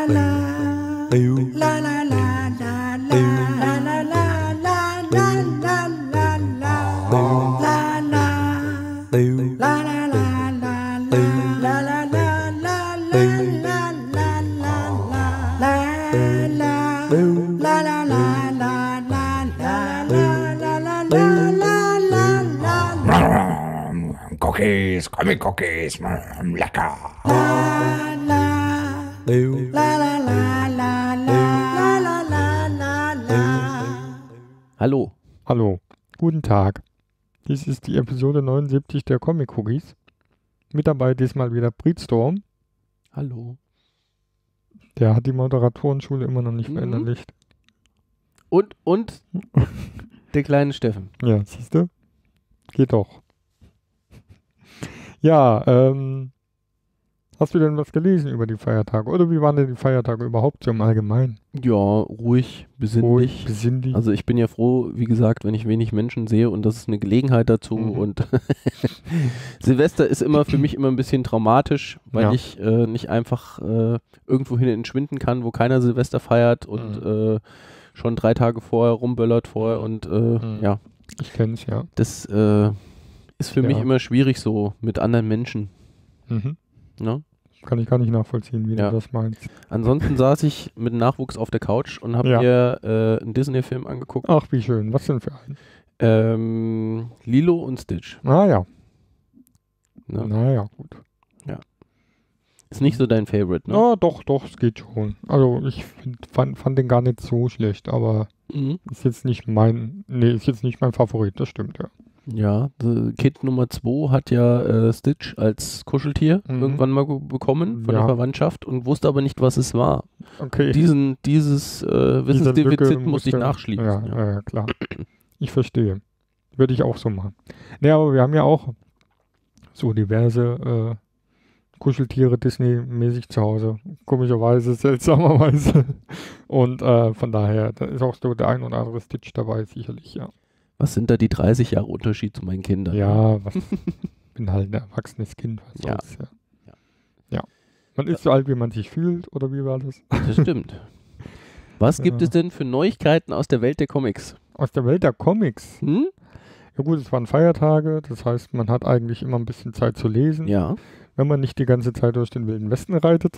Cookies, Comic-Cookies, lecker. Hallo. Hallo, guten Tag. Dies ist die Episode 79 der Comic-Cookies. Mit dabei diesmal wieder Breedstorm. Hallo. Der hat die Moderatorenschule immer noch nicht verinnerlicht. Und der kleine Steffen. Ja, siehst du? Geht doch. Ja, hast du denn was gelesen über die Feiertage? Oder wie waren denn die Feiertage überhaupt so im Allgemeinen? Ja, ruhig, besinnlich. Besinnlich. Also ich bin ja froh, wie gesagt, wenn ich wenig Menschen sehe und das ist eine Gelegenheit dazu. Und Silvester ist immer für mich immer ein bisschen traumatisch, weil ich nicht einfach irgendwohin entschwinden kann, wo keiner Silvester feiert und schon 3 Tage vorher rumböllert und ja. Ich kenn's, ja. Das ist für mich immer schwierig so mit anderen Menschen. Ne? Kann ich gar nicht nachvollziehen, wie du das meinst. Ansonsten saß ich mit dem Nachwuchs auf der Couch und habe mir einen Disney-Film angeguckt. Ach, wie schön. Was denn für einen? Lilo und Stitch. Ah ja. Ne? Naja, gut. Ja. Ist nicht so dein Favorite, ne? Ja, doch, es geht schon. Also ich fand den gar nicht so schlecht, aber ist jetzt nicht mein Favorit, das stimmt, ja. Ja, Kind Nummer 2 hat ja Stitch als Kuscheltier irgendwann mal bekommen von der Verwandtschaft und wusste aber nicht, was es war. Okay. Dieses Wissensdefizit musste ich nachschließen. Ja, klar. Ich verstehe. Würde ich auch so machen. Ne, aber wir haben ja auch so diverse Kuscheltiere Disney-mäßig zu Hause. Komischerweise, seltsamerweise. Und von daher, da ist auch so der ein oder andere Stitch dabei, sicherlich, ja. Was sind da die 30 Jahre Unterschied zu meinen Kindern? Ja, ich bin halt ein erwachsenes Kind. Was soll's, ja. Man ist so alt, wie man sich fühlt, oder wie war das? Das stimmt. Was gibt es denn für Neuigkeiten aus der Welt der Comics? Aus der Welt der Comics? Ja gut, es waren Feiertage, das heißt, man hat eigentlich immer ein bisschen Zeit zu lesen. Ja. Wenn man nicht die ganze Zeit durch den Wilden Westen reitet.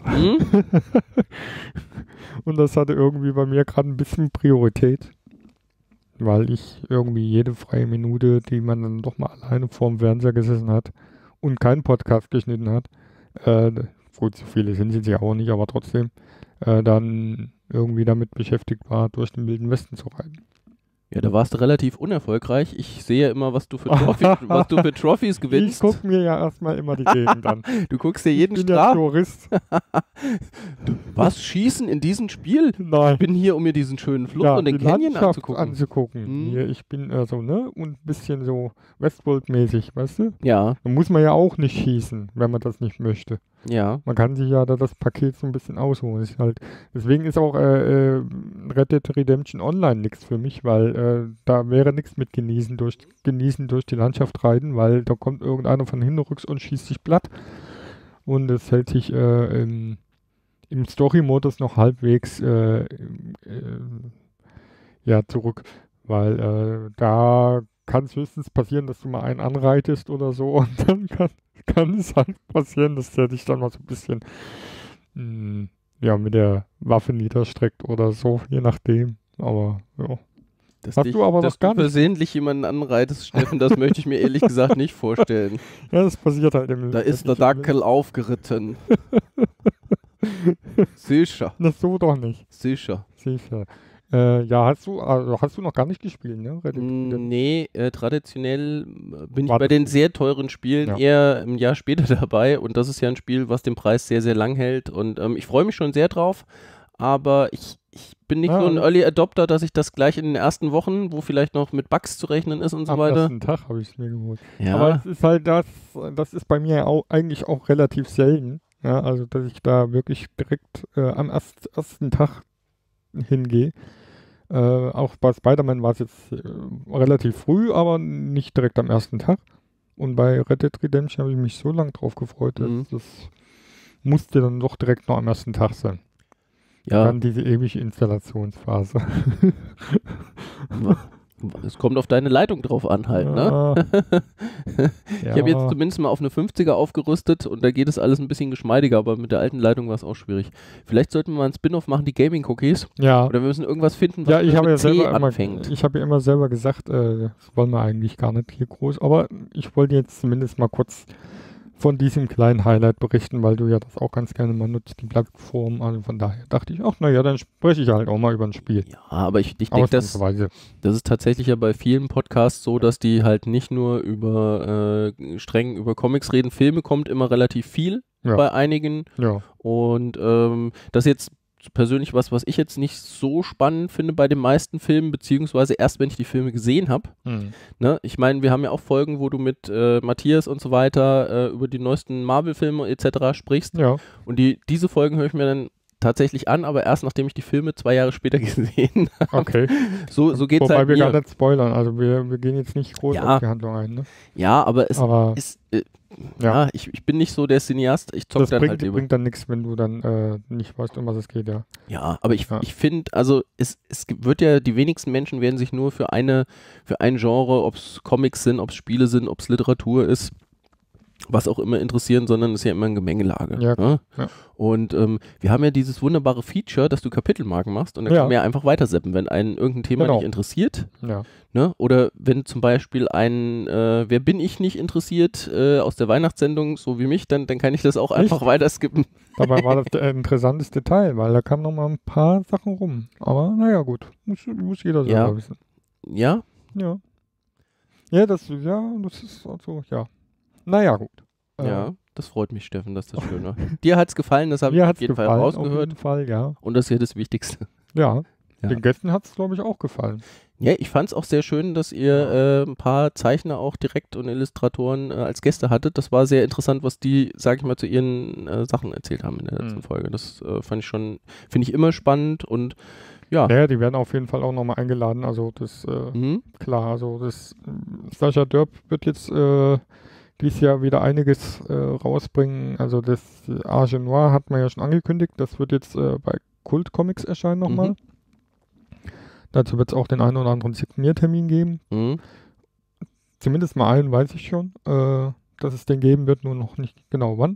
Und das hatte irgendwie bei mir gerade ein bisschen Priorität. Weil ich irgendwie jede freie Minute, die man dann doch mal alleine vorm Fernseher gesessen hat und keinen Podcast geschnitten hat, gut, so viele sind es ja auch nicht, aber trotzdem, dann irgendwie damit beschäftigt war, durch den Wilden Westen zu reiten. Ja, da warst du relativ unerfolgreich. Ich sehe ja immer, was du für Trophys gewinnst. Ich gucke mir ja erstmal immer die Gegend an. Du guckst dir jeden Start. Tourist. Was? Schießen in diesem Spiel? Nein. Ich bin hier, um mir diesen schönen Fluss und den Canyon anzugucken. Hier, ich bin so, ne? Und ein bisschen so Westworld-mäßig, weißt du? Ja. Da muss man ja auch nicht schießen, wenn man das nicht möchte. Ja. Man kann sich ja da das Paket so ein bisschen ausholen. Deswegen ist auch Red Dead Redemption Online nichts für mich, weil da wäre nichts mit genießen durch die Landschaft reiten, weil da kommt irgendeiner von hinterrücks und schießt sich platt. Und es hält sich im Story-Modus noch halbwegs zurück, weil da kann es höchstens passieren, dass du mal einen anreitest oder so und dann kann es halt passieren, dass der dich dann mal so ein bisschen mit der Waffe niederstreckt oder so, je nachdem. Aber ja. Dass du versehentlich jemanden anreitest, Steffen, das möchte ich mir ehrlich gesagt nicht vorstellen. Ja, das passiert halt im... Da ist der Dackel aufgeritten. Sicher. Das so doch nicht. Sicher. Hast du noch gar nicht gespielt, ne? Nee, traditionell bin ich bei den sehr teuren Spielen eher ein Jahr später dabei und das ist ja ein Spiel, was den Preis sehr, sehr lang hält und ich freue mich schon sehr drauf, aber ich bin nicht so ein Early Adopter, dass ich das gleich in den ersten Wochen, wo vielleicht noch mit Bugs zu rechnen ist und so weiter. Am ersten Tag habe ich es mir geholt. Ja. Aber es ist halt das ist bei mir eigentlich auch relativ selten, ja, also dass ich da wirklich direkt am ersten Tag hingehe. Auch bei Spider-Man war es jetzt relativ früh, aber nicht direkt am ersten Tag. Und bei Red Dead Redemption habe ich mich so lange drauf gefreut, dass das musste dann doch direkt noch am ersten Tag sein. Ja. Dann diese ewige Installationsphase. Es kommt auf deine Leitung drauf an halt, ne? Ich habe jetzt zumindest mal auf eine 50er aufgerüstet und da geht es alles ein bisschen geschmeidiger, aber mit der alten Leitung war es auch schwierig. Vielleicht sollten wir mal einen Spin-off machen, die Gaming-Cookies. Ja. Oder wir müssen irgendwas finden, was ich habe mit ja C selber anfängt. ich habe ja immer selber gesagt, das wollen wir eigentlich gar nicht hier groß, aber ich wollte jetzt zumindest mal kurz von diesem kleinen Highlight berichten, weil du ja das auch ganz gerne mal nutzt, die Plattform. Also von daher dachte ich, ach naja, dann spreche ich halt auch mal über ein Spiel. Ja, aber ich denke, das ist tatsächlich ja bei vielen Podcasts so, dass die halt nicht nur streng über Comics reden. Filme kommt immer relativ viel bei einigen. Ja. Und das jetzt persönlich was ich jetzt nicht so spannend finde bei den meisten Filmen, beziehungsweise erst, wenn ich die Filme gesehen habe. Ne? Ich meine, wir haben ja auch Folgen, wo du mit Matthias und so weiter über die neuesten Marvel-Filme etc. sprichst. Ja. Und diese Folgen höre ich mir dann tatsächlich an, aber erst nachdem ich die Filme 2 Jahre später gesehen habe. Okay. So geht's halt Wobei wir mir. gar nicht spoilern, also wir gehen jetzt nicht groß auf die Handlung ein. Ne? Ja, aber es ist... ich bin nicht so der Cineast, ich zocke dann halt lieber. Das bringt dann nichts, wenn du dann nicht weißt, um was es geht, ja. Ja, aber ich finde, also es wird ja, die wenigsten Menschen werden sich nur für ein Genre, ob es Comics sind, ob es Spiele sind, ob es Literatur ist, was auch immer interessieren, sondern es ist ja immer eine Gemengelage. Ja, ne? ja. Und wir haben ja dieses wunderbare Feature, dass du Kapitelmarken machst und dann kann man ja einfach weiterseppen, wenn einen irgendein Thema nicht interessiert. Ja. Ne? Oder wenn zum Beispiel Wer bin ich nicht interessiert aus der Weihnachtssendung, so wie mich, dann kann ich das auch einfach weiter skippen. Dabei war das ein interessantes Detail, weil da kamen noch mal ein paar Sachen rum. Aber naja, gut. Muss jeder selber wissen. Ja? Ja. Ja, das ist also, ja. Naja, gut. Ja, das freut mich, Steffen, dass das schön war. Dir hat's gefallen, das habe ich auf jeden Fall rausgehört. Auf jeden Fall, ja. Und das ist ja das Wichtigste. Ja. Den Gästen hat es, glaube ich, auch gefallen. Ja, ich fand es auch sehr schön, dass ihr ein paar Zeichner auch direkt und Illustratoren als Gäste hattet. Das war sehr interessant, was die, sag ich mal, zu ihren Sachen erzählt haben in der letzten Folge. Das finde ich immer spannend und ja. Naja, die werden auf jeden Fall auch nochmal eingeladen. Also das, klar, also das Sascha Dörp wird jetzt dieses Jahr wieder einiges rausbringen. Also das Arge Noir hat man ja schon angekündigt. Das wird jetzt bei Kult Comics erscheinen nochmal. Dazu wird es auch den einen oder anderen Signiertermin geben. Zumindest mal einen weiß ich schon, dass es den geben wird, nur noch nicht genau wann.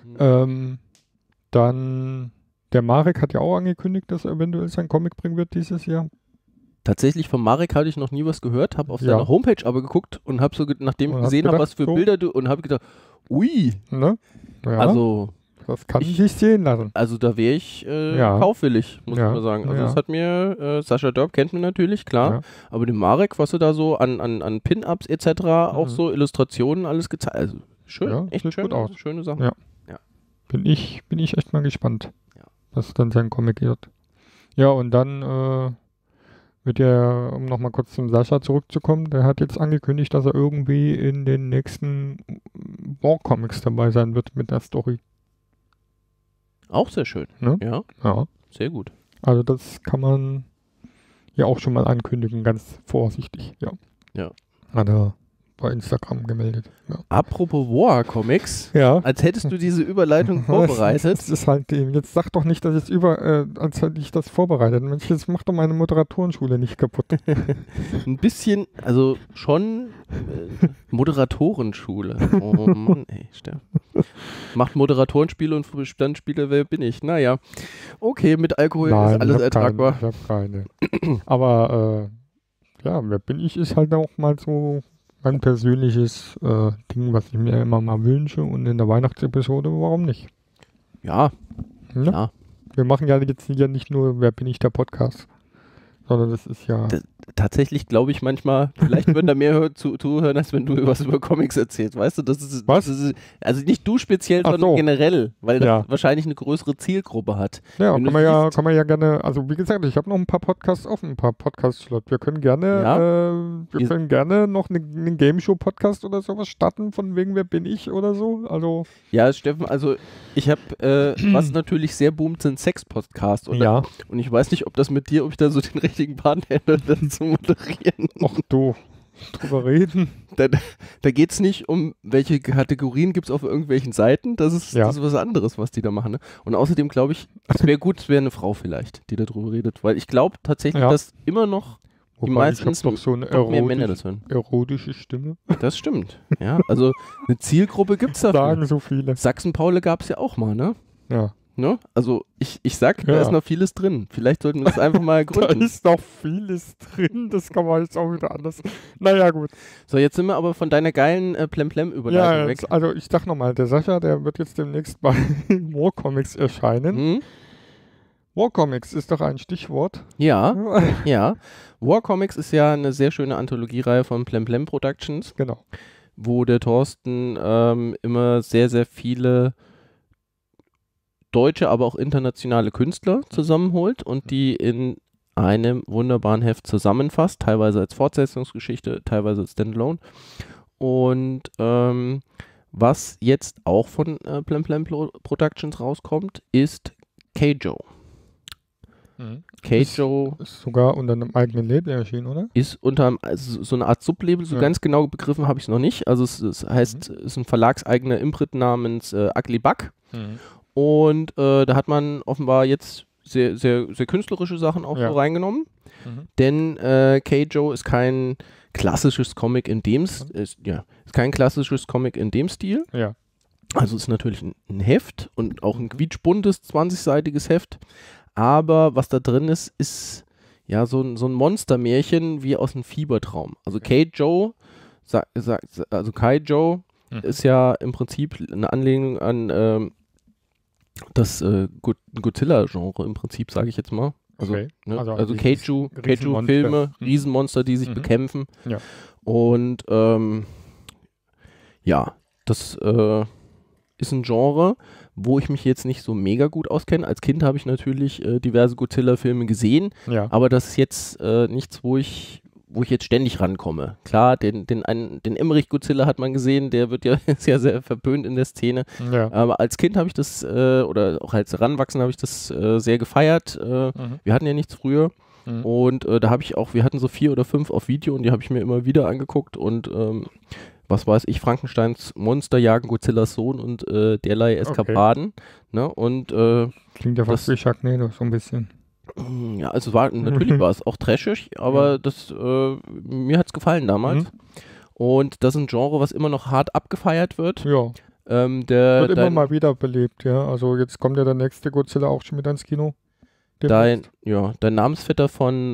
Dann der Marek hat ja auch angekündigt, dass er eventuell sein Comic bringen wird dieses Jahr. Tatsächlich von Marek hatte ich noch nie was gehört, habe auf seiner Homepage aber geguckt und habe so, nachdem ich gesehen habe, was für Bilder du, und habe gedacht, ui, ne? Ja. Also das kann sich sehen lassen. Also da wäre ich kaufwillig, muss ich mal sagen. Also das hat mir, Sascha Dörp kennt man natürlich, klar, aber den Marek, was er da so an Pin-Ups etc., auch so Illustrationen alles gezeigt, also schön, echt schön, gut aus. Schöne Sachen. Ja. Bin ich echt mal gespannt, was dann sein Comic wird. Ja, und dann wird ja, um nochmal kurz zum Sascha zurückzukommen, der hat jetzt angekündigt, dass er irgendwie in den nächsten War-Comics dabei sein wird mit der Story. Auch sehr schön. Ne? Ja. Sehr gut. Also das kann man ja auch schon mal ankündigen, ganz vorsichtig. Ja. Hat er bei Instagram gemeldet. Ja. Apropos War-Comics, als hättest du diese Überleitung vorbereitet. Das ist halt jetzt sag doch nicht, dass als hätte ich das vorbereitet. Mensch, das macht doch meine Moderatorenschule nicht kaputt. Ein bisschen, also schon Moderatorenschule. Oh Mann, ey, Steffen. Macht Moderatorenspiele und Bestandsspiele, wer bin ich? Naja, okay, mit Alkohol ist alles ertragbar. Ich habe keine. Aber wer bin ich, ist halt auch mal so mein persönliches Ding, was ich mir immer mal wünsche, und in der Weihnachtsepisode, warum nicht? Ja. Ja. Wir machen ja jetzt ja nicht nur Wer bin ich, der Podcast, sondern das ist ja... Tatsächlich glaube ich manchmal, vielleicht würden da mehr zuhören, als wenn du was über Comics erzählst, weißt du? Was? Das ist, also nicht du speziell, sondern generell, weil das wahrscheinlich eine größere Zielgruppe hat. Ja, kann man ja gerne, also wie gesagt, ich habe noch ein paar Podcasts offen, ein paar Podcast-Slots. Wir können gerne, noch einen Game-Show-Podcast oder sowas starten, von wegen Wer bin ich oder so. Also ja, Steffen, also ich habe, was natürlich sehr boomt, sind Sex-Podcasts. Und ich weiß nicht, ob ich da so den richtigen Partner hätte, das zu moderieren. Ach du, drüber reden. Da geht es nicht um, welche Kategorien gibt es auf irgendwelchen Seiten. Das ist was anderes, was die da machen. Ne? Und außerdem glaube ich, es wäre eine Frau vielleicht, die da drüber redet. Weil ich glaube tatsächlich, dass immer noch die meisten doch so eine mehr Männer das hören. Erotische Stimme. Das stimmt. Ja, also eine Zielgruppe gibt es dafür. Sagen so viele. Sachsen-Paule gab es ja auch mal, ne? Ja. Ne? Also ich sag, da ist noch vieles drin. Vielleicht sollten wir das einfach mal ergründen. Da ist noch vieles drin, das kann man jetzt auch wieder anders. Naja, gut. So, jetzt sind wir aber von deiner geilen Plemplem-Überleitung weg. Also ich sag nochmal, der Sascha, der wird jetzt demnächst bei War Comics erscheinen. War Comics ist doch ein Stichwort. Ja, ja. War Comics ist ja eine sehr schöne Anthologiereihe von Plemplem Productions. Genau. Wo der Thorsten immer sehr, sehr viele deutsche, aber auch internationale Künstler zusammenholt und die in einem wunderbaren Heft zusammenfasst, teilweise als Fortsetzungsgeschichte, teilweise als Standalone. Und was jetzt auch von Plemplem Productions rauskommt, ist Keijo. Keijo ist sogar unter einem eigenen Label erschienen, oder? Ist unter so eine Art Sublabel, so ganz genau begriffen habe ich es noch nicht. Also es heißt, es ist ein verlagseigener Imprint namens Ugly Bug. Und da hat man offenbar jetzt sehr, sehr, sehr künstlerische Sachen auch so reingenommen. Denn Keijo ist kein klassisches Comic in dem ist kein klassisches Comic in dem Stil. Ja. Also es ist natürlich ein Heft und auch ein quietschbuntes 20-seitiges Heft. Aber was da drin ist, ist ja so ein Monstermärchen wie aus einem Fiebertraum. Also Keijo ist ja im Prinzip eine Anlehnung an das Godzilla-Genre im Prinzip, sage ich jetzt mal. Also, ne? Also Keiju-Filme, Riesenmonster, die sich bekämpfen. Ja. Und das ist ein Genre, wo ich mich jetzt nicht so mega gut auskenne. Als Kind habe ich natürlich diverse Godzilla-Filme gesehen, aber das ist jetzt nichts, wo ich jetzt ständig rankomme. Klar, den Emmerich Godzilla hat man gesehen, der wird ja sehr, sehr verpönt in der Szene. Ja. Aber als Kind habe ich das, oder auch als Heranwachsender habe ich das sehr gefeiert. Wir hatten ja nichts früher. Und da habe ich auch, wir hatten so 4 oder 5 auf Video und die habe ich mir immer wieder angeguckt und was weiß ich, Frankensteins Monster jagen Godzillas Sohn und derlei Eskapaden. Ne? Und, klingt ja fast wie Sharknado, so ein bisschen. Ja, also natürlich war es auch trashig, aber mir hat es gefallen damals. Und das ist ein Genre, was immer noch hart abgefeiert wird. Ja. Wird immer mal wieder belebt, ja. Also jetzt kommt ja der nächste Godzilla auch schon wieder ins Kino. Dein Namensvetter von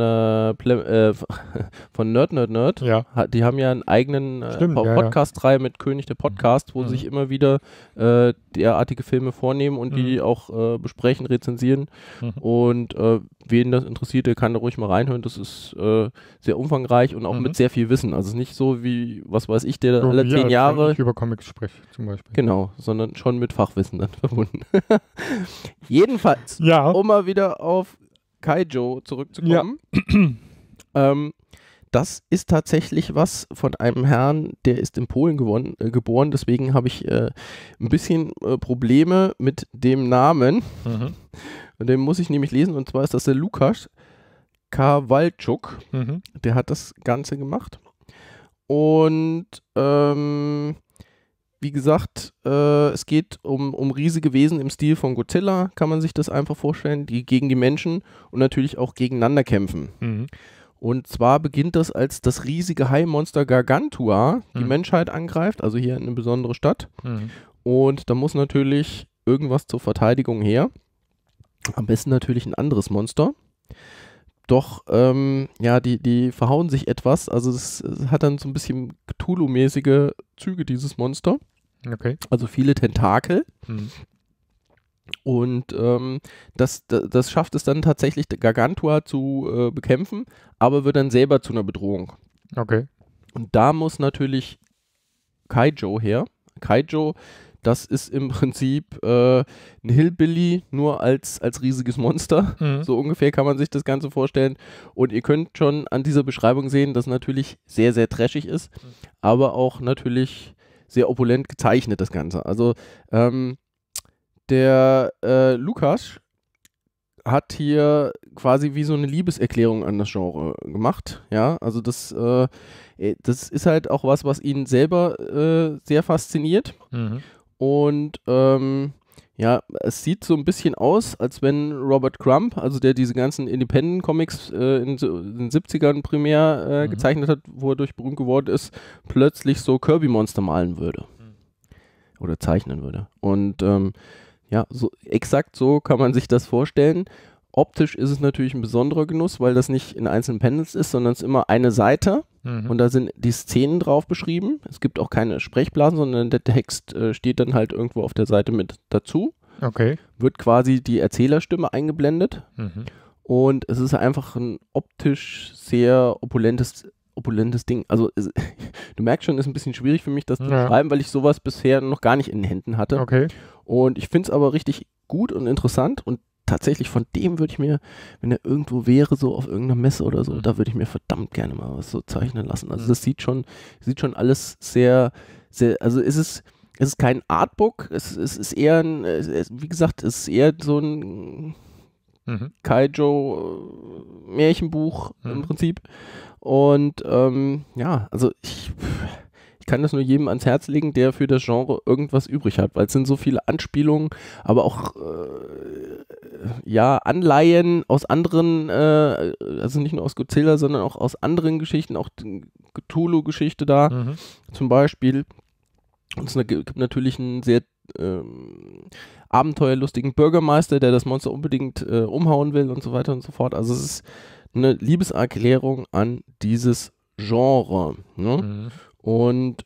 Nerd, die haben ja einen eigenen Podcast-Reihe mit König der Podcast, wo sie sich immer wieder derartige Filme vornehmen und die auch besprechen, rezensieren. Und wen das interessiert, der kann da ruhig mal reinhören. Das ist sehr umfangreich und auch mit sehr viel Wissen. Also nicht so wie, was weiß ich, der alle 10 Jahre... Wenn ich über Comics spreche, zum Beispiel. Genau, sondern schon mit Fachwissen dann verbunden. Jedenfalls, um mal wieder auf Keijo zurückzukommen. Das ist tatsächlich was von einem Herrn, der ist in Polen geboren, deswegen habe ich ein bisschen Probleme mit dem Namen. Und den muss ich nämlich lesen, und zwar ist das der Lukasz Kowalczuk. Der hat das Ganze gemacht. Und wie gesagt, es geht um riesige Wesen im Stil von Godzilla, kann man sich das einfach vorstellen, die gegen die Menschen und natürlich auch gegeneinander kämpfen. Und zwar beginnt das, als das riesige Haimonster Gargantua die Menschheit angreift, also hier in eine besondere Stadt. Und da muss natürlich irgendwas zur Verteidigung her. Am besten natürlich ein anderes Monster. Doch, die verhauen sich etwas. Also es hat dann so ein bisschen Cthulhu-mäßige Züge, dieses Monster. Okay. Also viele Tentakel. Und das schafft es dann tatsächlich, Gargantua zu bekämpfen, aber wird dann selber zu einer Bedrohung. Okay. Und da muss natürlich Keijo her. Keijo, das ist im Prinzip ein Hillbilly, nur als riesiges Monster. So ungefähr kann man sich das Ganze vorstellen. Und ihr könnt schon an dieser Beschreibung sehen, dass natürlich sehr, sehr trashig ist, aber auch natürlich sehr opulent gezeichnet, das Ganze. Also der Lukasz hat hier quasi wie so eine Liebeserklärung an das Genre gemacht. Ja, also das ist halt auch was ihn selber sehr fasziniert. Und ja, es sieht so ein bisschen aus, als wenn Robert Crumb, also der diese ganzen Independent-Comics in den 70ern primär gezeichnet hat, wo er durch berühmt geworden ist, plötzlich so Kirby-Monster malen würde. Oder zeichnen würde. Und ja, so exakt so kann man sich das vorstellen. Optisch ist es natürlich ein besonderer Genuss, weil das nicht in einzelnen Panels ist, sondern es ist immer eine Seite und da sind die Szenen drauf beschrieben. Es gibt auch keine Sprechblasen, sondern der Text steht dann halt irgendwo auf der Seite mit dazu. Okay. Wird quasi die Erzählerstimme eingeblendet und es ist einfach ein optisch sehr opulentes Ding. Also du merkst schon, ist ein bisschen schwierig für mich, das zu beschreiben, weil ich sowas bisher noch gar nicht in den Händen hatte. Okay. Und ich finde es aber richtig gut und interessant und tatsächlich von dem würde ich mir, wenn er irgendwo wäre, so auf irgendeiner Messe oder so, da würde ich mir verdammt gerne mal was so zeichnen lassen. Also das sieht schon alles sehr, sehr, also es ist kein Artbook, es ist eher wie gesagt, es ist eher so ein Kaijo-Märchenbuch im Prinzip. Und ja, also ich kann das nur jedem ans Herz legen, der für das Genre irgendwas übrig hat, weil es sind so viele Anspielungen, aber auch ja, Anleihen aus anderen, also nicht nur aus Godzilla, sondern auch aus anderen Geschichten, auch die Cthulhu-Geschichte da zum Beispiel. Und es gibt natürlich einen sehr abenteuerlustigen Bürgermeister, der das Monster unbedingt umhauen will und so weiter und so fort. Also es ist eine Liebeserklärung an dieses Genre. Ne? Und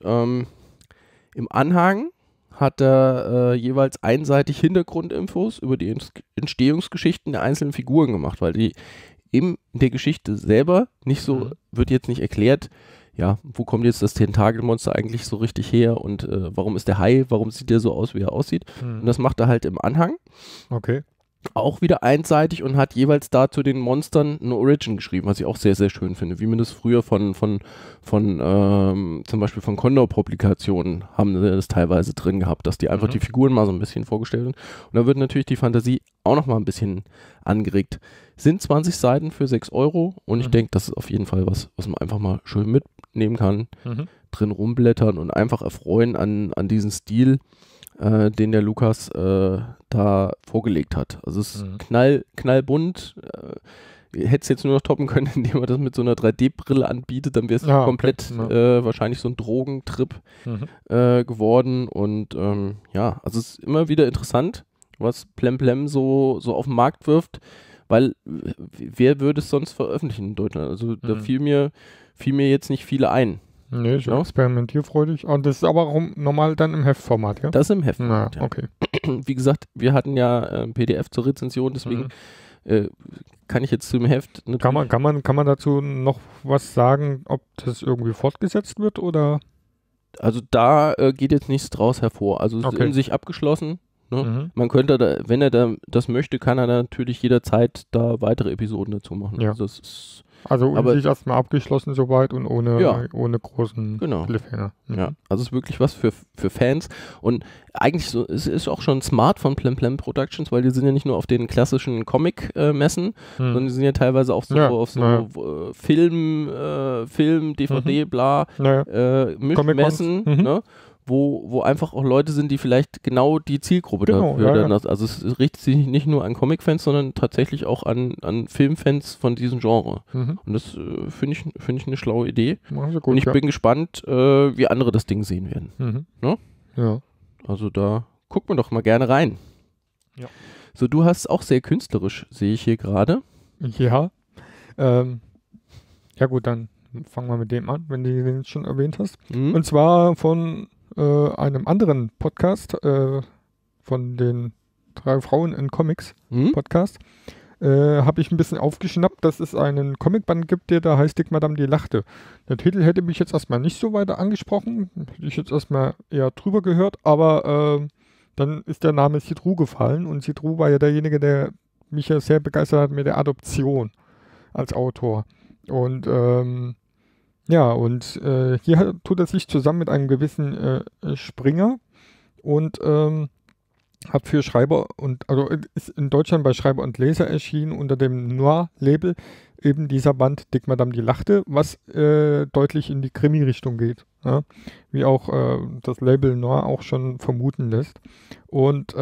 im Anhang hat er jeweils einseitig Hintergrundinfos über die Entstehungsgeschichten der einzelnen Figuren gemacht, weil die in der Geschichte selber nicht so, wird jetzt nicht erklärt, ja, wo kommt jetzt das Tentakelmonster eigentlich so richtig her und warum ist der Hai, warum sieht der so aus, wie er aussieht. Und das macht er halt im Anhang. Okay. Auch wieder einseitig und hat jeweils da zu den Monstern eine Origin geschrieben, was ich auch sehr, sehr schön finde. Wie man das früher von zum Beispiel von Condor-Publikationen haben sie das teilweise drin gehabt, dass die einfach die Figuren mal so ein bisschen vorgestellt haben. Und da wird natürlich die Fantasie auch noch mal ein bisschen angeregt. Sind 20 Seiten für 6 € und ich denke, das ist auf jeden Fall was man einfach mal schön mitnehmen kann, drin rumblättern und einfach erfreuen an diesen Stil, den der Lukas da vorgelegt hat. Also es ist knallbunt. Hätte es jetzt nur noch toppen können, indem man das mit so einer 3D-Brille anbietet, dann wäre es komplett wahrscheinlich so ein Drogentrip geworden. Und ja, also es ist immer wieder interessant, was Plemplem so auf den Markt wirft, weil wer würde es sonst veröffentlichen in Deutschland? Also da fiel mir jetzt nicht viele ein. Nee, ist experimentierfreudig. Und das ist aber auch normal dann im Heftformat, ja? Das ist im Heftformat, ja. Okay. Wie gesagt, wir hatten ja ein PDF zur Rezension, deswegen kann ich jetzt zum Heft natürlich... Kann man dazu noch was sagen, ob das irgendwie fortgesetzt wird, oder? Also da geht jetzt nichts draus hervor. Also es ist in sich abgeschlossen. Ne? Man könnte da, wenn er da das möchte, kann er natürlich jederzeit da weitere Episoden dazu machen. Ja. Also das ist... Also in sich erstmal abgeschlossen soweit und ohne großen Cliffhanger. Ja, also es ist wirklich was für Fans und eigentlich so, es ist auch schon smart von Plemplem Productions, weil die sind ja nicht nur auf den klassischen Comic-Messen, sondern die sind ja teilweise auch so auf so Film, DVD, bla, Mischmessen, ne? Wo einfach auch Leute sind, die vielleicht genau die Zielgruppe dafür. Also es richtet sich nicht nur an Comic-Fans, sondern tatsächlich auch an Filmfans von diesem Genre. Und das finde ich eine schlaue Idee. Gut, und ich bin gespannt, wie andere das Ding sehen werden. Ne? Ja. Also da guckt man doch mal gerne rein. Ja. So, du hast auch sehr künstlerisch, sehe ich hier gerade. Ja. Ja gut, dann fangen wir mit dem an, wenn du den schon erwähnt hast. Und zwar von einem anderen Podcast, von den 3 Frauen in Comics Podcast, habe ich ein bisschen aufgeschnappt, dass es einen Comicband gibt, der da heißt Dick Madame die lachte. Der Titel hätte mich jetzt erstmal nicht so weiter angesprochen, hätte ich jetzt erstmal eher drüber gehört, aber dann ist der Name Sidru gefallen und Sidru war ja derjenige, der mich ja sehr begeistert hat mit der Adoption als Autor. Und hier tut er sich zusammen mit einem gewissen Springer und hat für Schreiber also ist in Deutschland bei Schreiber und Leser erschienen unter dem Noir-Label eben dieser Band Dick Madame die Lachte, was deutlich in die Krimi-Richtung geht. Ja? Wie auch das Label Noir auch schon vermuten lässt. Und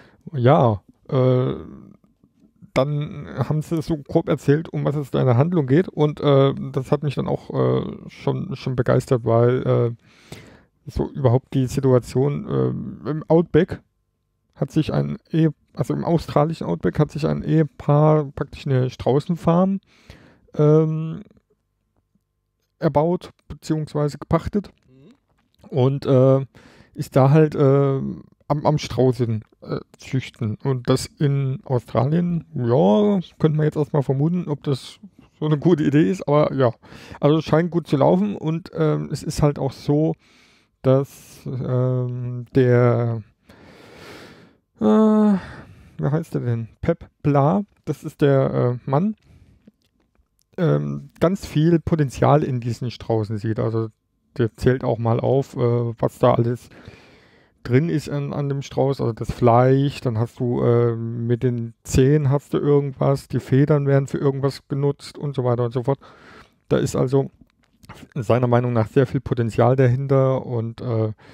dann haben sie so grob erzählt, um was es da in der Handlung geht. Und das hat mich dann auch schon begeistert, weil so überhaupt die Situation im Outback hat sich im australischen Outback hat sich ein Ehepaar praktisch eine Straußenfarm erbaut bzw. gepachtet und ist da halt am Straußen züchten. Und das in Australien, ja, könnte man jetzt erstmal vermuten, ob das so eine gute Idee ist, aber ja, also es scheint gut zu laufen und es ist halt auch so, dass wie heißt der denn? Pep Bla, das ist der Mann, ganz viel Potenzial in diesen Straußen sieht. Also der zählt auch mal auf, was da alles drin ist an dem Strauß, also das Fleisch, dann hast du mit den Zehen hast du irgendwas, die Federn werden für irgendwas genutzt und so weiter und so fort. Da ist also seiner Meinung nach sehr viel Potenzial dahinter und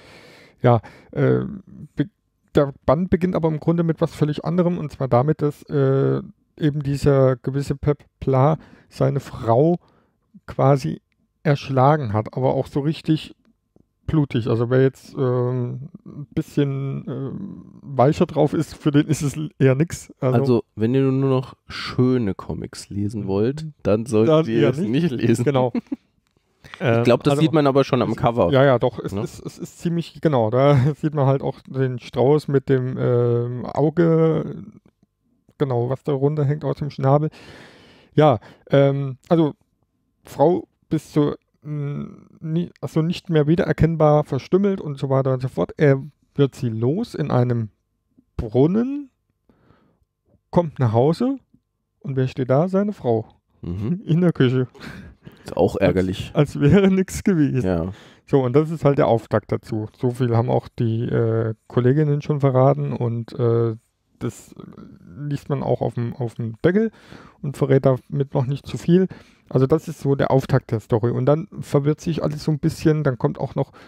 der Band beginnt aber im Grunde mit was völlig anderem und zwar damit, dass eben dieser gewisse Pep Pla seine Frau quasi erschlagen hat, aber auch so richtig blutig. Also wer jetzt ein bisschen weicher drauf ist, für den ist es eher nix. Also wenn ihr nur noch schöne Comics lesen wollt, dann solltet ihr es nicht lesen. Genau. Ich glaube, das sieht man aber schon am Cover. Ja, doch. Es ist ziemlich, genau, da sieht man halt auch den Strauß mit dem Auge, genau, was da runterhängt aus dem Schnabel. Ja, also Frau bis zu nicht mehr wiedererkennbar verstümmelt und so weiter und so fort. Er wird sie los in einem Brunnen, kommt nach Hause und wer steht da? Seine Frau. In der Küche. Ist auch ärgerlich. Als wäre nichts gewesen. Ja. So, und das ist halt der Auftakt dazu. So viel haben auch die Kolleginnen schon verraten und das liest man auch auf dem Deckel und verrät damit noch nicht zu viel. Also das ist so der Auftakt der Story. Und dann verwirrt sich alles so ein bisschen. Dann kommt auch noch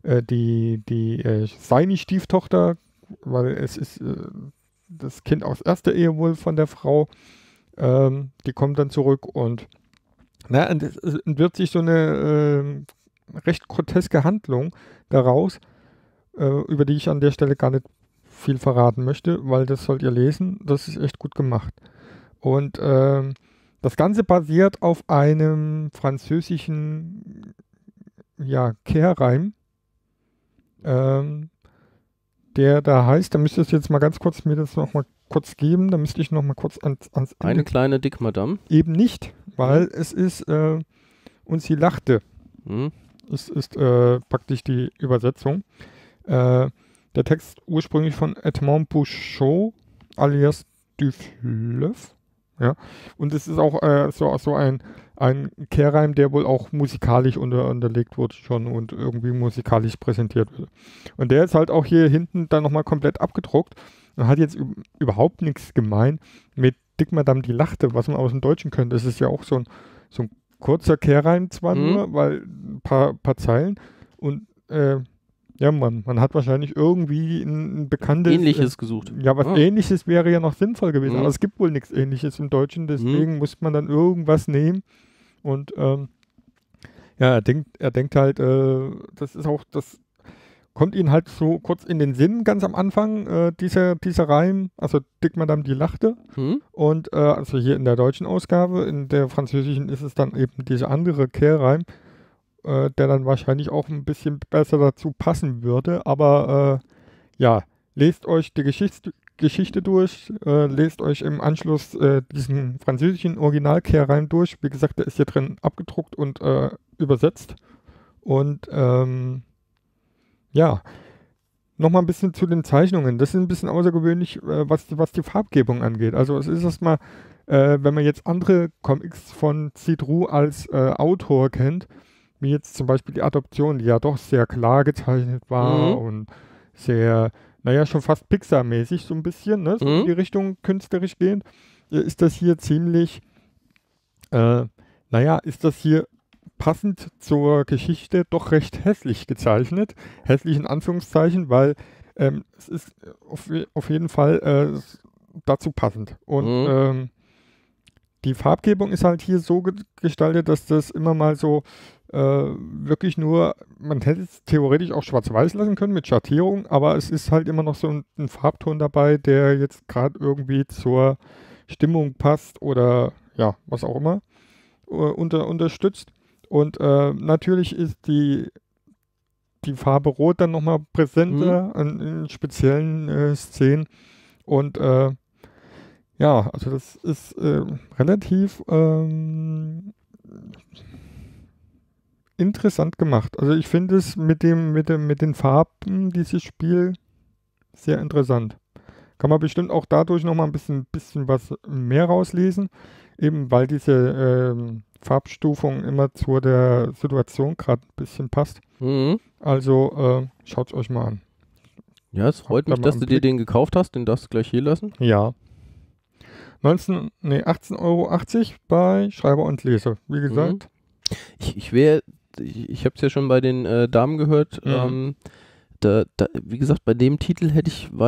seine Stieftochter, weil es ist das Kind aus erster Ehe wohl von der Frau. Die kommt dann zurück und es wird sich so eine recht groteske Handlung daraus, über die ich an der Stelle gar nicht viel verraten möchte, weil das sollt ihr lesen. Das ist echt gut gemacht. Und das Ganze basiert auf einem französischen Kehrreim, der da heißt, da müsst ihr es jetzt mal ganz kurz mir das nochmal kurz geben, da müsste ich nochmal kurz ans Ende. Eine kleine Dick Madame? Eben nicht, weil es ist und sie lachte. Es ist praktisch die Übersetzung. Der Text ursprünglich von Edmond Bouchot alias Dufleuf. Ja. Und es ist auch so ein Kehrreim, der wohl auch musikalisch unterlegt wurde schon und irgendwie musikalisch präsentiert wird. Und der ist halt auch hier hinten dann nochmal komplett abgedruckt und hat jetzt überhaupt nichts gemein mit Dick Madame die Lachte, was man aus dem Deutschen könnte. Das ist ja auch so ein kurzer Kehrreim zwar nur, weil ein paar Zeilen und man hat wahrscheinlich irgendwie ein bekanntes... Ähnliches gesucht. Ja, was Ähnliches wäre ja noch sinnvoll gewesen, aber es gibt wohl nichts Ähnliches im Deutschen, deswegen muss man dann irgendwas nehmen und er denkt halt, das kommt ihnen halt so kurz in den Sinn ganz am Anfang, dieser Reim, also Dick Madame die Lachte und also hier in der deutschen Ausgabe, in der französischen ist es dann eben dieser andere Kehrreim, der dann wahrscheinlich auch ein bisschen besser dazu passen würde. Aber lest euch die Geschichte durch, lest euch im Anschluss diesen französischen Originalkehrreim durch. Wie gesagt, der ist hier drin abgedruckt und übersetzt. Und nochmal ein bisschen zu den Zeichnungen. Das ist ein bisschen außergewöhnlich, was die Farbgebung angeht. Also es ist erstmal, wenn man jetzt andere Comics von Cidru als Autor kennt, wie jetzt zum Beispiel die Adoption, die ja doch sehr klar gezeichnet war und sehr naja, schon fast Pixar-mäßig so ein bisschen, ne? So in die Richtung künstlerisch gehend, ist das hier ziemlich, ist das hier passend zur Geschichte doch recht hässlich gezeichnet. Hässlich in Anführungszeichen, weil es ist auf jeden Fall dazu passend. Und die Farbgebung ist halt hier so gestaltet, dass das immer mal so wirklich nur, man hätte es theoretisch auch schwarz-weiß lassen können mit Schattierung, aber es ist halt immer noch so ein Farbton dabei, der jetzt gerade irgendwie zur Stimmung passt oder ja, was auch immer unterstützt. Und natürlich ist die Farbe Rot dann nochmal präsenter in speziellen Szenen. Und ja, also das ist relativ interessant gemacht. Also ich finde es mit den Farben dieses Spiel sehr interessant. Kann man bestimmt auch dadurch nochmal ein bisschen was mehr rauslesen, eben weil diese Farbstufung immer zu der Situation gerade ein bisschen passt. Also schaut es euch mal an. Ja, es freut mich, dass du dir den gekauft hast. Den darfst du gleich hier lassen. Ja. 18,80 € bei Schreiber und Leser. Wie gesagt. Ich habe es ja schon bei den Damen gehört. Wie gesagt, bei dem Titel wäre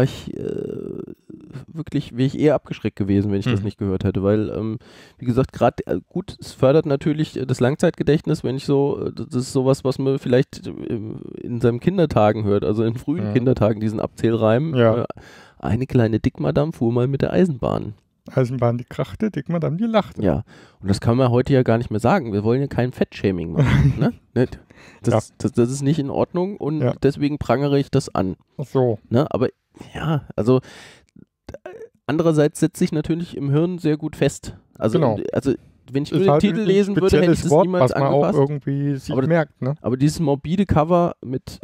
ich eher abgeschreckt gewesen, wenn ich das nicht gehört hätte, weil, wie gesagt, gerade gut, es fördert natürlich das Langzeitgedächtnis, wenn ich das ist sowas, was man vielleicht in seinen Kindertagen hört, also in frühen Kindertagen, diesen Abzählreim. Ja. Eine kleine Dickmadam fuhr mal mit der Eisenbahn. Eisenbahn, die krachte, Dickmadam, die lachte. Ja, und das kann man heute ja gar nicht mehr sagen. Wir wollen ja kein Fettshaming machen. Ne? Das ist nicht in Ordnung und deswegen prangere ich das an. Ach so. Ne? Aber ja, also andererseits setzt sich natürlich im Hirn sehr gut fest. Also, genau. Also wenn ich nur den Titel lesen würde, hätte ich das niemals was man angepasst. Auch irgendwie sich merkt, ne? Aber dieses morbide Cover mit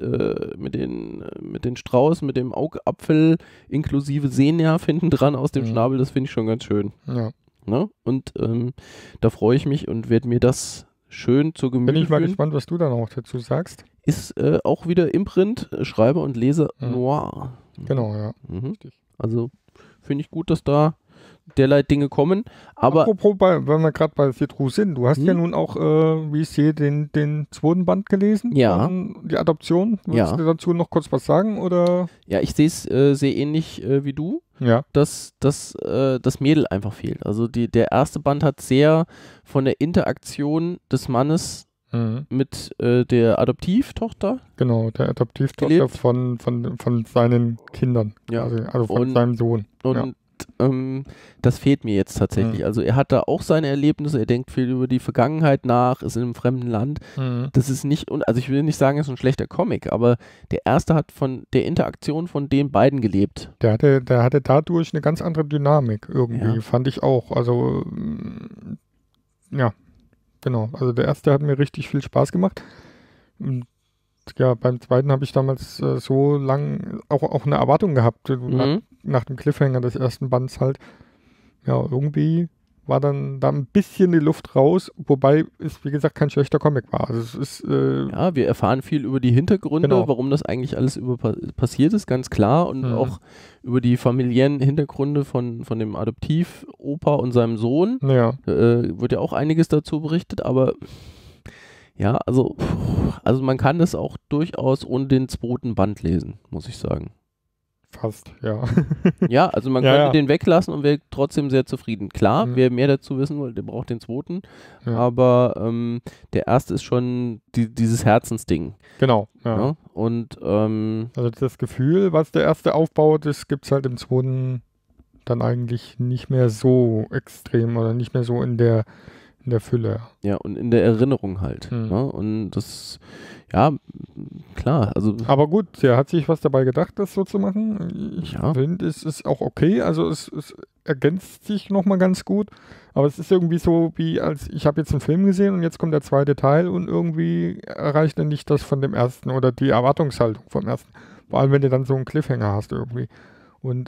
den Strauß, mit dem Augapfel inklusive Sehnerv hinten dran aus dem Schnabel, das finde ich schon ganz schön. Ja. Ne? Und da freue ich mich und werde mir das schön zur Gemüte führen. Bin ich mal führen. gespannt, was du da noch dazu sagst. Ist auch wieder Imprint, Schreiber und Leser Noir. Genau, ja. Also finde ich gut, dass da derlei Dinge kommen. Aber apropos, wenn wir gerade bei Citrus sind, du hast ja nun auch, wie ich sehe, den zweiten Band gelesen. Ja. Die Adoption. Willst du dazu noch kurz was sagen? Oder? Ja, ich sehe es sehr ähnlich wie du. Ja. Dass das Mädel einfach fehlt. Also der erste Band hat sehr von der Interaktion des Mannes mit der Adoptivtochter. Genau, der Adoptivtochter von seinen Kindern. Ja. Also von seinem Sohn. Und das fehlt mir jetzt tatsächlich. Also er hat da auch seine Erlebnisse, er denkt viel über die Vergangenheit nach, ist in einem fremden Land. Das ist nicht, also ich will nicht sagen, es ist ein schlechter Comic, aber der erste hat von der Interaktion von den beiden gelebt. Der hatte dadurch eine ganz andere Dynamik irgendwie, fand ich auch. Also ja, genau. Also der erste hat mir richtig viel Spaß gemacht. Und ja, beim zweiten habe ich damals so lang auch eine Erwartung gehabt, nach dem Cliffhanger des ersten Bands halt. Ja, irgendwie war dann da ein bisschen die Luft raus, wobei es, wie gesagt, kein schlechter Comic war. Also es ist ja, wir erfahren viel über die Hintergründe, warum das eigentlich alles passiert ist, ganz klar. Und auch über die familiären Hintergründe von dem Adoptivopa und seinem Sohn. Ja. Wird ja auch einiges dazu berichtet, aber ja, also man kann das auch durchaus ohne den zweiten Band lesen, muss ich sagen. Fast, ja. Ja, also man könnte den weglassen und wäre trotzdem sehr zufrieden. Klar, wer mehr dazu wissen will, der braucht den zweiten, aber der erste ist schon dieses Herzensding. Genau, ja. Ne? Und also das Gefühl, was der erste aufbaut, das gibt es halt im zweiten dann eigentlich nicht mehr so extrem oder nicht mehr so in der Fülle. Ja, und in der Erinnerung halt. Ne? Und das, ja, klar. Also aber gut, er hat sich was dabei gedacht, das so zu machen. Ich finde, es ist auch okay. Also es ergänzt sich nochmal ganz gut. Aber es ist irgendwie so, wie als ich habe jetzt einen Film gesehen und jetzt kommt der zweite Teil und irgendwie erreicht er nicht das von dem ersten oder die Erwartungshaltung vom ersten. Vor allem, wenn du dann so einen Cliffhanger hast irgendwie. Und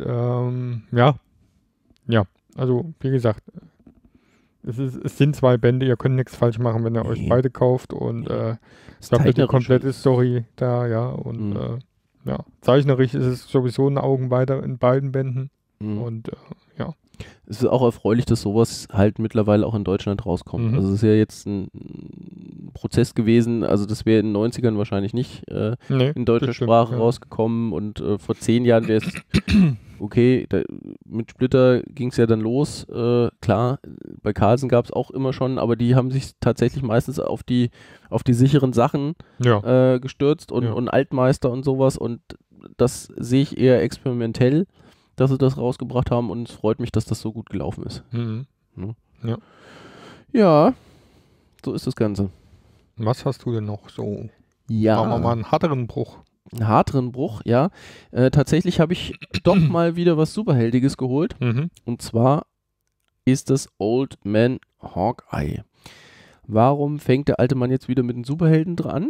also wie gesagt, es sind 2 Bände, ihr könnt nichts falsch machen, wenn ihr euch beide kauft und da wird die komplette Story da, ja, und zeichnerisch ist es sowieso ein Augenweide in beiden Bänden. Mhm. Und Es ist auch erfreulich, dass sowas halt mittlerweile auch in Deutschland rauskommt. Mhm. Also es ist ja jetzt ein Prozess gewesen, also das wäre in den 90ern wahrscheinlich nicht nee, in deutscher das stimmt, Sprache ja. rausgekommen und vor 10 Jahren wäre es okay, mit Splitter ging es ja dann los, klar, bei Carlsen gab es auch immer schon, aber die haben sich tatsächlich meistens auf die sicheren Sachen Ja. gestürzt und, Ja. und Altmeister und sowas und das sehe ich eher experimentell, dass sie das rausgebracht haben und es freut mich, dass das so gut gelaufen ist. Mhm. Ja, so ist das Ganze. Was hast du denn noch so? Ja, Machen wir mal einen härteren Bruch. einen harteren Bruch, ja. Tatsächlich habe ich doch mal wieder was Superheldiges geholt. Mhm. Und zwar ist das Old Man Hawkeye. Warum fängt der alte Mann jetzt wieder mit den Superhelden dran?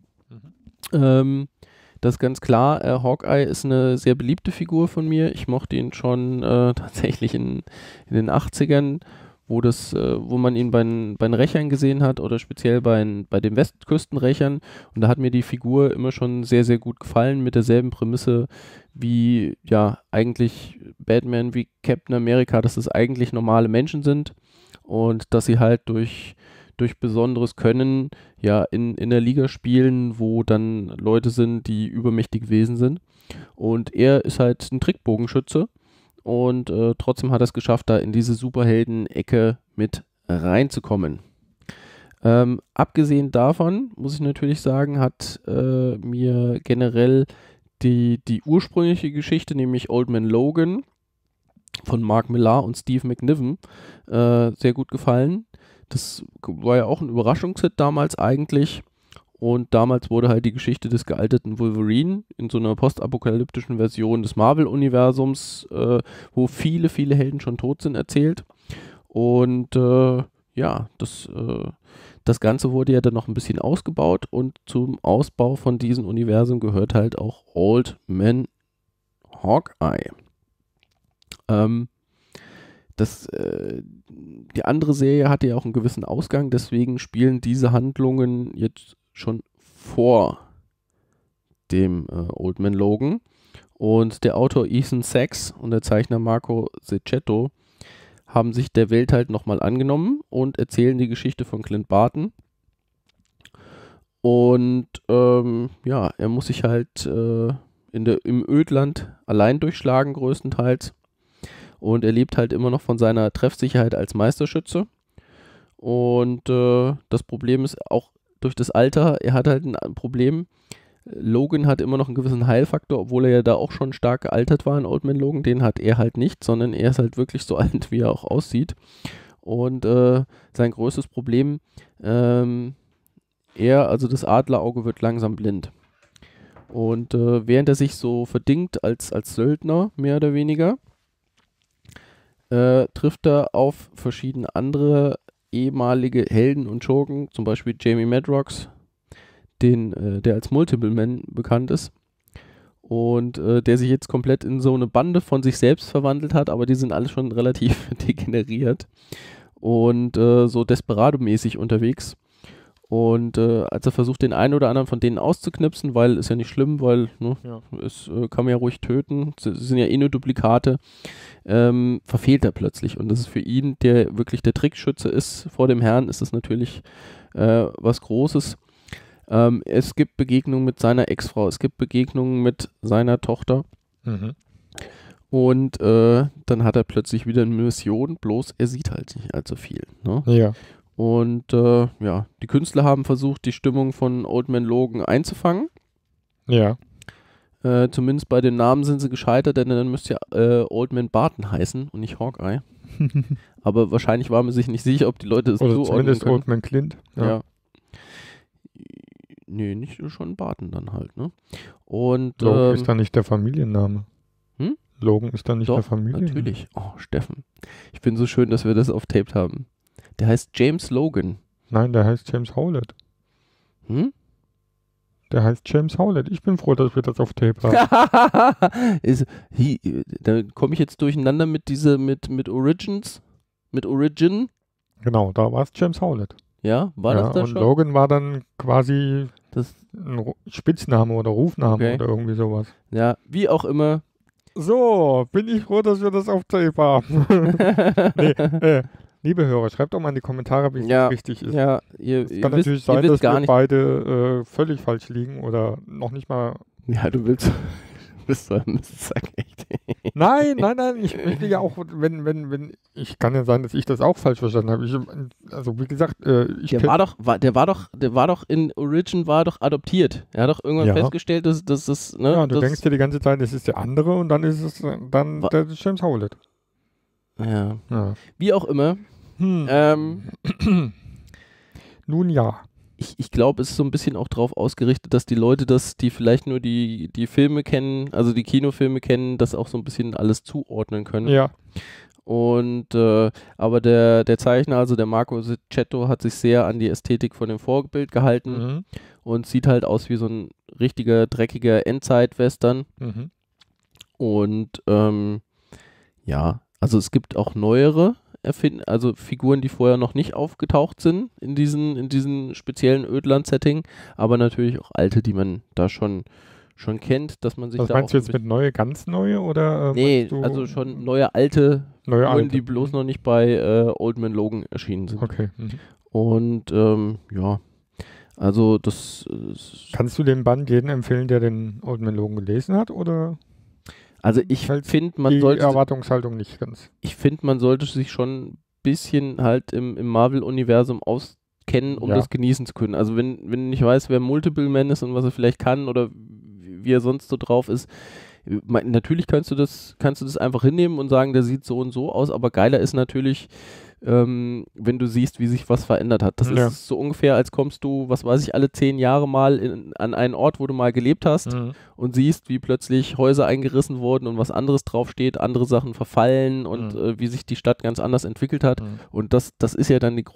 Das ist ganz klar, Hawkeye ist eine sehr beliebte Figur von mir. Ich mochte ihn schon tatsächlich in den 80ern, wo man ihn bei den Rächern gesehen hat oder speziell bei den Westküstenrächern. Und da hat mir die Figur immer schon sehr, sehr gut gefallen mit derselben Prämisse wie, ja, eigentlich Batman, wie Captain America, dass es eigentlich normale Menschen sind und dass sie halt durch besonderes Können ja in der Liga spielen, wo dann Leute sind, die übermächtige Wesen sind. Und er ist halt ein Trickbogenschütze und trotzdem hat er es geschafft, da in diese Superhelden-Ecke mit reinzukommen. Abgesehen davon, muss ich natürlich sagen, hat mir generell die ursprüngliche Geschichte, nämlich Old Man Logan von Mark Millar und Steve McNiven, sehr gut gefallen. Das war ja auch ein Überraschungshit damals eigentlich. Und damals wurde halt die Geschichte des gealterten Wolverine in so einer postapokalyptischen Version des Marvel-Universums, wo viele, viele Helden schon tot sind, erzählt. Und ja, das Ganze wurde ja dann noch ein bisschen ausgebaut und zum Ausbau von diesem Universum gehört halt auch Old Man Hawkeye. Die andere Serie hatte ja auch einen gewissen Ausgang, deswegen spielen diese Handlungen jetzt schon vor dem Old Man Logan. Und der Autor Ethan Sachs und der Zeichner Marco Cecchetto haben sich der Welt halt nochmal angenommen und erzählen die Geschichte von Clint Barton. Und ja, er muss sich halt im Ödland allein durchschlagen, größtenteils. Und er lebt halt immer noch von seiner Treffsicherheit als Meisterschütze. Und das Problem ist auch durch das Alter, er hat halt ein Problem. Logan hat immer noch einen gewissen Heilfaktor, obwohl er ja da auch schon stark gealtert war in Old Man Logan. Den hat er halt nicht, sondern er ist halt wirklich so alt, wie er auch aussieht. Und sein größtes Problem, also das Adlerauge wird langsam blind. Und während er sich so verdingt als Söldner, mehr oder weniger, trifft er auf verschiedene andere ehemalige Helden und Schurken, zum Beispiel Jamie Madrox, der als Multiple Man bekannt ist und der sich jetzt komplett in so eine Bande von sich selbst verwandelt hat, aber die sind alle schon relativ degeneriert und so Desperado-mäßig unterwegs. Und als er versucht, den einen oder anderen von denen auszuknipsen, weil ist ja nicht schlimm, weil es kann man ja ruhig töten, sie sind ja eh nur Duplikate, verfehlt er plötzlich. Und das ist für ihn, der wirklich der Trickschütze ist vor dem Herrn, ist das natürlich was Großes. Es gibt Begegnungen mit seiner Ex-Frau, es gibt Begegnungen mit seiner Tochter. Mhm. Und dann hat er plötzlich wieder eine Mission, bloß er sieht halt nicht allzu viel. Ne? Ja. Und ja, die Künstler haben versucht, die Stimmung von Old Man Logan einzufangen. Ja. Zumindest bei den Namen sind sie gescheitert, denn dann müsste ja Old Man Barton heißen und nicht Hawkeye. Aber wahrscheinlich war man sich nicht sicher, ob die Leute es Oder zuordnen zumindest können. Old Man Clint. Ja. Nee, nicht schon Barton dann halt, ne? Und Logan ist dann nicht der Familienname. Hm? Logan ist dann nicht doch, der Familienname. natürlich. Oh, Steffen. Ich bin so schön, dass wir das auf Tape haben. Der heißt James Logan. Nein, der heißt James Howlett. Hm? Der heißt James Howlett. Ich bin froh, dass wir das auf Tape haben. Da komme ich jetzt durcheinander mit Origins? Mit Origin? Genau, da war es James Howlett. Ja, war das da und schon? Logan war dann quasi Ein Spitzname oder Rufname oder irgendwie sowas. Ja, wie auch immer. So, bin ich froh, dass wir das auf Tape haben. Liebe Hörer, schreibt doch mal in die Kommentare, wie es richtig ist. Ja, Es kann natürlich sein, dass wir beide völlig falsch liegen oder noch nicht mal. Ja, du bist so ein Mistsack, echt. Nein, ich möchte ja auch, wenn, ich kann ja sein, dass ich das auch falsch verstanden habe. Also wie gesagt, der war doch in Origin adoptiert. Er hat doch irgendwann festgestellt, dass das, ne? Ja, du denkst dir die ganze Zeit, das ist der andere und dann ist es der James Howlett. Ja. Wie auch immer. Nun ja. Ich glaube, es ist so ein bisschen auch darauf ausgerichtet, dass die Leute, die vielleicht nur die Filme kennen, also die Kinofilme kennen, das auch so ein bisschen alles zuordnen können. Ja. Und aber der Zeichner, also der Marco Secchetto, hat sich sehr an die Ästhetik von dem Vorbild gehalten und sieht halt aus wie so ein richtiger, dreckiger Endzeit-Western. Und ja, also es gibt auch neuere Figuren, die vorher noch nicht aufgetaucht sind in diesen speziellen Ödland-Setting, aber natürlich auch alte, die man da schon kennt, dass man sich Was da meinst du jetzt mit neue, ganz neue oder? Nee, also schon neue alte, die bloß noch nicht bei Old Man Logan erschienen sind. Okay. Und ja, also das. Kannst du den Band jedem empfehlen, der den Old Man Logan gelesen hat, oder? Also ich finde, man sollte die Erwartungshaltung nicht ganz. Ich finde, man sollte sich schon ein bisschen halt im Marvel-Universum auskennen, um das genießen zu können. Also wenn du nicht weißt, wer Multiple Man ist und was er vielleicht kann oder wie er sonst so drauf ist, natürlich kannst du das einfach hinnehmen und sagen, der sieht so und so aus, aber geiler ist natürlich, wenn du siehst, wie sich was verändert hat. Das ist so ungefähr, als kommst du, was weiß ich, alle 10 Jahre mal an einen Ort, wo du mal gelebt hast und siehst, wie plötzlich Häuser eingerissen wurden und was anderes draufsteht, andere Sachen verfallen und wie sich die Stadt ganz anders entwickelt hat. Und das ist ja dann das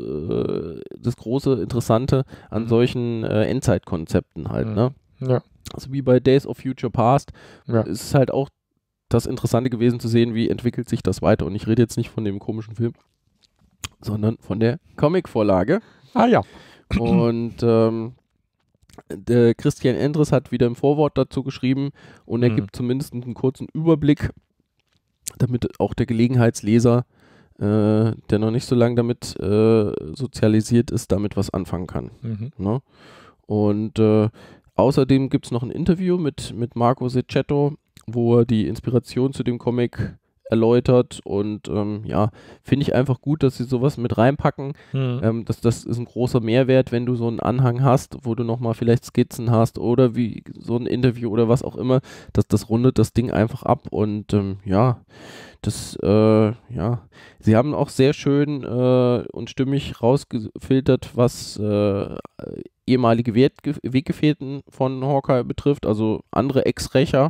große Interessante an solchen Endzeitkonzepten halt, ne? Ja. Also wie bei Days of Future Past ist es halt auch das Interessante gewesen zu sehen, wie entwickelt sich das weiter. Und ich rede jetzt nicht von dem komischen Film, sondern von der Comic-Vorlage. Ah ja. Und der Christian Endres hat wieder im Vorwort dazu geschrieben und er gibt zumindest einen kurzen Überblick, damit auch der Gelegenheitsleser, der noch nicht so lange damit sozialisiert ist, damit was anfangen kann. Ne? Und außerdem gibt es noch ein Interview mit Marco Secchetto, wo er die Inspiration zu dem Comic erläutert und finde ich einfach gut, dass sie sowas mit reinpacken. Das ist ein großer Mehrwert, wenn du so einen Anhang hast, wo du nochmal vielleicht Skizzen hast oder wie so ein Interview oder was auch immer, das rundet das Ding einfach ab und sie haben auch sehr schön und stimmig rausgefiltert, was ehemalige Weggefährten von Hawkeye betrifft, also andere Ex-Rächer.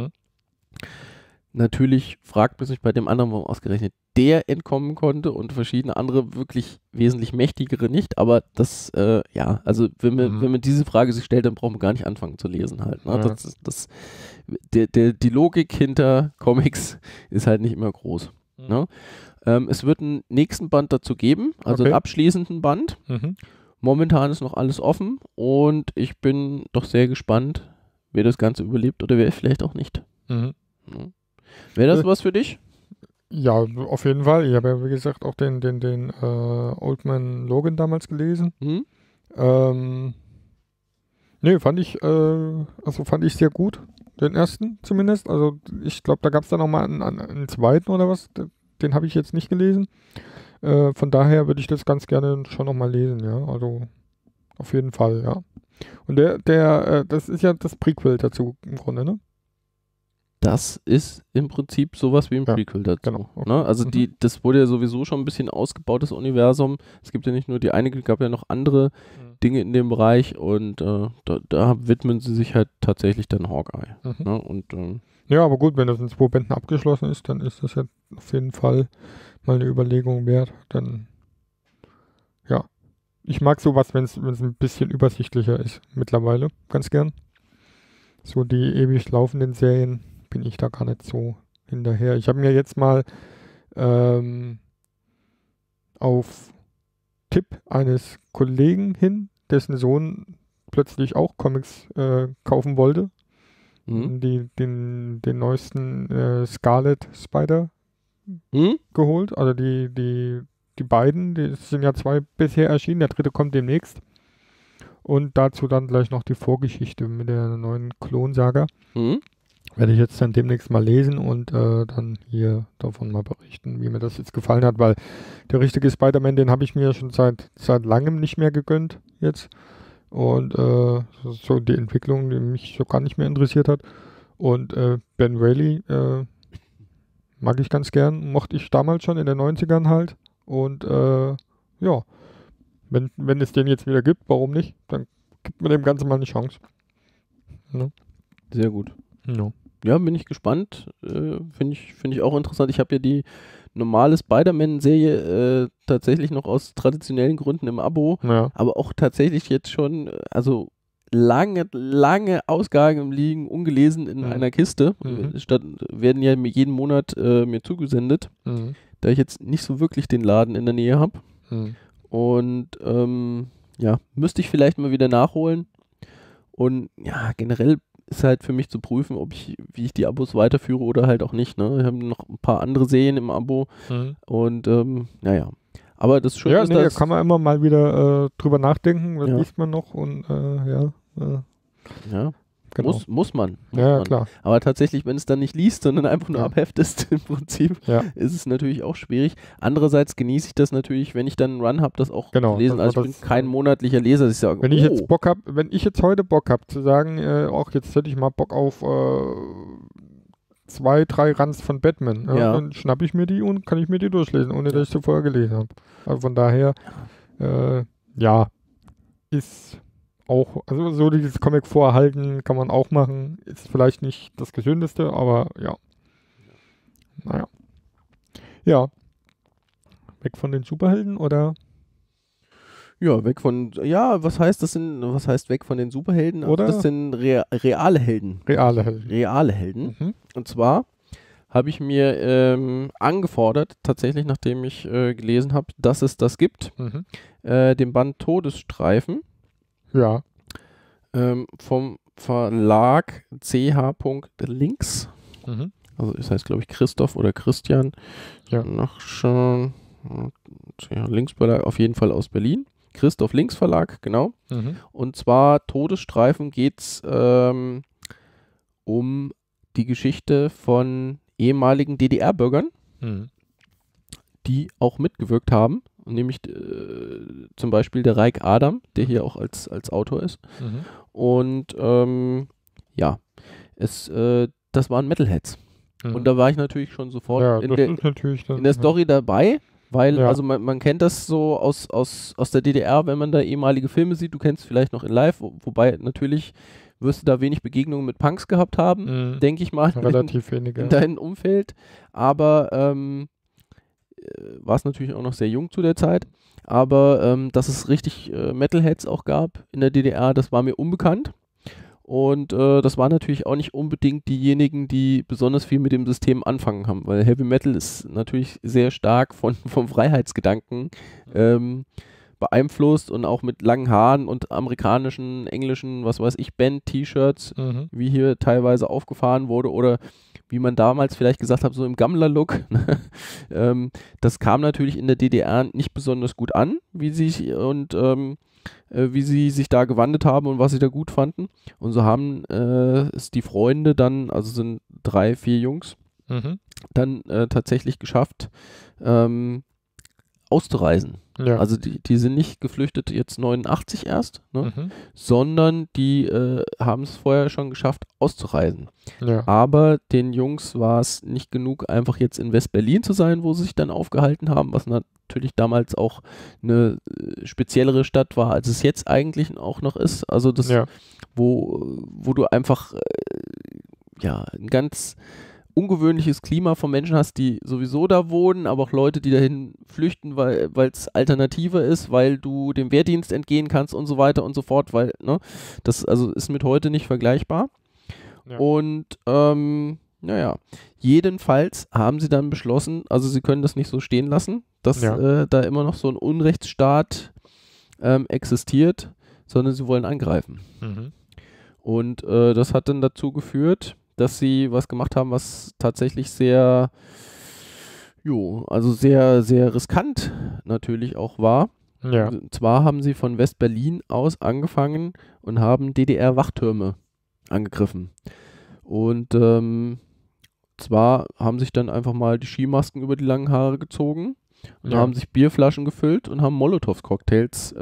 Natürlich fragt man sich bei dem anderen, warum ausgerechnet der entkommen konnte und verschiedene andere wirklich wesentlich mächtigere nicht, aber das, also wenn man diese Frage sich stellt, dann braucht man gar nicht anfangen zu lesen halt. Ne? Die Logik hinter Comics ist halt nicht immer groß. Ne? Es wird einen nächsten Band dazu geben, also einen abschließenden Band. Momentan ist noch alles offen und ich bin doch sehr gespannt, wer das Ganze überlebt oder wer vielleicht auch nicht. Wäre das was für dich? Ja, auf jeden Fall. Ich habe ja, wie gesagt, auch den Old Man Logan damals gelesen. Fand ich sehr gut. Den ersten zumindest. Also ich glaube, da gab es dann nochmal einen zweiten oder was. Den habe ich jetzt nicht gelesen. Von daher würde ich das ganz gerne schon nochmal lesen, ja. Also auf jeden Fall, ja. Und das ist ja das Prequel dazu im Grunde, ne? Das ist im Prinzip sowas wie ein Prequel dazu. Genau. Okay. Ne? Also das wurde ja sowieso schon ein bisschen ausgebaut, das Universum. Es gibt ja nicht nur die eine, es gab ja noch andere Dinge in dem Bereich und da widmen sie sich halt tatsächlich dann Hawkeye. Ne? Und, ja, aber gut, wenn das in 2 Bänden abgeschlossen ist, dann ist das ja auf jeden Fall mal eine Überlegung wert. Dann, ja. Ich mag sowas, wenn es ein bisschen übersichtlicher ist mittlerweile. Ganz gern. So die ewig laufenden Serien bin ich da gar nicht so hinterher. Ich habe mir jetzt mal auf Tipp eines Kollegen hin, dessen Sohn plötzlich auch Comics kaufen wollte. Mhm. Den neuesten Scarlet Spider Mhm. geholt. Also die beiden, es sind ja 2 bisher erschienen, der 3. kommt demnächst. Und dazu dann gleich noch die Vorgeschichte mit der neuen Klonsaga. Mhm. Werde ich jetzt dann demnächst mal lesen und dann hier davon mal berichten, wie mir das jetzt gefallen hat, weil der richtige Spider-Man, den habe ich mir schon seit langem nicht mehr gegönnt jetzt. Und so die Entwicklung, die mich so gar nicht mehr interessiert hat. Und Ben Reilly mag ich ganz gern, mochte ich damals schon in den 90ern halt. Und ja, wenn es den jetzt wieder gibt, warum nicht? Dann gibt man dem Ganzen mal eine Chance. Ja. Sehr gut. Ja. Ja, bin ich gespannt. Finde ich auch interessant. Ich habe ja die normale Spider-Man-Serie tatsächlich noch aus traditionellen Gründen im Abo, Ja. aber auch tatsächlich jetzt schon, also lange Ausgaben liegen, ungelesen in einer Kiste. Werden ja jeden Monat mir zugesendet, da ich jetzt nicht so wirklich den Laden in der Nähe habe. Und ja, müsste ich vielleicht mal wieder nachholen. Und ja, generell ist halt für mich zu prüfen, wie ich die Abos weiterführe oder halt auch nicht. Ne? Wir haben noch ein paar andere Serien im Abo und naja. Aber das Schöne ist, da kann man immer mal wieder drüber nachdenken, was liest man noch und ja. Genau. Muss man. Klar. Aber tatsächlich, wenn es dann nicht liest, sondern einfach nur abheftest im Prinzip, ist es natürlich auch schwierig. Andererseits genieße ich das natürlich, wenn ich dann einen Run habe, das auch zu lesen. Also ich bin kein monatlicher Leser, dass ich sage, wenn ich jetzt Bock habe, wenn ich jetzt heute Bock habe zu sagen, auch jetzt hätte ich mal Bock auf 2, 3 Runs von Batman, dann schnappe ich mir die und kann ich mir die durchlesen, ohne dass ich sie vorher gelesen habe. Also von daher, ist auch, also so dieses Comic vorhalten kann man auch machen. Ist vielleicht nicht das Gesündeste, aber ja. Naja. Ja. Weg von den Superhelden oder? Ja, was heißt weg von den Superhelden? Oder? Also das sind reale Helden. Reale Helden. Und zwar habe ich mir angefordert, tatsächlich, nachdem ich gelesen habe, dass es das gibt, den Band Todesstreifen. Ja. Vom Verlag CH. Links. Also das heißt, glaube ich, Christoph oder Christian. Ja. Nachschauen. Links Verlag, auf jeden Fall aus Berlin. Christoph Links Verlag, genau. Und zwar Todesstreifen geht es um die Geschichte von ehemaligen DDR-Bürgern, die auch mitgewirkt haben. Nämlich zum Beispiel der Raik Adam, der hier auch als Autor ist. Und das waren Metalheads. Und da war ich natürlich schon sofort in der Story dabei, weil also man kennt das so aus der DDR, wenn man da ehemalige Filme sieht, du kennst vielleicht noch in Live, wobei natürlich wirst du da wenig Begegnungen mit Punks gehabt haben, denke ich mal. Relativ wenige. In deinem Umfeld. Aber war es natürlich auch noch sehr jung zu der Zeit, aber dass es richtig Metalheads auch gab in der DDR, das war mir unbekannt und das waren natürlich auch nicht unbedingt diejenigen, die besonders viel mit dem System anfangen haben, weil Heavy Metal ist natürlich sehr stark vom Freiheitsgedanken beeinflusst und auch mit langen Haaren und amerikanischen, englischen, was weiß ich, Band-T-Shirts, wie hier teilweise aufgefahren wurde oder wie man damals vielleicht gesagt hat, so im Gammler-Look. Das kam natürlich in der DDR nicht besonders gut an, wie sie sich da gewandelt haben und was sie da gut fanden. Und so haben es die Freunde dann, also sind 3, 4 Jungs, dann tatsächlich geschafft, auszureisen. Ja. Also die sind nicht geflüchtet jetzt 89 erst, sondern die haben es vorher schon geschafft, auszureisen. Ja. Aber den Jungs war es nicht genug, einfach jetzt in West-Berlin zu sein, wo sie sich dann aufgehalten haben, was natürlich damals auch eine speziellere Stadt war, als es jetzt eigentlich auch noch ist. Also das, wo du einfach ein ganz ungewöhnliches Klima von Menschen hast, die sowieso da wohnen, aber auch Leute, die dahin flüchten, weil es alternativer ist, weil du dem Wehrdienst entgehen kannst und so weiter und so fort, weil, das also ist mit heute nicht vergleichbar. Ja. Und jedenfalls haben sie dann beschlossen, also sie können das nicht so stehen lassen, dass da immer noch so ein Unrechtsstaat existiert, sondern sie wollen angreifen. Mhm. Und das hat dann dazu geführt, dass sie was gemacht haben, was tatsächlich sehr, also sehr, sehr riskant natürlich auch war. Ja. Und zwar haben sie von West-Berlin aus angefangen und haben DDR-Wachtürme angegriffen. Und zwar haben sich dann einfach mal die Skimasken über die langen Haare gezogen und haben sich Bierflaschen gefüllt und haben Molotow-Cocktails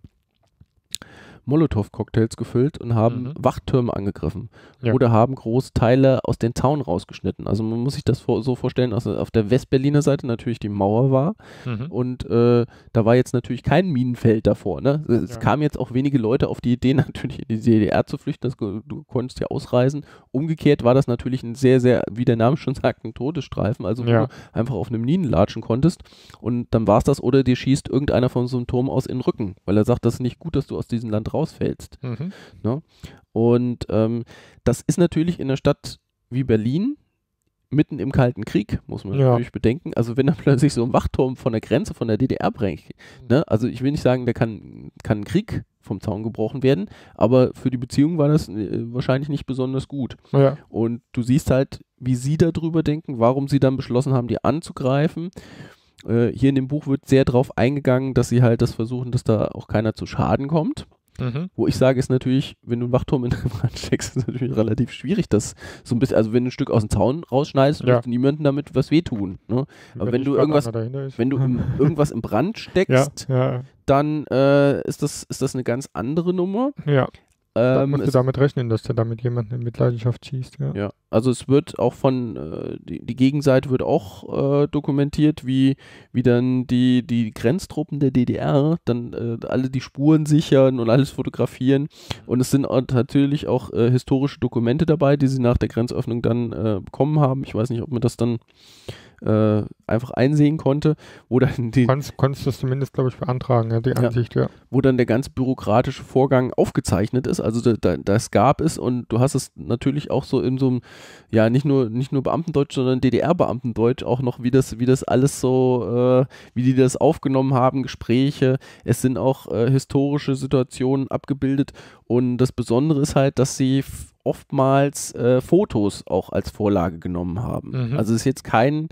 gefüllt und haben Wachtürme angegriffen oder haben Großteile aus den Zaun rausgeschnitten. Also man muss sich das so vorstellen, dass auf der Westberliner Seite natürlich die Mauer war und da war jetzt natürlich kein Minenfeld davor. Ne? Es kamen jetzt auch wenige Leute auf die Idee, natürlich in die DDR zu flüchten, du konntest ja ausreisen. Umgekehrt war das natürlich ein sehr, sehr, wie der Name schon sagt, ein Todesstreifen, also wo du einfach auf einem Minen latschen konntest und dann war es das, oder dir schießt irgendeiner von so einem Turm aus in den Rücken, weil er sagt, das ist nicht gut, dass du aus diesem Land rausfällst. Ne? Und das ist natürlich in einer Stadt wie Berlin mitten im Kalten Krieg, muss man natürlich bedenken. Also wenn da plötzlich so ein Wachturm von der Grenze von der DDR brennt, ne? Also ich will nicht sagen, da kann ein Krieg vom Zaun gebrochen werden, aber für die Beziehung war das wahrscheinlich nicht besonders gut. Ja. Und du siehst halt, wie sie darüber denken, warum sie dann beschlossen haben, die anzugreifen. Hier in dem Buch wird sehr drauf eingegangen, dass sie halt das versuchen, dass da auch keiner zu Schaden kommt. Wo ich sage, ist natürlich, wenn du einen Wachturm in den Brand steckst, ist es natürlich relativ schwierig, das so ein bisschen, also wenn du ein Stück aus dem Zaun rausschneidest, wirst du niemandem damit was wehtun. Ne? Aber wenn du irgendwas im Brand steckst, dann ist das eine ganz andere Nummer. Ja. Da musst du damit rechnen, dass der damit jemanden in Mitleidenschaft schießt. Ja, also es wird auch die Gegenseite wird auch dokumentiert, wie dann die Grenztruppen der DDR dann alle die Spuren sichern und alles fotografieren. Und es sind natürlich auch historische Dokumente dabei, die sie nach der Grenzöffnung dann bekommen haben. Ich weiß nicht, ob man das dann einfach einsehen konnte, wo dann konntest du es zumindest, glaube ich, beantragen, die Ansicht, wo dann der ganz bürokratische Vorgang aufgezeichnet ist, also das gab es und du hast es natürlich auch so in so einem, nicht nur Beamtendeutsch, sondern DDR-Beamtendeutsch auch noch, wie das alles so, wie die das aufgenommen haben, Gespräche, es sind auch historische Situationen abgebildet und das Besondere ist halt, dass sie oftmals Fotos auch als Vorlage genommen haben. Also es ist jetzt kein,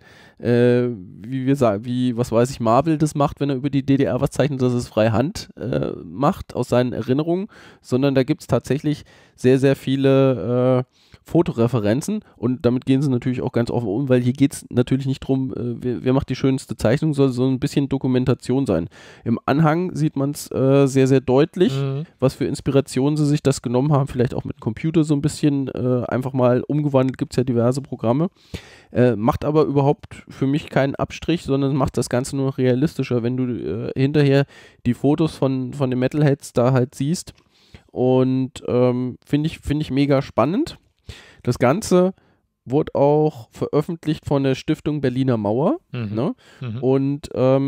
was weiß ich, Marvel das macht, wenn er über die DDR was zeichnet, dass es freie Hand macht aus seinen Erinnerungen, sondern da gibt es tatsächlich sehr, sehr viele Fotoreferenzen und damit gehen sie natürlich auch ganz offen um, weil hier geht es natürlich nicht drum, wer macht die schönste Zeichnung, soll so ein bisschen Dokumentation sein. Im Anhang sieht man es sehr, sehr deutlich, was für Inspirationen sie sich das genommen haben, vielleicht auch mit dem Computer so ein bisschen einfach mal umgewandelt, gibt es ja diverse Programme. Macht aber überhaupt für mich keinen Abstrich, sondern macht das Ganze nur noch realistischer, wenn du hinterher die Fotos von den Metalheads da halt siehst und finde ich mega spannend. Das Ganze wurde auch veröffentlicht von der Stiftung Berliner Mauer. Ne? Und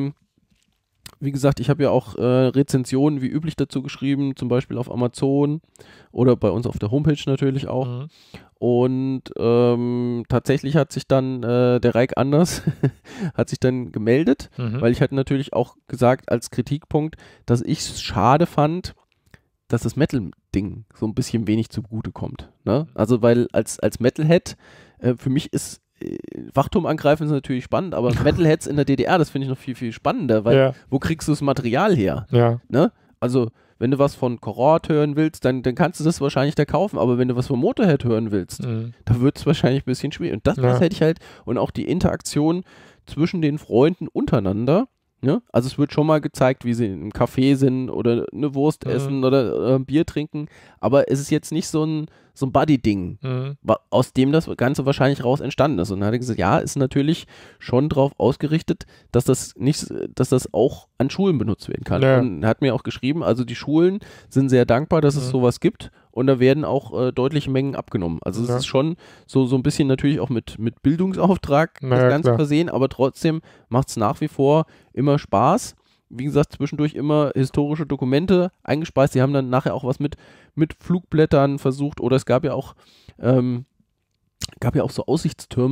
wie gesagt, ich habe ja auch Rezensionen wie üblich dazu geschrieben, zum Beispiel auf Amazon oder bei uns auf der Homepage natürlich auch. Und tatsächlich hat sich dann der Reik Anders hat sich dann gemeldet, weil ich hatte natürlich auch gesagt als Kritikpunkt, dass ich es schade fand, dass das Metal-Ding so ein bisschen wenig zugute kommt. Ne? Also weil als Metalhead, für mich ist Wachturm angreifen ist natürlich spannend, aber Metalheads in der DDR, das finde ich noch viel, viel spannender, weil wo kriegst du das Material her? Ne? Also wenn du was von Korot hören willst, dann kannst du das wahrscheinlich da kaufen, aber wenn du was von Motorhead hören willst, da wird es wahrscheinlich ein bisschen schwierig. Und das hätte ich halt, und auch die Interaktion zwischen den Freunden untereinander. Ja? Also es wird schon mal gezeigt, wie sie im Café sind oder eine Wurst essen oder Bier trinken, aber es ist jetzt nicht so ein Buddy-Ding, aus dem das Ganze wahrscheinlich raus entstanden ist. Und dann hat er gesagt, ja, ist natürlich schon darauf ausgerichtet, dass das auch an Schulen benutzt werden kann. Ja. Und er hat mir auch geschrieben, also die Schulen sind sehr dankbar, dass es sowas gibt und da werden auch deutliche Mengen abgenommen. Also es ist schon so ein bisschen natürlich auch mit Bildungsauftrag das Ganze versehen, aber trotzdem macht es nach wie vor immer Spaß. Wie gesagt, zwischendurch immer historische Dokumente eingespeist. Sie haben dann nachher auch was mit Flugblättern versucht oder es gab ja auch so Aussichtstürme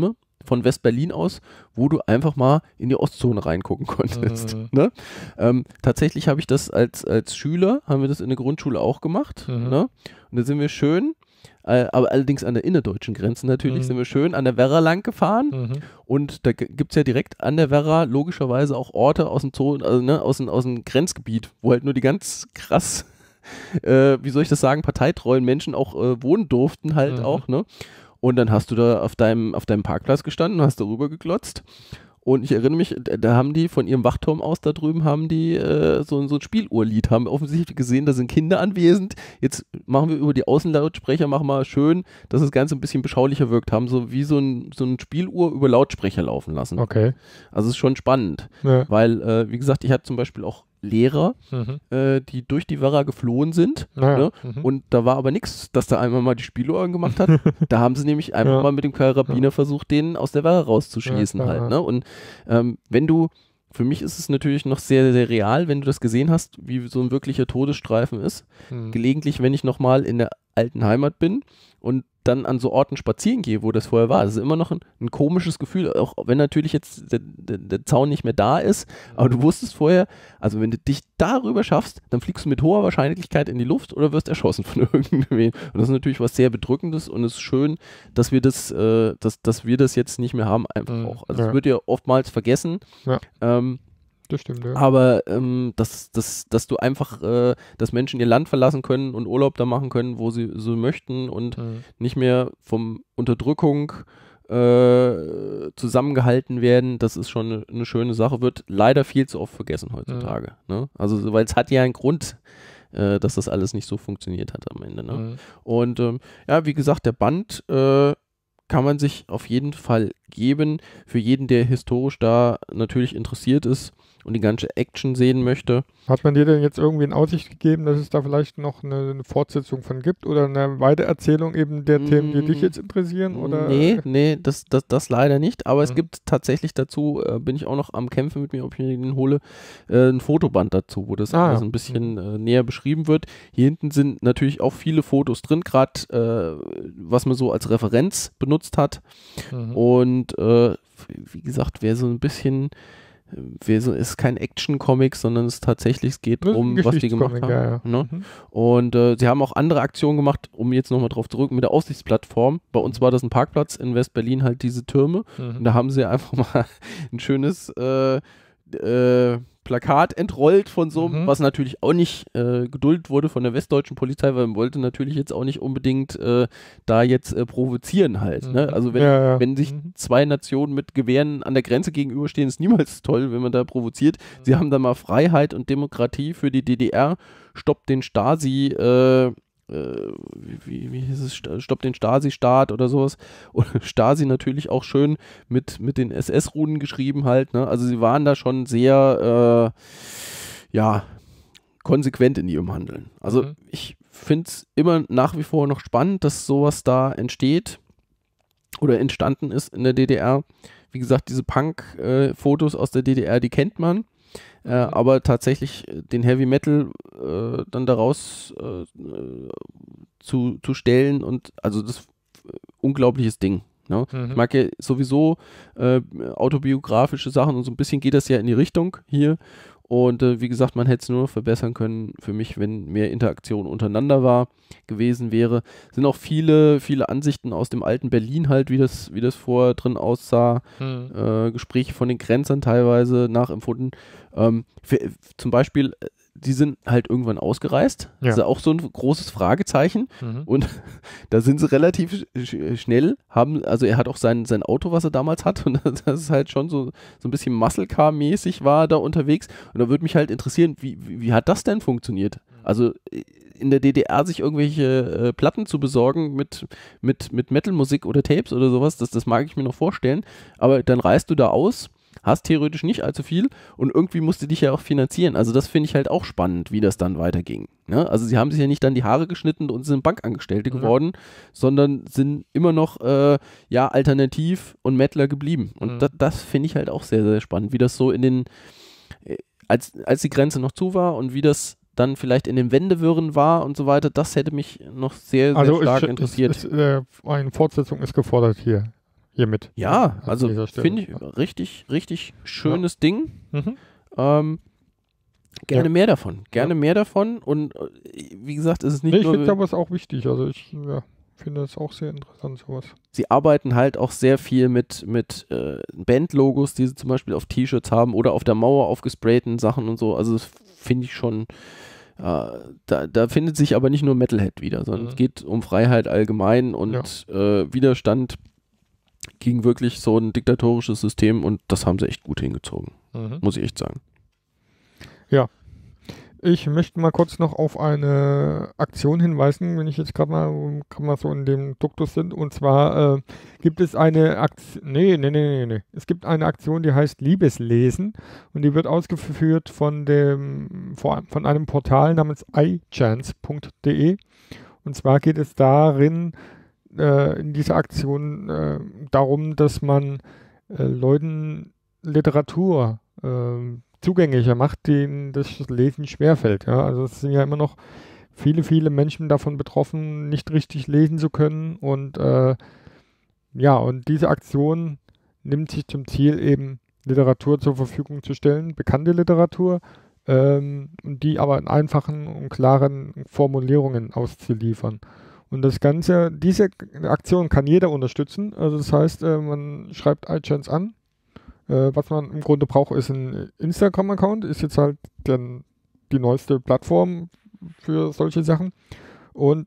von West-Berlin aus, wo du einfach mal in die Ostzone reingucken konntest. Ne? Tatsächlich habe ich das als Schüler, haben wir das in der Grundschule auch gemacht. Ne? Und da sind wir schön, aber allerdings an der innerdeutschen Grenze natürlich, sind wir schön an der Werra lang gefahren. Und da gibt es ja direkt an der Werra logischerweise auch Orte aus dem Zoo, also, ne, aus dem Grenzgebiet, wo halt nur die ganz krass, wie soll ich das sagen, parteitreuen Menschen auch wohnen durften halt auch, ne? Und dann hast du da auf deinem Parkplatz gestanden, hast darüber geglotzt. Und ich erinnere mich, da haben die von ihrem Wachturm aus da drüben, haben die so ein Spieluhrlied, haben offensichtlich gesehen, da sind Kinder anwesend. Jetzt machen wir über die Außenlautsprecher, machen wir schön, dass das Ganze ein bisschen beschaulicher wirkt, haben so wie so ein Spieluhr über Lautsprecher laufen lassen. Okay. Also es ist schon spannend, weil, wie gesagt, ich hatte zum Beispiel auch Lehrer, die durch die Werra geflohen sind. Ne? Und da war aber nichts, dass da einmal mal die Spieluhr gemacht hat. Da haben sie nämlich einfach mal mit dem Karabiner versucht, den aus der Werra rauszuschießen halt. Ne? Und für mich ist es natürlich noch sehr, sehr real, wenn du das gesehen hast, wie so ein wirklicher Todesstreifen ist. Gelegentlich, wenn ich nochmal in der alten Heimat bin und dann an so Orten spazieren gehe, wo das vorher war. Das ist immer noch ein komisches Gefühl, auch wenn natürlich jetzt der Zaun nicht mehr da ist, aber du wusstest vorher, also wenn du dich darüber schaffst, dann fliegst du mit hoher Wahrscheinlichkeit in die Luft oder wirst erschossen von irgendwem. Und das ist natürlich was sehr Bedrückendes und es ist schön, dass wir das jetzt nicht mehr haben, einfach auch. Also es wird ja oftmals vergessen. Das stimmt, ja. Aber dass du einfach, dass Menschen ihr Land verlassen können und Urlaub da machen können, wo sie so möchten und nicht mehr vom Unterdrückung zusammengehalten werden, das ist schon eine schöne Sache, wird leider viel zu oft vergessen heutzutage. Ne? Also, weil es hat ja einen Grund, dass das alles nicht so funktioniert hat am Ende. Ne? Und wie gesagt, der Band kann man sich auf jeden Fall geben, für jeden, der historisch da natürlich interessiert ist und die ganze Action sehen möchte. Hat man dir denn jetzt irgendwie in Aussicht gegeben, dass es da vielleicht noch eine Fortsetzung von gibt oder eine Weitererzählung eben der Themen, die dich jetzt interessieren? Oder? Nee, das leider nicht, aber es gibt tatsächlich dazu, bin ich auch noch am Kämpfen mit mir, ob ich mir den hole, ein Fotoband dazu, wo das alles ein bisschen näher beschrieben wird. Hier hinten sind natürlich auch viele Fotos drin, gerade was man so als Referenz benutzt hat und wie gesagt, wer so ein bisschen ist kein Action-Comic, sondern es geht darum, was die gemacht haben. Ja. Ne? Und sie haben auch andere Aktionen gemacht, um jetzt nochmal drauf zurück, mit der Aussichtsplattform. Bei uns war das ein Parkplatz in West-Berlin, halt diese Türme. Und da haben sie einfach mal ein schönes Plakat entrollt von so einem, was natürlich auch nicht geduldet wurde von der westdeutschen Polizei, weil man wollte natürlich jetzt auch nicht unbedingt da jetzt provozieren halt. Ne? Also wenn sich zwei Nationen mit Gewehren an der Grenze gegenüberstehen, ist niemals toll, wenn man da provoziert. Sie haben da mal Freiheit und Demokratie für die DDR, stoppt den Stasi, wie hieß es, stoppt den Stasi-Staat oder sowas. Und Stasi natürlich auch schön mit den SS-Runen geschrieben halt. Ne? Also sie waren da schon sehr, konsequent in ihrem Handeln. Also ich finde es immer nach wie vor noch spannend, dass sowas da entsteht oder entstanden ist in der DDR. Wie gesagt, diese Punk-Fotos aus der DDR, die kennt man. Aber tatsächlich den Heavy Metal dann daraus zu stellen und also das unglaubliches Ding. Ne? Ich mag ja sowieso autobiografische Sachen und so ein bisschen geht das ja in die Richtung hier. Und wie gesagt, man hätte es nur noch verbessern können für mich, wenn mehr Interaktion untereinander gewesen wäre. Sind auch viele Ansichten aus dem alten Berlin halt, wie das vorher drin aussah. Gespräche von den Grenzern teilweise nachempfunden. Zum Beispiel, die sind halt irgendwann ausgereist. Ja. Das ist auch so ein großes Fragezeichen. Und da sind sie relativ schnell, also er hat auch sein Auto, was er damals hat, und das ist halt schon so ein bisschen Muscle Car-mäßig war da unterwegs. Und da würde mich halt interessieren, wie hat das denn funktioniert? Also in der DDR sich irgendwelche Platten zu besorgen mit Metal-Musik oder Tapes oder sowas, das mag ich mir noch vorstellen. Aber dann reist du da aus, hast theoretisch nicht allzu viel und irgendwie musst du dich ja auch finanzieren. Also das finde ich halt auch spannend, wie das dann weiterging. Ne? Also sie haben sich ja nicht dann die Haare geschnitten und sind Bankangestellte geworden, sondern sind immer noch alternativ und Mettler geblieben. Und das finde ich halt auch sehr, sehr spannend, wie das so als die Grenze noch zu war und wie das dann vielleicht in den Wendewirren war und so weiter, das hätte mich noch sehr, sehr stark interessiert. Eine Fortsetzung ist gefordert hier. hiermit. Ja, an also dieser Stelle. finde ich richtig, richtig schönes Ding. Mhm. Gerne Ja. mehr davon. Gerne Ja. mehr davon. Und wie gesagt, es ist nicht Nee, ich finde nur. sowas auch wichtig. Also ich finde das auch sehr interessant, sowas. Sie arbeiten halt auch sehr viel mit Bandlogos, die sie zum Beispiel auf T-Shirts haben oder auf der Mauer aufgesprayten Sachen und so. Also das finde ich schon, da findet sich aber nicht nur Metalhead wieder, sondern es geht um Freiheit allgemein und Widerstand gegen wirklich so ein diktatorisches System und das haben sie echt gut hingezogen, muss ich echt sagen. Ja. Ich möchte mal kurz noch auf eine Aktion hinweisen, wenn ich jetzt gerade mal so in dem Duktus sind. Und zwar gibt es eine Aktion, nee. Es gibt eine Aktion, die heißt Liebeslesen und die wird ausgeführt von einem Portal namens ichance.de. Und zwar geht es darin, in dieser Aktion darum, dass man Leuten Literatur zugänglicher macht, denen das Lesen schwerfällt. Ja? Also es sind ja immer noch viele Menschen davon betroffen, nicht richtig lesen zu können. Und und diese Aktion nimmt sich zum Ziel, eben Literatur zur Verfügung zu stellen, bekannte Literatur, die aber in einfachen und klaren Formulierungen auszuliefern. Und das Ganze, diese Aktion kann jeder unterstützen. Also das heißt, man schreibt iChance an. Was man im Grunde braucht, ist ein Instagram-Account. Ist jetzt halt die neueste Plattform für solche Sachen. Und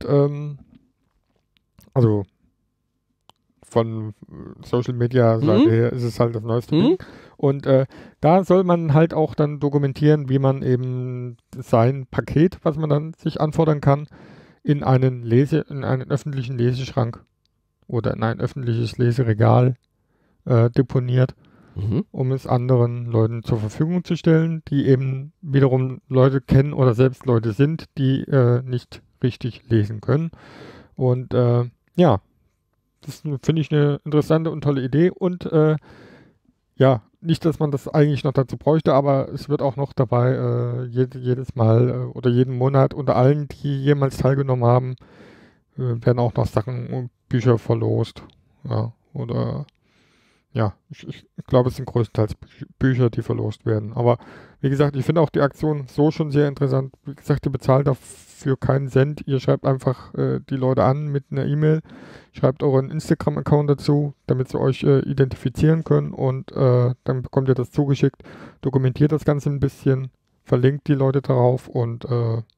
also von Social Media Seite her ist es halt das neueste Ding. Und da soll man halt auch dann dokumentieren, wie man eben sein Paket, was man dann sich anfordern kann, in einen öffentlichen Leseschrank oder in ein öffentliches Leseregal deponiert, um es anderen Leuten zur Verfügung zu stellen, die eben wiederum Leute kennen oder selbst Leute sind, die nicht richtig lesen können. Und das finde ich eine interessante und tolle Idee und nicht, dass man das eigentlich noch dazu bräuchte, aber es wird auch noch dabei jedes Mal oder jeden Monat unter allen, die jemals teilgenommen haben, werden auch noch Sachen und Bücher verlost. Ja, oder ich glaube, es sind größtenteils Bücher, die verlost werden. Aber wie gesagt, ich finde auch die Aktion so schon sehr interessant. Wie gesagt, ihr bezahlt dafür keinen Cent. Ihr schreibt einfach die Leute an mit einer E-Mail, schreibt euren Instagram-Account dazu, damit sie euch identifizieren können und dann bekommt ihr das zugeschickt, dokumentiert das Ganze ein bisschen, verlinkt die Leute darauf und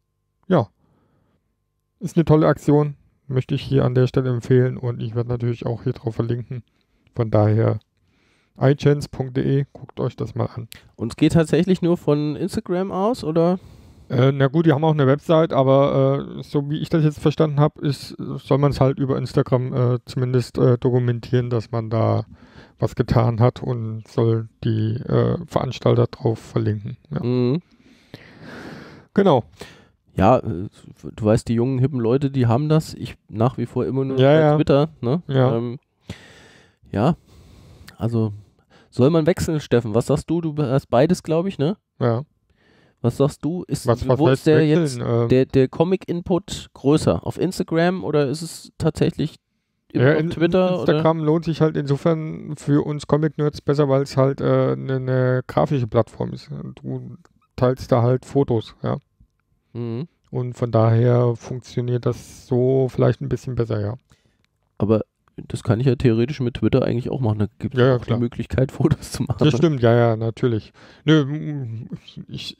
ist eine tolle Aktion. Möchte ich hier an der Stelle empfehlen und ich werde natürlich auch hier drauf verlinken. Von daher ichance.de, guckt euch das mal an. Und es geht tatsächlich nur von Instagram aus, oder? Na gut, die haben auch eine Website, aber so wie ich das jetzt verstanden habe, soll man es halt über Instagram zumindest dokumentieren, dass man da was getan hat und soll die Veranstalter drauf verlinken. Ja. Genau. Ja, du weißt, die jungen, hippen Leute, die haben das. Ich nach wie vor immer nur bei Twitter. Ne? Ja. Also soll man wechseln, Steffen? Was sagst du? Du hast beides, glaube ich, ne? Ja. Was sagst du? Wo ist der wechseln? Jetzt der Comic-Input größer? Auf Instagram oder ist es tatsächlich auf Twitter? Instagram lohnt sich halt insofern für uns Comic-Nerds besser, weil es halt eine grafische Plattform ist. Du teilst da halt Fotos, ja. Und von daher funktioniert das so vielleicht ein bisschen besser, ja. Aber das kann ich ja theoretisch mit Twitter eigentlich auch machen. Da gibt es auch die Möglichkeit, Fotos zu machen. Das stimmt, ja, natürlich. Nö, ich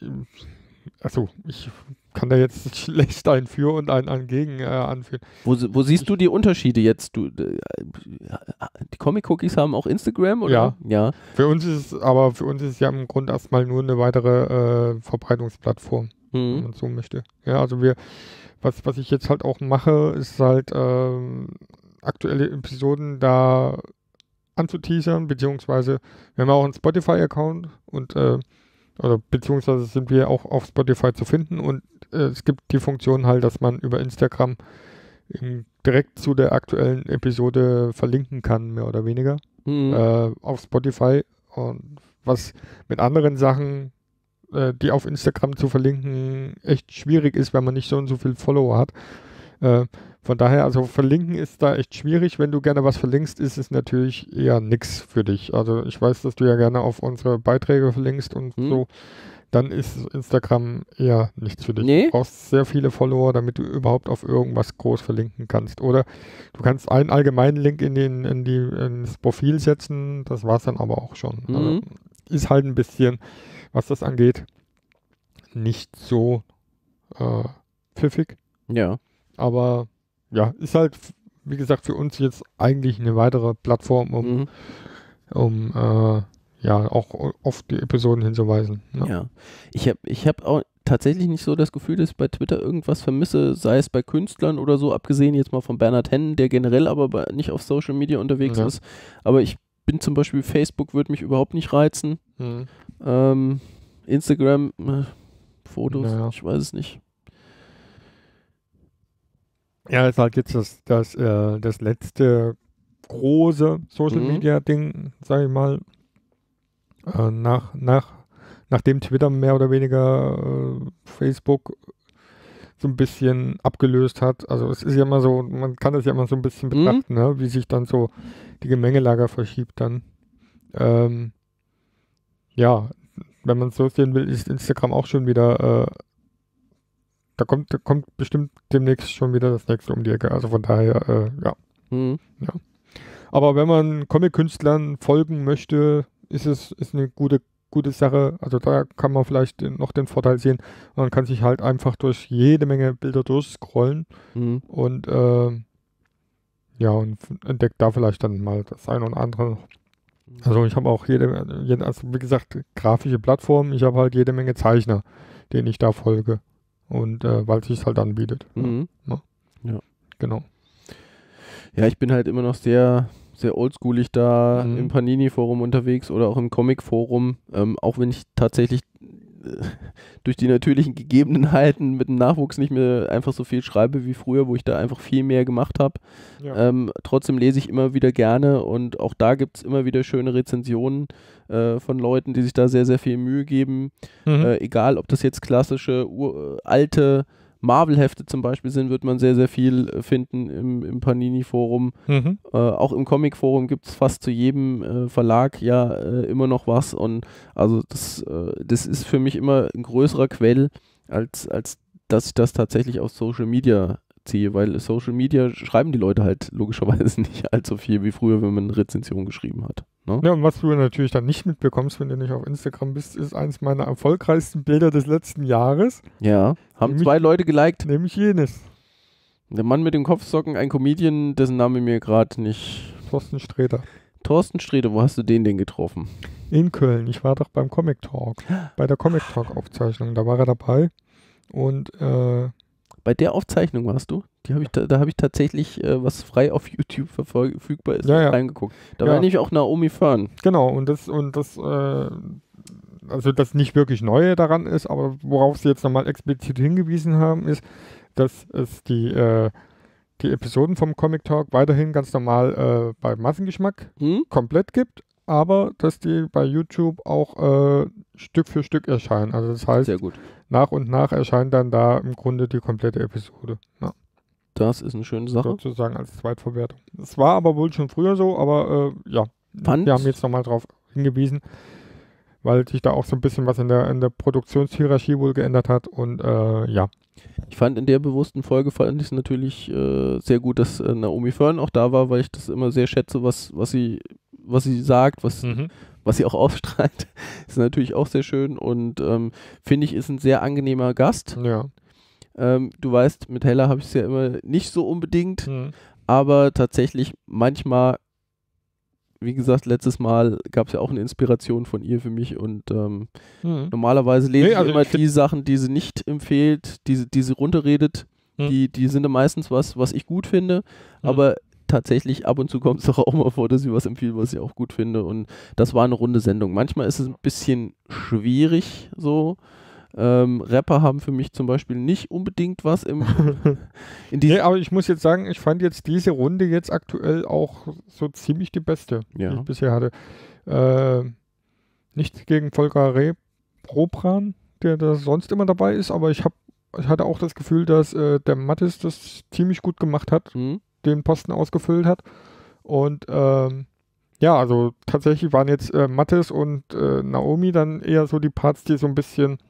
kann da jetzt schlecht einen für und einen gegen anführen. Wo siehst du die Unterschiede jetzt? Die Comic-Cookies haben auch Instagram, oder? Ja. Für uns ist es ja im Grunde erstmal nur eine weitere Verbreitungsplattform, wenn man so möchte. Ja, also was ich jetzt halt auch mache, ist halt aktuelle Episoden da anzuteasern, beziehungsweise wir haben auch einen Spotify-Account und beziehungsweise sind wir auch auf Spotify zu finden und es gibt die Funktion halt, dass man über Instagram direkt zu der aktuellen Episode verlinken kann, mehr oder weniger, auf Spotify. Und was mit anderen Sachen, die auf Instagram zu verlinken, echt schwierig ist, wenn man nicht so und so viel Follower hat. Von daher, also verlinken ist da echt schwierig. Wenn du gerne was verlinkst, ist es natürlich eher nix für dich. Also ich weiß, dass du ja gerne auf unsere Beiträge verlinkst und so. Dann ist Instagram eher nichts für dich. Nee. Du brauchst sehr viele Follower, damit du überhaupt auf irgendwas groß verlinken kannst. Oder du kannst einen allgemeinen Link ins Profil setzen, das war es dann aber auch schon. Also ist halt ein bisschen, was das angeht, nicht so pfiffig. Ja. Aber ja, ist halt, wie gesagt, für uns jetzt eigentlich eine weitere Plattform, um ja, auch auf die Episoden hinzuweisen. Ne? Ja. Ich hab auch tatsächlich nicht so das Gefühl, dass ich bei Twitter irgendwas vermisse, sei es bei Künstlern oder so, abgesehen jetzt mal von Bernhard Hennen, der generell aber nicht auf Social Media unterwegs ist. Aber ich bin zum Beispiel, Facebook würde mich überhaupt nicht reizen. Instagram, Fotos, ich weiß es nicht. Ja, ist halt jetzt das letzte große Social Media Ding, sag ich mal, nachdem Twitter mehr oder weniger Facebook so ein bisschen abgelöst hat. Also es ist ja immer so, man kann das ja immer so ein bisschen betrachten, ne? Wie sich dann so die Gemengelage verschiebt dann. Ja, wenn man es so sehen will, ist Instagram auch schon wieder, da kommt bestimmt demnächst schon wieder das nächste um die Ecke. Also von daher, ja. Ja. Aber wenn man Comic-Künstlern folgen möchte, ist eine gute Sache. Also da kann man vielleicht noch den Vorteil sehen. Man kann sich halt einfach durch jede Menge Bilder durchscrollen und ja, und entdeckt da vielleicht dann mal das eine oder andere. Also ich habe auch also wie gesagt, grafische Plattformen. Ich habe halt jede Menge Zeichner, denen ich da folge. Und weil es sich halt anbietet. Ja. Genau. Ja, ich bin halt immer noch sehr oldschoolig da im Panini-Forum unterwegs oder auch im Comic-Forum, auch wenn ich tatsächlich durch die natürlichen Gegebenheiten mit dem Nachwuchs nicht mehr einfach so viel schreibe wie früher, wo ich da einfach viel mehr gemacht habe. Ja. Trotzdem lese ich immer wieder gerne und auch da gibt es immer wieder schöne Rezensionen von Leuten, die sich da sehr, sehr viel Mühe geben. Egal, ob das jetzt klassische, alte Marvel-Hefte zum Beispiel sind, wird man sehr, sehr viel finden im Panini-Forum. Auch im Comic-Forum gibt es fast zu jedem Verlag ja immer noch was. Und also das ist für mich immer ein größerer Quell, als dass ich das tatsächlich aus Social Media ziehe, weil Social Media schreiben die Leute halt logischerweise nicht allzu viel wie früher, wenn man eine Rezension geschrieben hat. Ne? Ja, und was du natürlich dann nicht mitbekommst, wenn du nicht auf Instagram bist, ist eines meiner erfolgreichsten Bilder des letzten Jahres. Ja, haben nämlich 2 Leute geliked. Nämlich jenes. Der Mann mit den Kopfsocken, ein Comedian, dessen Name mir gerade nicht... Thorsten Sträter. Thorsten Sträter, wo hast du den denn getroffen? In Köln. Ich war doch beim Comic Talk. Bei der Comic Talk Aufzeichnung. Da war er dabei. Und bei der Aufzeichnung warst du? Da habe ich tatsächlich, was frei auf YouTube verfügbar ist, reingeguckt. Da war nämlich auch Naomi Fern. Genau, und das also das nicht wirklich Neue daran ist, aber worauf sie jetzt nochmal explizit hingewiesen haben, ist, dass es die Episoden vom Comic Talk weiterhin ganz normal bei Massengeschmack komplett gibt, aber dass die bei YouTube auch Stück für Stück erscheinen. Also das heißt, sehr gut. Nach und nach erscheint dann da im Grunde die komplette Episode. Ja. Das ist eine schöne Sache. Sozusagen als Zweitverwertung. Es war aber wohl schon früher so, aber ja, wir haben jetzt nochmal drauf hingewiesen, weil sich da auch so ein bisschen was in der Produktionshierarchie wohl geändert hat und ja. Ich fand in der bewussten Folge fand ich es natürlich sehr gut, dass Naomi Fern auch da war, weil ich das immer sehr schätze, was sie sagt, was sie auch ausstrahlt. Ist natürlich auch sehr schön und finde ich, ist ein sehr angenehmer Gast. Ja. Du weißt, mit Hella habe ich es ja immer nicht so unbedingt, aber tatsächlich manchmal, wie gesagt, letztes Mal gab es ja auch eine Inspiration von ihr für mich und normalerweise lese ich immer die Sachen, die sie nicht empfiehlt, die sie runterredet, die sind dann meistens was ich gut finde, aber tatsächlich ab und zu kommt es doch auch mal vor, dass ich was empfehle, was ich auch gut finde und das war eine runde Sendung. Manchmal ist es ein bisschen schwierig so. Rapper haben für mich zum Beispiel nicht unbedingt was in nee, aber ich muss jetzt sagen, ich fand jetzt diese Runde jetzt aktuell auch so ziemlich die beste, die ich bisher hatte. Nichts gegen Volker Rebran, der da sonst immer dabei ist, aber ich habe ich hatte auch das Gefühl, dass der Mattes das ziemlich gut gemacht hat, den Posten ausgefüllt hat. Und ja, also tatsächlich waren jetzt Mattes und Naomi dann eher so die Parts, die so ein bisschen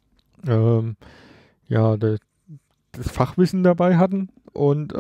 ja, das Fachwissen dabei hatten. Und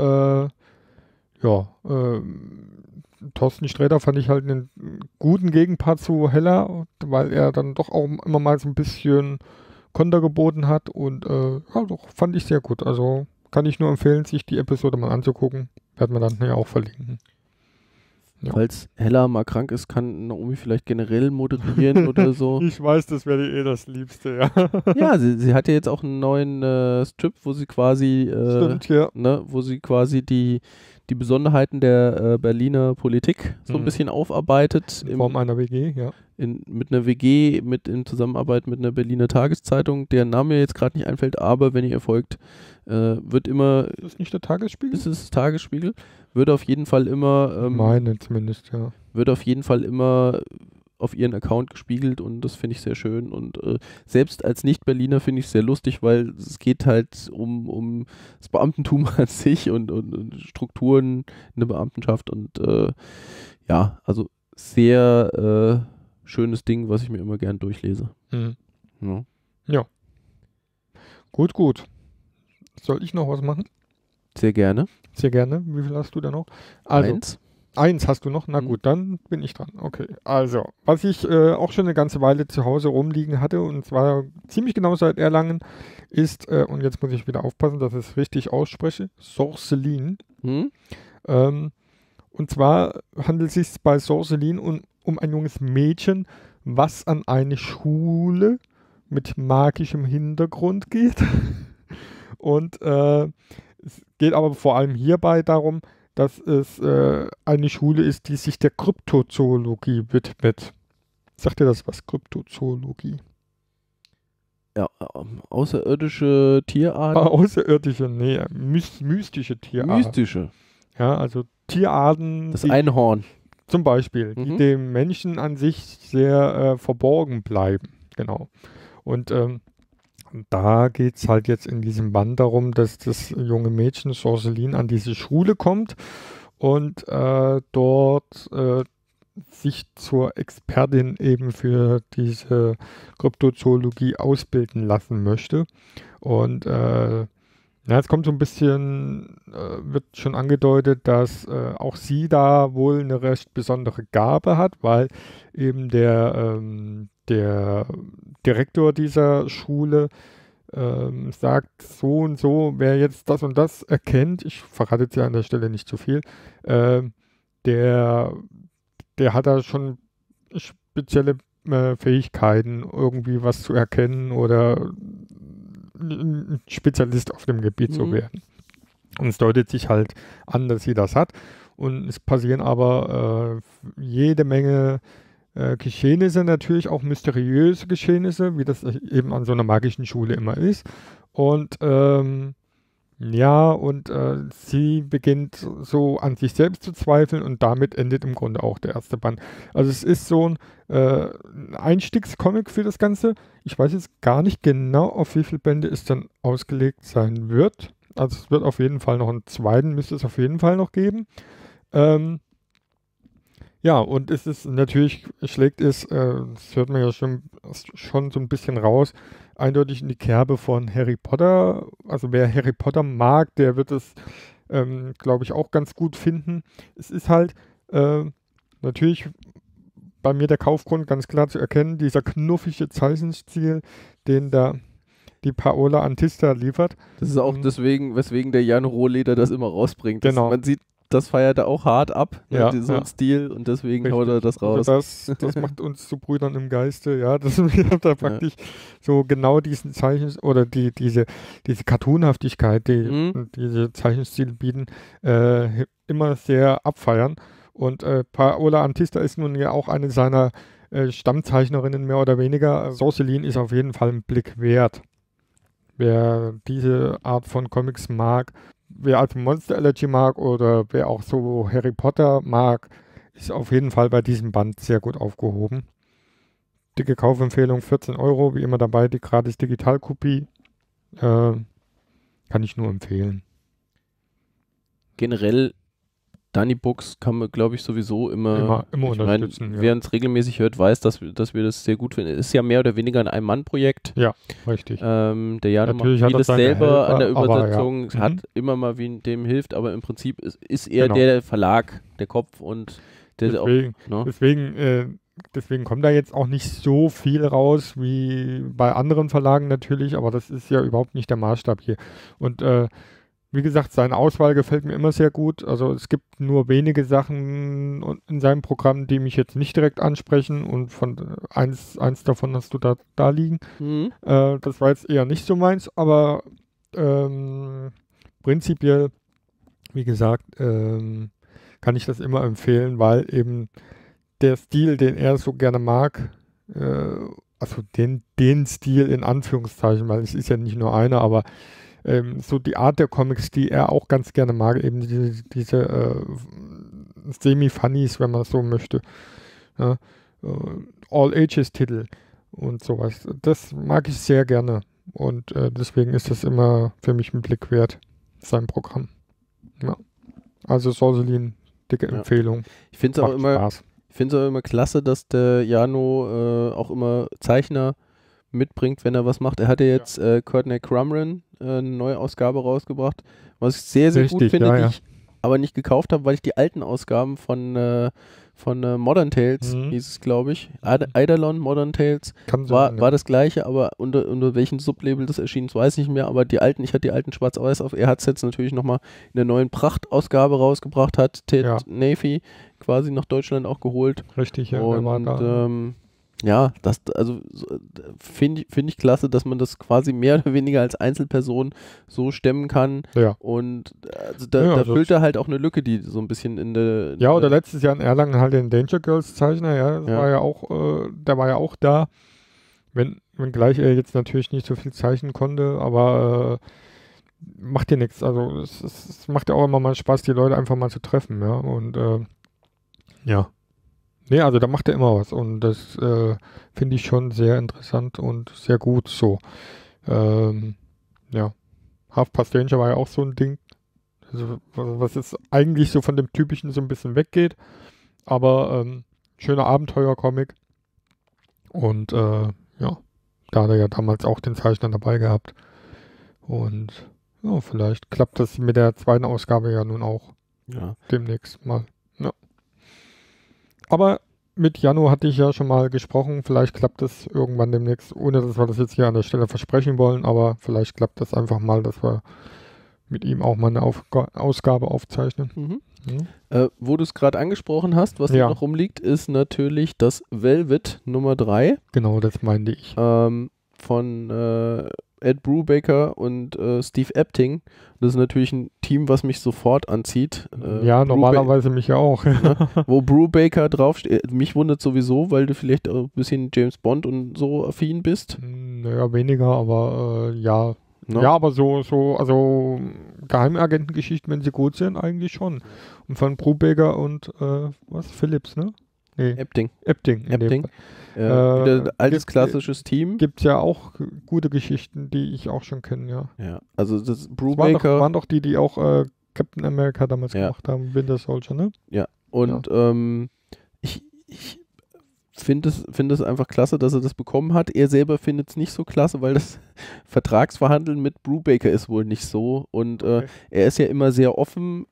Thorsten Sträter fand ich halt einen guten Gegenpart zu Hella, weil er dann doch auch immer mal so ein bisschen Konter geboten hat. Und ja, doch, fand ich sehr gut. Also kann ich nur empfehlen, sich die Episode mal anzugucken. Werden wir dann hier auch verlinken. Ja. Falls Hella mal krank ist, kann Naomi vielleicht generell moderieren oder so. Ich weiß, das wäre eh das Liebste, ja. Ja, sie hat ja jetzt auch einen neuen Strip, wo sie quasi, Stimmt, ja. wo sie quasi die Besonderheiten der Berliner Politik so ein bisschen aufarbeitet. In Form einer WG, ja. Mit einer WG, in Zusammenarbeit mit einer Berliner Tageszeitung, deren Name mir jetzt gerade nicht einfällt, aber wenn ihr folgt, wird immer... Ist das nicht der Tagesspiegel? Ist es Tagesspiegel? Wird auf jeden Fall immer... meine zumindest, ja. Wird auf jeden Fall immer auf ihren Account gespiegelt und das finde ich sehr schön und selbst als Nicht-Berliner finde ich es sehr lustig, weil es geht halt um das Beamtentum an sich und Strukturen in der Beamtenschaft und ja, also sehr schönes Ding, was ich mir immer gern durchlese. Ja. Gut. Soll ich noch was machen? Sehr gerne. Sehr gerne. Wie viel hast du da noch? Also, 1 hast du noch? Na gut, dann bin ich dran. Okay. Also, was ich auch schon eine ganze Weile zu Hause rumliegen hatte, und zwar ziemlich genau seit Erlangen, ist, und jetzt muss ich wieder aufpassen, dass ich es richtig ausspreche, Sorcelin. Und zwar handelt es sich bei Sorcelin um ein junges Mädchen, was an eine Schule mit magischem Hintergrund geht. Und es geht aber vor allem hierbei darum, dass es eine Schule ist, die sich der Kryptozoologie widmet. Sagt ihr das was, Kryptozoologie? Ja, außerirdische Tierarten. Außerirdische, nee, mystische Tierarten. Mystische. Ja, also Tierarten. Das Einhorn. Zum Beispiel, die dem Menschen an sich sehr verborgen bleiben. Genau. Und da geht es halt jetzt in diesem Band darum, dass das junge Mädchen Sorcelin an diese Schule kommt und dort sich zur Expertin eben für diese Kryptozoologie ausbilden lassen möchte. Und jetzt kommt so ein bisschen, wird schon angedeutet, dass auch sie da wohl eine recht besondere Gabe hat, weil eben der Direktor dieser Schule sagt, so und so, wer jetzt das und das erkennt, ich verrate jetzt ja an der Stelle nicht zu viel, der hat da schon spezielle Fähigkeiten, irgendwie was zu erkennen oder ein Spezialist auf dem Gebiet zu werden. Und es deutet sich halt an, dass sie das hat. Und es passieren aber jede Menge Geschehnisse, natürlich auch mysteriöse Geschehnisse, wie das eben an so einer magischen Schule immer ist. Und sie beginnt so an sich selbst zu zweifeln und damit endet im Grunde auch der erste Band. Also es ist so ein Einstiegscomic für das Ganze. Ich weiß jetzt gar nicht genau, auf wie viele Bände es dann ausgelegt sein wird. Also es wird auf jeden Fall noch einen zweiten, müsste es auf jeden Fall noch geben. Ja, und es ist natürlich, schlägt es, das hört man ja schon so ein bisschen raus, eindeutig in die Kerbe von Harry Potter. Also wer Harry Potter mag, der wird es, glaube ich, auch ganz gut finden. Es ist halt natürlich bei mir der Kaufgrund ganz klar zu erkennen, dieser knuffige Zeichenstil, den da die Paola Antista liefert. Das ist auch deswegen, weswegen der Jan Rohleder das immer rausbringt. Genau. Man sieht, das feiert er auch hart ab, ja, so ein Stil, und deswegen haut er das raus. Also das macht uns zu Brüdern im Geiste, ja. Wir haben da praktisch so genau diesen Zeichen oder diese Cartoonhaftigkeit, die diese Zeichenstile bieten, immer sehr abfeiern. Und Paola Antista ist nun ja auch eine seiner Stammzeichnerinnen mehr oder weniger. Sorcelin ist auf jeden Fall ein Blick wert. Wer diese Art von Comics mag, wer also Monster Allergy mag oder wer auch so Harry Potter mag, ist auf jeden Fall bei diesem Band sehr gut aufgehoben. Dicke Kaufempfehlung, 14 €, wie immer dabei, die gratis Digitalkopie. Kann ich nur empfehlen. Generell, Dani Books kann man, glaube ich, sowieso immer unterstützen. Wer uns regelmäßig hört, weiß, dass wir das sehr gut finden. Es ist ja mehr oder weniger ein Ein-Mann-Projekt. Ja, richtig. Der Jano macht vieles selber an der Übersetzung, hat immer mal wen dem hilft, aber im Prinzip ist er der Verlag, der Kopf und der deswegen kommt da jetzt auch nicht so viel raus wie bei anderen Verlagen natürlich, aber das ist ja überhaupt nicht der Maßstab hier. Und wie gesagt, seine Auswahl gefällt mir immer sehr gut. Also es gibt nur wenige Sachen in seinem Programm, die mich jetzt nicht direkt ansprechen und von eins davon hast du da liegen. Das war jetzt eher nicht so meins, aber prinzipiell, wie gesagt, kann ich das immer empfehlen, weil eben der Stil, den er so gerne mag, also den Stil in Anführungszeichen, weil es ist ja nicht nur einer, aber so die Art der Comics, die er auch ganz gerne mag, eben diese Semi-Funnies, wenn man es so möchte. Ja, All-Ages-Titel und sowas. Das mag ich sehr gerne. Und deswegen ist das immer für mich ein Blick wert, sein Programm. Ja. Also Sorselin, dicke Empfehlung. Ich finde es auch immer klasse, dass der Jano auch immer Zeichner mitbringt, wenn er was macht. Er hatte jetzt Courtney Crumrin eine neue Ausgabe rausgebracht, was ich sehr, sehr gut finde, die ich aber nicht gekauft habe, weil ich die alten Ausgaben von Modern Tales, hieß es, glaube ich, Eidolon Modern Tales, war das gleiche, aber unter welchem Sublabel das erschien, das weiß ich nicht mehr, aber ich hatte die alten schwarz-weiß auf. Er hat es jetzt natürlich nochmal in der neuen Prachtausgabe rausgebracht, hat Ted Nafy quasi nach Deutschland auch geholt. Richtig, ja. Und das finde ich klasse, dass man das quasi mehr oder weniger als Einzelperson so stemmen kann. Ja. Und da füllt er halt auch eine Lücke, die so ein bisschen in der... Ja, oder letztes Jahr in Erlangen halt den Danger Girls Zeichner, war ja auch, der war ja auch da. Wenngleich er jetzt natürlich nicht so viel zeichnen konnte, aber macht ja nichts. Also es macht ja auch immer mal Spaß, die Leute einfach mal zu treffen, ja. Und nee, also da macht er immer was und das finde ich schon sehr interessant und sehr gut so. Half Past Danger war ja auch so ein Ding, also, was jetzt eigentlich so von dem Typischen so ein bisschen weggeht, aber schöner Abenteuer-Comic und da hat er ja damals auch den Zeichner dabei gehabt und vielleicht klappt das mit der zweiten Ausgabe ja nun auch demnächst mal. Ja. Aber mit Jano hatte ich ja schon mal gesprochen. Vielleicht klappt das irgendwann demnächst, ohne dass wir das jetzt hier an der Stelle versprechen wollen. Aber vielleicht klappt das einfach mal, dass wir mit ihm auch mal eine Ausgabe aufzeichnen. Wo du es gerade angesprochen hast, was hier noch rumliegt, ist natürlich das Velvet Nummer 3. Genau, das meinte ich. Von Ed Brubaker und Steve Epting. Das ist natürlich ein Team, was mich sofort anzieht. Normalerweise mich ja auch. Wo Brubaker draufsteht. Mich wundert sowieso, weil du vielleicht auch ein bisschen James Bond und so affin bist. Naja, weniger, aber ja. No? Ja, aber so, also Geheimagentengeschichten, wenn sie gut sind, eigentlich schon. Und von Brubaker und Phillips, ne? Nee. Epting. Wieder ein altes klassisches Team. Gibt es ja auch gute Geschichten, die ich auch schon kenne, ja. Also das Brubaker... waren doch die auch Captain America damals gemacht haben, Winter Soldier, ne? Ja, und ich finde es einfach klasse, dass er das bekommen hat. Er selber findet es nicht so klasse, weil das Vertragsverhandeln mit Brubaker ist wohl nicht so. Und er ist ja immer sehr offen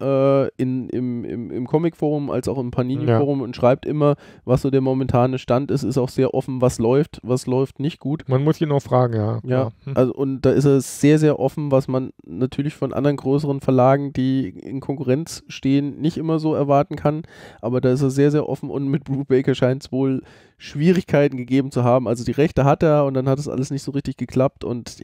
im Comic-Forum als auch im Panini-Forum und schreibt immer, was so der momentane Stand ist auch sehr offen, was läuft nicht gut. Man muss ihn auch fragen, ja. Also, und da ist er sehr, sehr offen, was man natürlich von anderen größeren Verlagen, die in Konkurrenz stehen, nicht immer so erwarten kann. Aber da ist er sehr, sehr offen und mit Brubaker scheint es wohl Schwierigkeiten gegeben zu haben. Also die Rechte hat er und dann hat es alles nicht so richtig geklappt und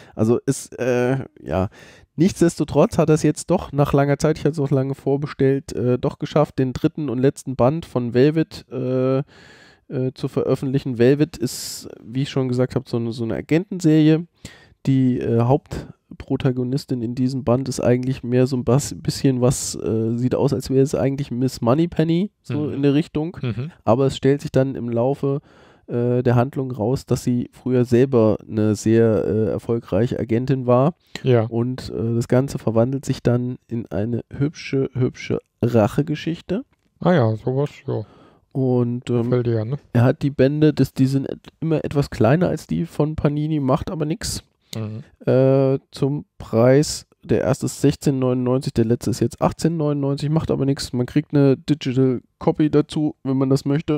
nichtsdestotrotz hat er es jetzt doch nach langer Zeit, ich hatte es auch lange vorbestellt, doch geschafft, den dritten und letzten Band von Velvet zu veröffentlichen. Velvet ist, wie ich schon gesagt habe, so eine Agentenserie. Die Hauptprotagonistin in diesem Band ist eigentlich mehr so ein bisschen was, sieht aus, als wäre es eigentlich Miss Moneypenny, so in der Richtung. Aber es stellt sich dann im Laufe der Handlung raus, dass sie früher selber eine sehr erfolgreiche Agentin war. Ja. Und das Ganze verwandelt sich dann in eine hübsche Rachegeschichte. Ah ja, sowas, ja. Und Fällt dir ja, ne? er hat die Bände, die sind immer etwas kleiner als die von Panini, macht aber nichts. Zum Preis, der erste ist 16,99, der letzte ist jetzt 18,99, macht aber nichts. Man kriegt eine Digital Copy dazu, wenn man das möchte.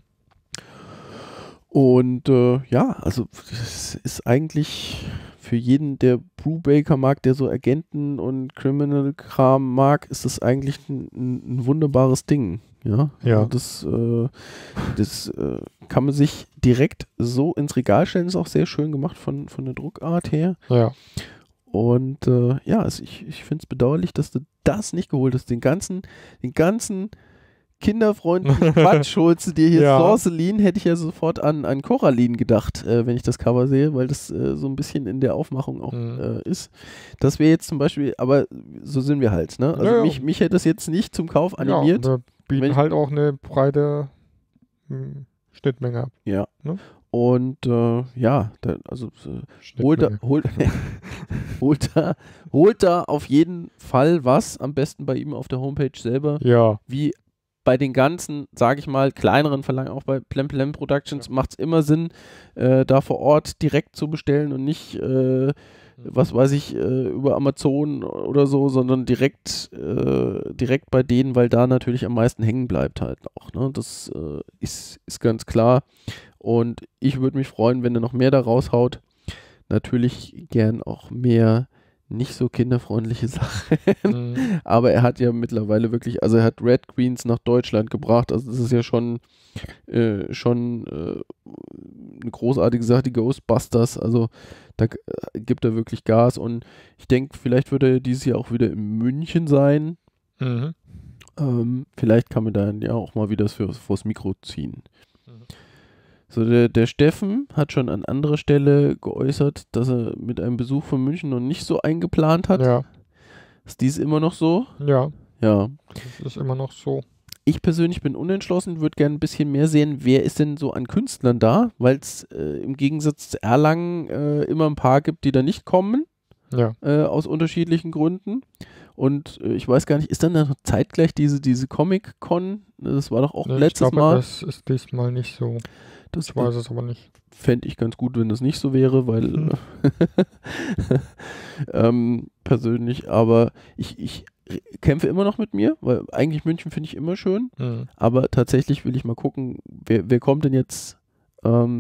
Und also das ist eigentlich für jeden, der Brubaker mag, der so Agenten und Criminal-Kram mag, ist das eigentlich ein wunderbares Ding. Ja. Also das kann man sich direkt so ins Regal stellen. Ist auch sehr schön gemacht von der Druckart her. Ja. Und also ich finde es bedauerlich, dass du das nicht geholt hast. Den ganzen kinderfreundlichen Quatsch holst du dir hier. Sorcelin, hätte ich ja sofort an Coraline gedacht, wenn ich das Cover sehe, weil das so ein bisschen in der Aufmachung auch ist. Das wäre jetzt zum Beispiel, aber so sind wir halt, ne? Also mich hätte das jetzt nicht zum Kauf animiert. Ja, wir bieten halt auch eine breite Schnittmenge ab. Ja. Ne? Und holt da auf jeden Fall was, am besten bei ihm auf der Homepage selber. Ja. Wie bei den ganzen, sage ich mal, kleineren Verlangen, auch bei Plem Plem Productions, macht es immer Sinn, da vor Ort direkt zu bestellen und nicht, was weiß ich, über Amazon oder so, sondern direkt bei denen, weil da natürlich am meisten hängen bleibt halt auch. Ne? Das ist ganz klar. Und ich würde mich freuen, wenn er noch mehr da raushaut. Natürlich gern auch mehr nicht so kinderfreundliche Sachen. Aber er hat ja mittlerweile wirklich, also er hat Red Queens nach Deutschland gebracht. Also das ist ja schon eine großartige Sache, die Ghostbusters. Also da gibt er wirklich Gas. Und ich denke, vielleicht wird er dieses Jahr auch wieder in München sein. Vielleicht kann man dann ja auch mal wieder vors Mikro ziehen. So, der Steffen hat schon an anderer Stelle geäußert, dass er mit einem Besuch von München noch nicht so eingeplant hat. Ja. Ist dies immer noch so? Ja. Ja. Das ist immer noch so. Ich persönlich bin unentschlossen, würde gerne ein bisschen mehr sehen, wer ist denn so an Künstlern da, weil es im Gegensatz zu Erlangen immer ein paar gibt, die da nicht kommen. Ja. Aus unterschiedlichen Gründen. Und ich weiß gar nicht, ist dann noch zeitgleich diese Comic-Con? Das war doch auch letztes Mal. Das ist diesmal nicht so. Ich weiß es aber nicht. Fände ich ganz gut, wenn das nicht so wäre, weil persönlich, aber ich kämpfe immer noch mit mir, weil eigentlich München finde ich immer schön, aber tatsächlich will ich mal gucken, wer kommt denn jetzt ja,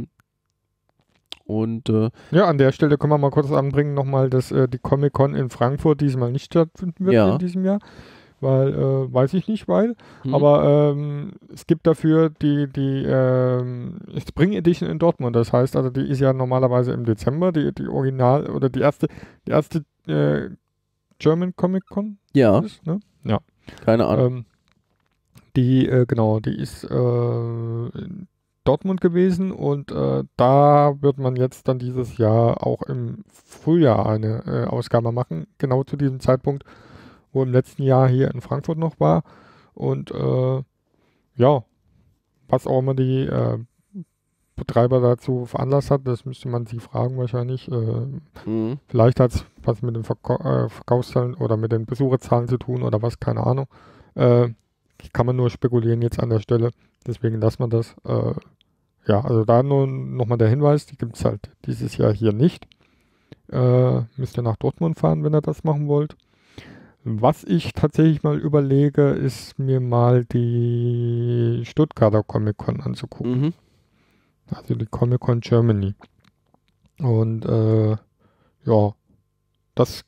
an der Stelle können wir mal kurz anbringen nochmal, dass die Comic-Con in Frankfurt diesmal nicht stattfinden wird in diesem Jahr. Weil, weiß ich nicht, aber es gibt dafür die Spring Edition in Dortmund. Das heißt, also die ist ja normalerweise im Dezember, die Original oder die erste German Comic Con. Ja. Ist, ne? Ja. Keine Ahnung. Die ist in Dortmund gewesen und da wird man jetzt dann dieses Jahr auch im Frühjahr eine Ausgabe machen, genau zu diesem Zeitpunkt, wo im letzten Jahr hier in Frankfurt noch war. Und ja, was auch immer die Betreiber dazu veranlasst hat, das müsste man sie fragen wahrscheinlich. Vielleicht hat es was mit den Verkaufszahlen oder mit den Besucherzahlen zu tun oder was, keine Ahnung. Kann man nur spekulieren jetzt an der Stelle. Deswegen lassen wir das. Ja, also da nur nochmal der Hinweis, die gibt es halt dieses Jahr hier nicht. Müsst ihr nach Dortmund fahren, wenn ihr das machen wollt. Was ich tatsächlich mal überlege, ist mir mal die Stuttgarter Comic-Con anzugucken. Also die Comic-Con Germany. Und ja, das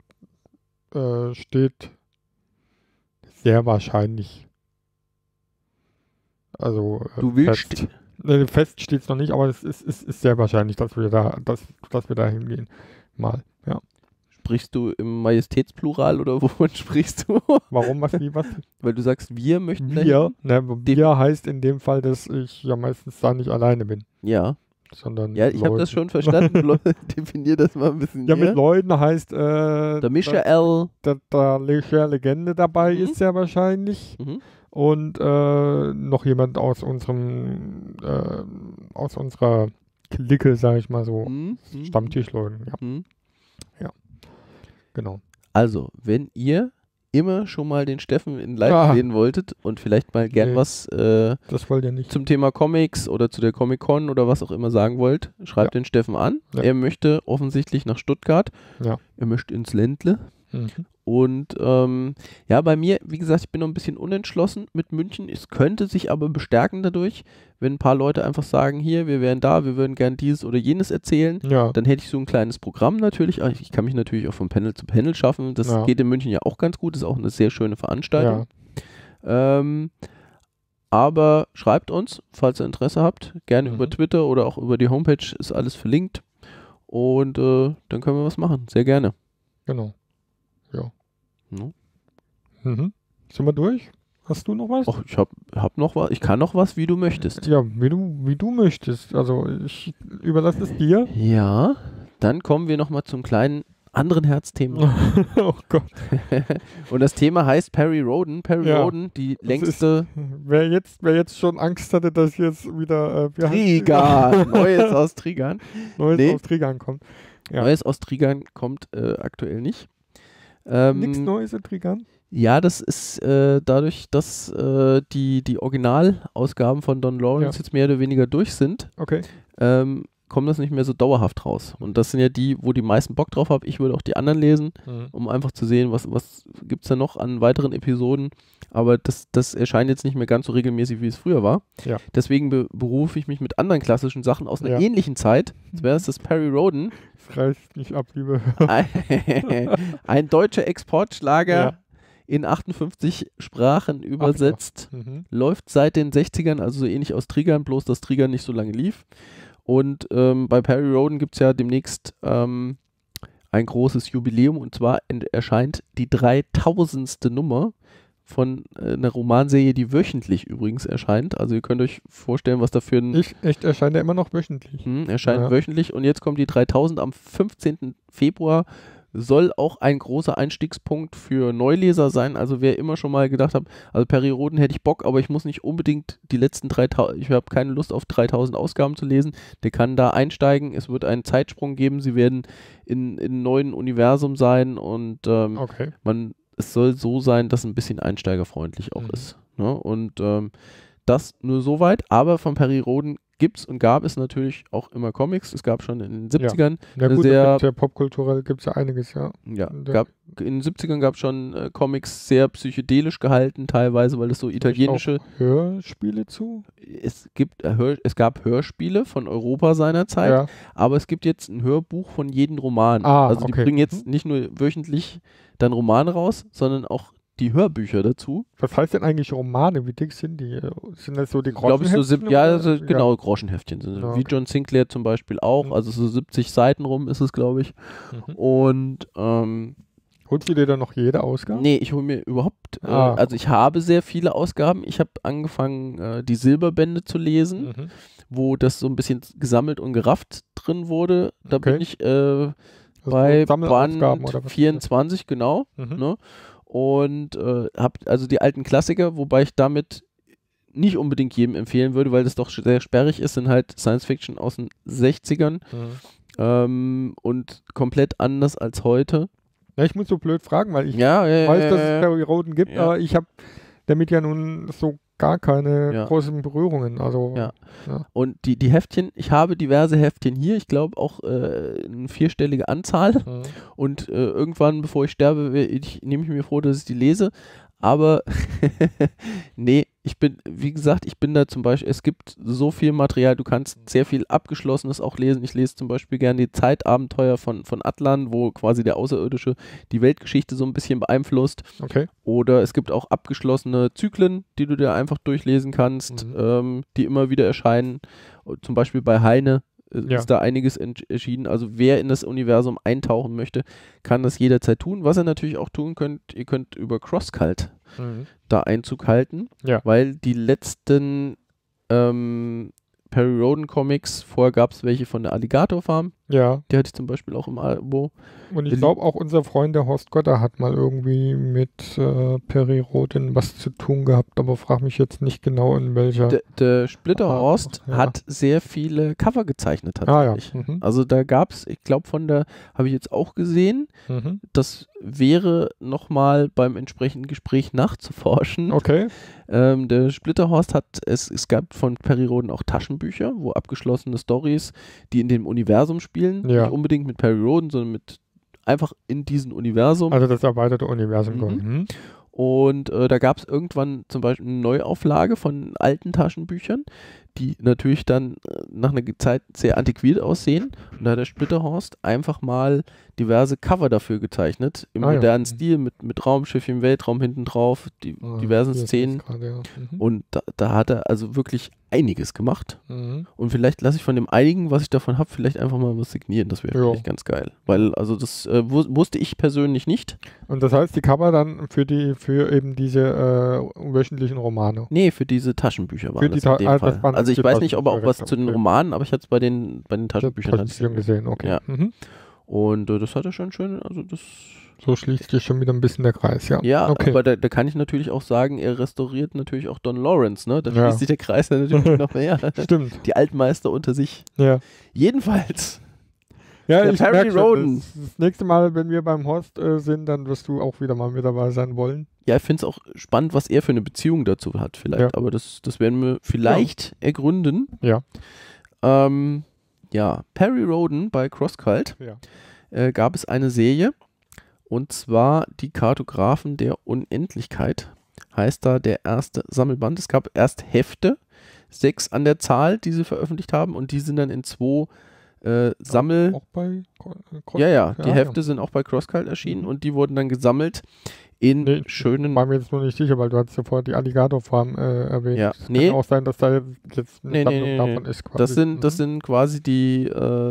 steht sehr wahrscheinlich. Also du willst fest steht es noch nicht, aber es ist sehr wahrscheinlich, dass wir da hingehen. Mal, ja. Sprichst du im Majestätsplural oder wovon sprichst du? Warum, was, wie, was? Weil du sagst, wir möchten wir heißt in dem Fall, dass ich ja meistens da nicht alleine bin. Ja. sondern Ja, ich habe das schon verstanden. Definier das mal ein bisschen Ja, näher. mit Leuten heißt Der Michael. da Legende dabei Mhm. ist ja wahrscheinlich. Mhm. Und noch jemand aus unserer Clique, sage ich mal so. Mhm. Stammtischleuten, ja, Mhm. genau. Also, wenn ihr immer schon mal den Steffen in live sehen wolltet und vielleicht mal gern was Das wollt ihr nicht. zum Thema Comics oder zu der Comic-Con oder was auch immer sagen wollt, schreibt den Steffen an. Ja. Er möchte offensichtlich nach Stuttgart. Ja. Er möchte ins Ländle. Mhm. Und ja, bei mir, wie gesagt, ich bin noch ein bisschen unentschlossen mit München. Es könnte sich aber bestärken dadurch, wenn ein paar Leute einfach sagen, hier, wir wären da, wir würden gern dieses oder jenes erzählen. Ja. Dann hätte ich so ein kleines Programm natürlich. Ich kann mich natürlich auch von Panel zu Panel schaffen. Das geht in München ja auch ganz gut. Das ist auch eine sehr schöne Veranstaltung. Ja. Aber schreibt uns, falls ihr Interesse habt. Gerne über Twitter oder auch über die Homepage. Ist alles verlinkt. Und dann können wir was machen. Sehr gerne. Genau. Ja. No. Mhm. Sind wir durch? Hast du noch was? Och, ich hab noch was. Ich kann noch was, wie du möchtest. Ja, wie du möchtest. Also ich überlasse es dir. Ja, dann kommen wir nochmal zum kleinen anderen Herzthema. Oh Gott. Und das Thema heißt Perry Rhodan. Perry Rhodan, die längste... Wer jetzt schon Angst hatte, dass jetzt wieder... Trigan. Neues aus Trigan. Neues aus Trigan kommt. Ja. Neues aus Trigan kommt aktuell nicht. Nichts Neues in Trigan? Ja, das ist dadurch, dass die Originalausgaben von Don Lawrence jetzt mehr oder weniger durch sind, kommt das nicht mehr so dauerhaft raus. Und das sind ja die, wo die meisten Bock drauf haben. Ich würde auch die anderen lesen, um einfach zu sehen, was gibt es da noch an weiteren Episoden. Aber das erscheint jetzt nicht mehr ganz so regelmäßig, wie es früher war. Ja. Deswegen berufe ich mich mit anderen klassischen Sachen aus einer ähnlichen Zeit. Das wäre das Perry Rhodan. Das reißt nicht ab, liebe ein deutscher Exportschlager in 58 Sprachen übersetzt. Läuft seit den 60ern, also so ähnlich aus Trigan, bloß dass Trigan nicht so lange lief. Und bei Perry Rhodan gibt es ja demnächst ein großes Jubiläum, und zwar erscheint die 3000. Nummer von einer Romanserie, die wöchentlich übrigens erscheint. Also ihr könnt euch vorstellen, was da für ein... Echt, erscheint er immer noch wöchentlich? Erscheint wöchentlich, und jetzt kommt die 3000 am 15. Februar. Soll auch ein großer Einstiegspunkt für Neuleser sein. Also wer immer schon mal gedacht hat, also Perry Rhodan hätte ich Bock, aber ich muss nicht unbedingt die letzten 3000, ich habe keine Lust auf 3000 Ausgaben zu lesen, der kann da einsteigen. Es wird einen Zeitsprung geben, sie werden in einem neuen Universum sein, und es soll so sein, dass es ein bisschen einsteigerfreundlich auch ist. Ne? Und das nur soweit, aber von Perry Rhodan gibt es und gab es natürlich auch immer Comics. Es gab schon in den 70ern ja gut, sehr popkulturell gibt es ja einiges, in den 70ern gab es schon Comics sehr psychedelisch gehalten, teilweise, weil es so italienische... Hörspiele zu? Es gab Hörspiele von Europa seinerzeit, aber es gibt jetzt ein Hörbuch von jedem Roman. Also die bringen jetzt nicht nur wöchentlich dann Romane raus, sondern auch die Hörbücher dazu. Was heißt denn eigentlich Romane? Wie dick sind die? Sind das so die Groschenheftchen? Genau, Groschenheftchen sind wie John Sinclair zum Beispiel auch. Also so 70 Seiten rum ist es, glaube ich. Und holst du dir dann noch jede Ausgabe? Nee, ich hole mir überhaupt, also ich habe sehr viele Ausgaben. Ich habe angefangen, die Silberbände zu lesen, wo das so ein bisschen gesammelt und gerafft drin wurde. Da bin ich bei Band 24, genau. Ne? Und habe also die alten Klassiker, wobei ich damit nicht unbedingt jedem empfehlen würde, weil das doch sehr sperrig ist, sind halt Science-Fiction aus den 60ern und komplett anders als heute. Ja, ich muss so blöd fragen, weil ich weiß, dass es Perry Rhodan gibt, aber ich habe damit ja nun so gar keine großen Berührungen. Also, Und die Heftchen, ich habe diverse Heftchen hier, ich glaube auch eine 4-stellige Anzahl. Und irgendwann, bevor ich sterbe, nehme ich mir vor, dass ich die lese. Aber nee, wie gesagt, ich bin da zum Beispiel, es gibt so viel Material, du kannst sehr viel Abgeschlossenes auch lesen. Ich lese zum Beispiel gerne die Zeitabenteuer von Atlan, wo quasi der Außerirdische die Weltgeschichte so ein bisschen beeinflusst. Oder es gibt auch abgeschlossene Zyklen, die du dir einfach durchlesen kannst, die immer wieder erscheinen. Zum Beispiel bei Heine ist da einiges erschienen. Also wer in das Universum eintauchen möchte, kann das jederzeit tun. Was ihr natürlich auch tun könnt, ihr könnt über CrossCult da Einzug halten, weil die letzten Perry Rhodan Comics. Vorher gab es welche von der Alligator Farm. Ja. Die hatte ich zum Beispiel auch im Abo. Und ich glaube auch unser Freund, der Horst Gotter, hat mal irgendwie mit Perry Rhodan was zu tun gehabt, aber frag mich jetzt nicht genau in welcher. Der Splitterhorst Ja. hat sehr viele Cover gezeichnet tatsächlich. Ah ja. Mhm. Also da gab es, ich glaube habe ich jetzt auch gesehen, Mhm. das wäre nochmal beim entsprechenden Gespräch nachzuforschen. Okay. Der Splitterhorst es gab von Perry Rhodan auch Taschenbücher, wo abgeschlossene Stories, die in dem Universum spielen, Ja. nicht unbedingt mit Perry Rhodan, sondern einfach in diesem Universum. Also das erweiterte Universum. Mhm. Und da gab es irgendwann zum Beispiel eine Neuauflage von alten Taschenbüchern, die natürlich dann nach einer Zeit sehr antiquiert aussehen. Und da hat der Splitterhorst einfach mal diverse Cover dafür gezeichnet, im modernen Stil, mit Raumschiff im Weltraum hinten drauf, diversen Szenen. Grad, ja. Und da hat er also wirklich einiges gemacht. Mhm. Und vielleicht lasse ich von dem einigen, was ich davon habe, vielleicht einfach mal was signieren. Das wäre vielleicht ganz geil. Weil, also das wusste ich persönlich nicht. Und das heißt, die Cover dann für eben diese wöchentlichen Romane? Nee, für diese Taschenbücher waren Für das die in dem Fall. Also ich weiß nicht, ob er auch was direkt, zu den Romanen, aber ich hatte es bei den Taschenbüchern gesehen. Okay. Ja. Mhm. Und das hat er schon schön, also das... So schließt sich schon wieder ein bisschen der Kreis, ja. Ja, okay. aber da kann ich natürlich auch sagen, er restauriert natürlich auch Don Lawrence, ne? Da schließt sich der Kreis dann natürlich noch mehr. Stimmt. Die Altmeister unter sich. Ja. Jedenfalls. Ja, Der ich Perry merke schon, Rhodan. das nächste Mal, wenn wir beim Horst sind, dann wirst du auch wieder mal mit dabei sein wollen. Ja, ich finde es auch spannend, was er für eine Beziehung dazu hat vielleicht. Ja. Aber das werden wir vielleicht ergründen. Ja. Perry Rhodan bei CrossCult Ja. gab es eine Serie, und zwar die Kartografen der Unendlichkeit, heißt da der erste Sammelband. Es gab erst Hefte, 6 an der Zahl, die sie veröffentlicht haben, und die sind dann in 2 Auch bei CrossCult? Die Hefte sind auch bei CrossCult erschienen und die wurden dann gesammelt in schönen... War mir jetzt nur nicht sicher, weil du hast ja vorher die Alligator Farm erwähnt. Ja, Kann ja auch sein, dass da jetzt eine Sammlung davon ist. Quasi. Das sind quasi die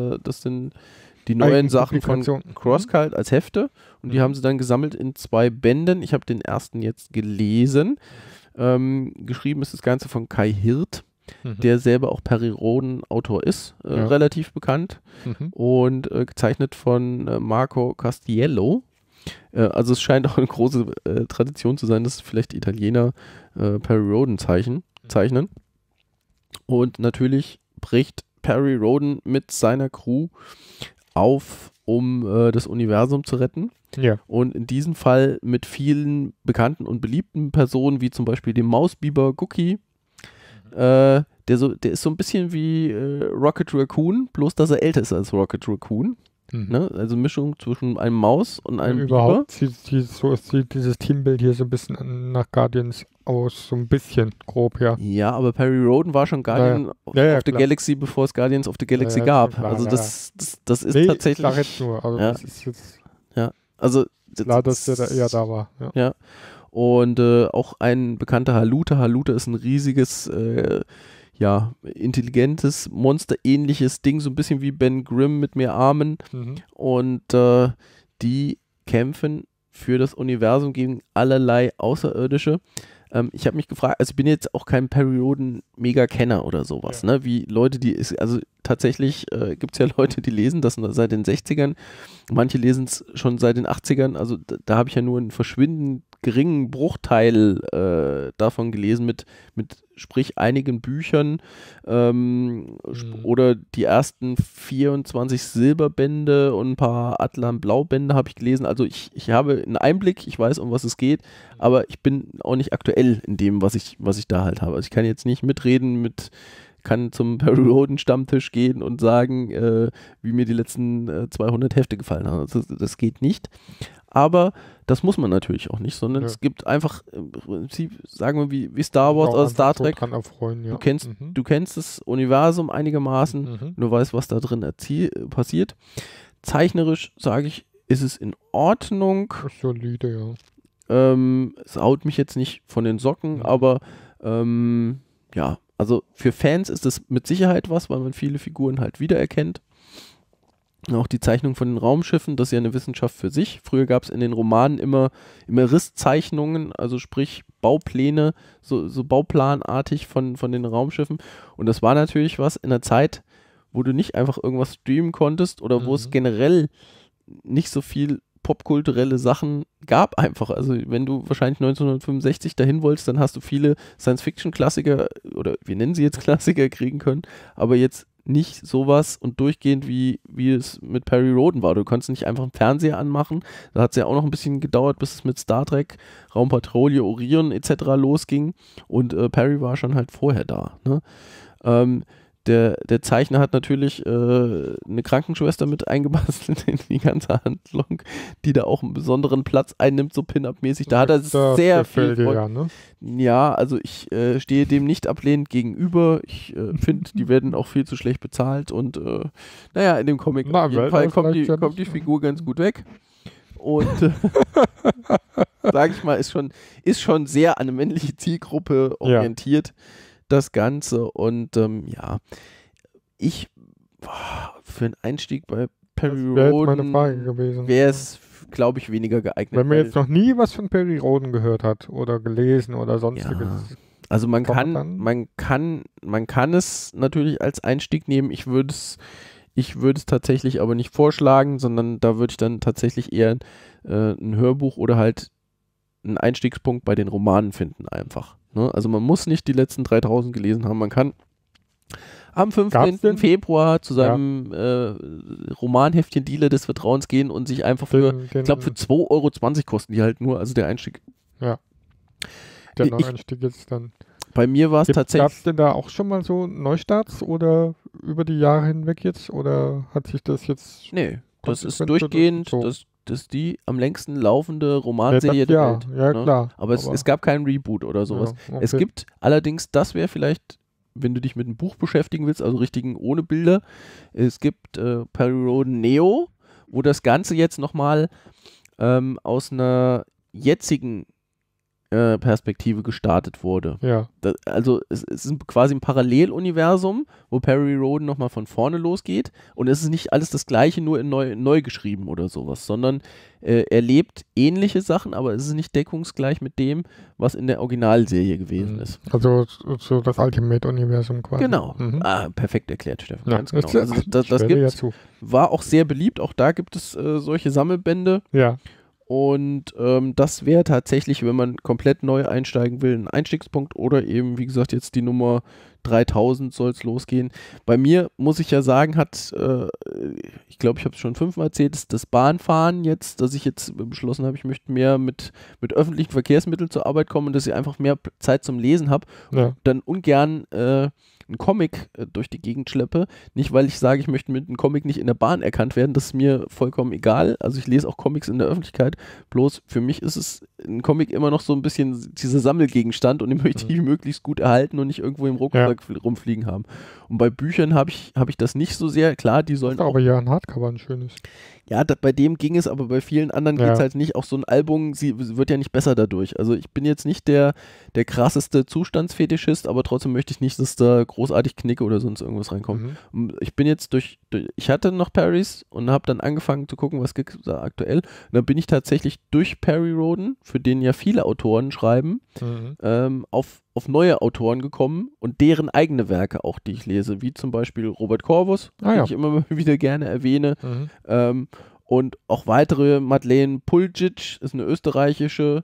neuen Sachen von CrossCult als Hefte, und die haben sie dann gesammelt in 2 Bänden. Ich habe den ersten jetzt gelesen. Geschrieben ist das Ganze von Kai Hirt, der selber auch Perry Rhodan Autor ist, relativ bekannt, und gezeichnet von Marco Castiello. Also es scheint auch eine große Tradition zu sein, dass vielleicht Italiener Perry Rhodan zeichnen. Und natürlich bricht Perry Rhodan mit seiner Crew auf, um das Universum zu retten. Ja. Und in diesem Fall mit vielen bekannten und beliebten Personen, wie zum Beispiel dem Mausbiber Gookie. Der ist so ein bisschen wie Rocket Raccoon, bloß dass er älter ist als Rocket Raccoon. Ne? Also Mischung zwischen einem Maus und einem Überhaupt sieht dieses Teambild hier so ein bisschen nach Guardians aus, so ein bisschen grob, ja. Ja, aber Perry Rhodan war schon Guardian of the Galaxy, bevor es Guardians of the Galaxy gab. Klar, also das ist tatsächlich... Ich sag jetzt nur, also das ist jetzt... Ja, also... Klar, dass der da eher da war. Ja. Und auch ein bekannter Haluta. Haluta ist ein riesiges... intelligentes, monsterähnliches Ding, so ein bisschen wie Ben Grimm mit mehr Armen. Und die kämpfen für das Universum gegen allerlei Außerirdische. Ich habe mich gefragt, also ich bin jetzt auch kein Perry Rhodan Mega-Kenner oder sowas, ne? Wie Leute, also tatsächlich gibt es ja Leute, die lesen das seit den 60ern, manche lesen es schon seit den 80ern, also da habe ich ja nur einen verschwindend geringen Bruchteil davon gelesen mit sprich einigen Büchern oder die ersten 24 Silberbände und ein paar Atlan-Blaubände habe ich gelesen. Also ich habe einen Einblick, ich weiß, um was es geht, aber ich bin auch nicht aktuell in dem, was ich da halt habe. Also ich kann jetzt nicht mitreden kann zum Perry Rhodan Stammtisch gehen und sagen, wie mir die letzten 200 Hefte gefallen haben. Das geht nicht. Aber das muss man natürlich auch nicht, sondern es gibt einfach, sagen wir wie Star Wars oder Star Trek. Du kennst das Universum einigermaßen, du weißt, was da drin passiert. Zeichnerisch, sage ich, ist es in Ordnung. Ist solide, ja. Es haut mich jetzt nicht von den Socken, aber also für Fans ist es mit Sicherheit was, weil man viele Figuren halt wiedererkennt. Auch die Zeichnung von den Raumschiffen, das ist ja eine Wissenschaft für sich. Früher gab es in den Romanen immer Risszeichnungen, also sprich Baupläne, so bauplanartig von den Raumschiffen. Und das war natürlich was in der Zeit, wo du nicht einfach irgendwas streamen konntest oder wo es generell nicht so viel popkulturelle Sachen gab einfach. Also wenn du wahrscheinlich 1965 dahin wolltest, dann hast du viele Science-Fiction-Klassiker oder wir nennen sie jetzt Klassiker kriegen können, aber jetzt nicht sowas und durchgehend wie es mit Perry Rhodan war. Du konntest nicht einfach einen Fernseher anmachen. Da hat es ja auch noch ein bisschen gedauert, bis es mit Star Trek, Raumpatrouille, Orion etc. losging und Perry war schon halt vorher da. Ne? Der Zeichner hat natürlich eine Krankenschwester mit eingebastelt in die ganze Handlung, die da auch einen besonderen Platz einnimmt, so Pin-Up-mäßig. Da hat er sehr viel Freude. Ne? Ja, also ich stehe dem nicht ablehnend gegenüber. Ich finde, die werden auch viel zu schlecht bezahlt und naja, in dem Comic auf jeden Fall kommt die Figur ganz gut weg. Und sage ich mal, ist schon sehr an eine männliche Zielgruppe orientiert. Das Ganze und ja, für einen Einstieg bei Perry Rhodan wäre es, glaube ich, weniger geeignet. Wenn man jetzt noch nie was von Perry Rhodan gehört hat oder gelesen oder sonstiges. Ja. Also man kann es natürlich als Einstieg nehmen. Ich würde es tatsächlich aber nicht vorschlagen, sondern da würde ich dann tatsächlich eher ein Hörbuch oder halt einen Einstiegspunkt bei den Romanen finden einfach. Ne? Also man muss nicht die letzten 3000 gelesen haben. Man kann am 15. Februar zu seinem Romanheftchen Dealer des Vertrauens gehen und sich einfach für 2,20 Euro kosten die halt nur, also der Einstieg. Ja. Der Einstieg jetzt dann. Bei mir war es tatsächlich. Gab es denn da auch schon mal so Neustarts oder über die Jahre hinweg jetzt? Oder hat sich das jetzt. Nee, das ist durchgehend. So? Das ist die am längsten laufende Romanserie der Welt. Ja, ne? Klar. Aber es gab keinen Reboot oder sowas. Ja, okay. Es gibt allerdings, das wäre vielleicht, wenn du dich mit einem Buch beschäftigen willst, also richtigen ohne Bilder, es gibt Perry Rhodan Neo, wo das Ganze jetzt nochmal aus einer jetzigen Perspektive gestartet wurde. Ja. Also es ist quasi ein Paralleluniversum, wo Perry Rhodan nochmal von vorne losgeht und es ist nicht alles das Gleiche, nur in neu geschrieben oder sowas, sondern er lebt ähnliche Sachen, aber es ist nicht deckungsgleich mit dem, was in der Originalserie gewesen ist. Also so das Ultimate-Universum quasi. Genau. Perfekt erklärt, Steffen. Ja, ganz genau. Also das gibt's. War auch sehr beliebt, auch da gibt es solche Sammelbände. Ja. Und das wäre tatsächlich, wenn man komplett neu einsteigen will, ein Einstiegspunkt oder eben, wie gesagt, jetzt die Nummer 3000 soll es losgehen. Bei mir, muss ich ja sagen, ich glaube, ich habe es schon 5-mal erzählt, ist das Bahnfahren jetzt, dass ich jetzt beschlossen habe, ich möchte mehr mit öffentlichen Verkehrsmitteln zur Arbeit kommen und dass ich einfach mehr Zeit zum Lesen habe und dann ungern einen Comic durch die Gegend schleppe. Nicht, weil ich sage, ich möchte mit einem Comic nicht in der Bahn erkannt werden, das ist mir vollkommen egal. Also ich lese auch Comics in der Öffentlichkeit, bloß für mich ist es ein Comic immer noch so ein bisschen dieser Sammelgegenstand und den möchte ich möglichst gut erhalten und nicht irgendwo im Rucksack rumfliegen haben. Und bei Büchern habe ich das nicht so sehr. Klar, die sollen auch... Aber ja, ein Hardcover, ein schönes. Ja, bei dem ging es, aber bei vielen anderen geht es halt nicht. Auch so ein Album wird ja nicht besser dadurch. Also ich bin jetzt nicht der krasseste Zustandsfetischist, aber trotzdem möchte ich nicht, dass da großartig Knicke oder sonst irgendwas reinkommt. Und ich bin jetzt ich hatte noch Perrys und habe dann angefangen zu gucken, was gibt es da aktuell. Und dann bin ich tatsächlich durch Perry Rhodan, für den ja viele Autoren schreiben, auf neue Autoren gekommen und deren eigene Werke auch, die ich lese, wie zum Beispiel Robert Corvus, den ich immer wieder gerne erwähne, und auch weitere, Madeleine Puljic ist eine österreichische,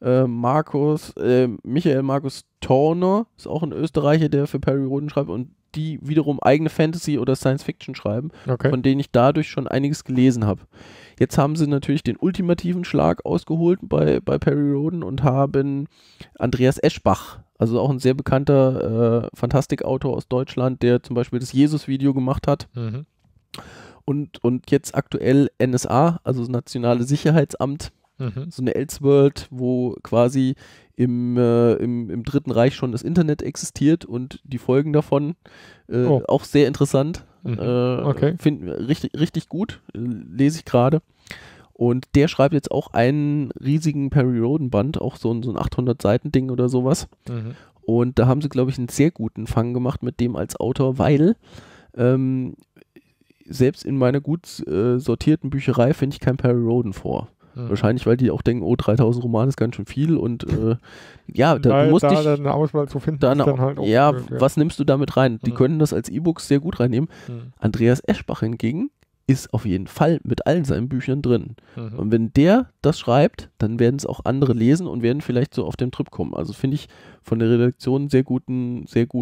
Michael Markus Torner ist auch ein Österreicher, der für Perry Rhodan schreibt und die wiederum eigene Fantasy oder Science Fiction schreiben, von denen ich dadurch schon einiges gelesen habe. Jetzt haben sie natürlich den ultimativen Schlag ausgeholt bei Perry Rhodan und haben Andreas Eschbach, also auch ein sehr bekannter Fantastikautor aus Deutschland, der zum Beispiel das Jesus-Video gemacht hat. Und jetzt aktuell NSA, also das Nationale Sicherheitsamt, so eine Elseworld, wo quasi im Dritten Reich schon das Internet existiert und die Folgen davon auch sehr interessant. Finde richtig gut, lese ich gerade. Und der schreibt jetzt auch einen riesigen Perry Rhodan Band, auch so ein 800-Seiten-Ding oder sowas. Und da haben sie, glaube ich, einen sehr guten Fang gemacht mit dem als Autor, weil selbst in meiner gut sortierten Bücherei finde ich kein Perry Rhodan vor. Wahrscheinlich, weil die auch denken, oh, 3000 Romane ist ganz schön viel und ja, du musst dich eine Auswahl zu finden, dann halt auch ja, blöd, was nimmst du damit rein? Die können das als E-Books sehr gut reinnehmen. Andreas Eschbach hingegen ist auf jeden Fall mit allen seinen Büchern drin. Und wenn der das schreibt, dann werden es auch andere lesen und werden vielleicht so auf den Trip kommen. Also finde ich von der Redaktion sehr guten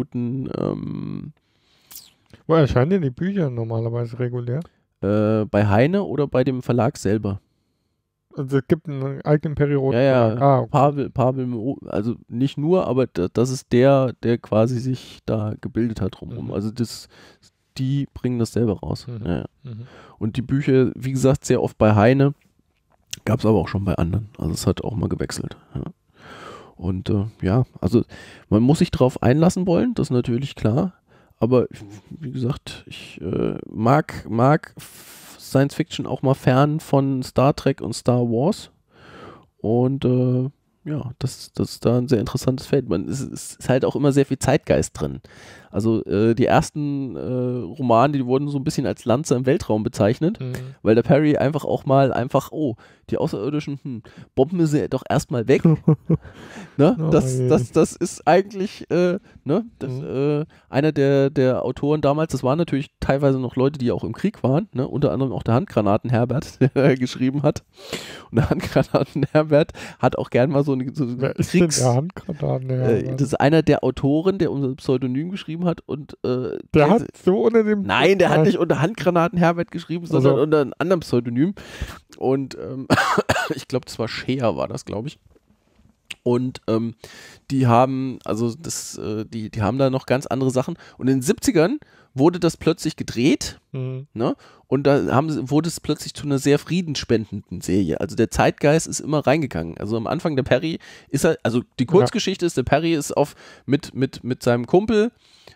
Wo erscheinen denn die Bücher normalerweise regulär? bei Heine oder bei dem Verlag selber? Also es gibt einen eigenen Perioden. Ja, Okay. Pavel, also nicht nur, aber das ist der quasi sich da gebildet hat drumherum. Also die bringen das selber raus. Ja. Und die Bücher, wie gesagt, sehr oft bei Heine, gab es aber auch schon bei anderen. Also es hat auch mal gewechselt. Ja. Und ja, also man muss sich darauf einlassen wollen, das ist natürlich klar. Aber wie gesagt, ich mag Science Fiction auch mal fern von Star Trek und Star Wars. Und ja, das ist da ein sehr interessantes Feld. Es ist halt auch immer sehr viel Zeitgeist drin. Also die ersten Romane, die wurden so ein bisschen als Lanze im Weltraum bezeichnet, weil der Perry einfach, oh, die Außerirdischen, bomben sie doch erstmal weg. Ne? Das ist eigentlich einer der Autoren damals, das waren natürlich teilweise noch Leute, die auch im Krieg waren, ne? Unter anderem auch der Handgranaten-Herbert, der geschrieben hat. Und der Handgranaten-Herbert hat auch gern mal so eine Wer ist denn der Handgranaten-Herbert? Das ist einer der Autoren, der unser Pseudonym geschrieben hat und der hat so unter dem... Nein, der hat nicht unter Handgranaten Herbert geschrieben, sondern unter einem anderen Pseudonym. Und ich glaube, das war Scheer, war das, glaube ich. Und die haben, die haben da noch ganz andere Sachen. Und in den 70ern wurde das plötzlich gedreht, ne? Und da wurde es plötzlich zu einer sehr friedensspendenden Serie. Also der Zeitgeist ist immer reingegangen. Also am Anfang der Perry ist er, also die Kurzgeschichte ist, der Perry ist mit seinem Kumpel,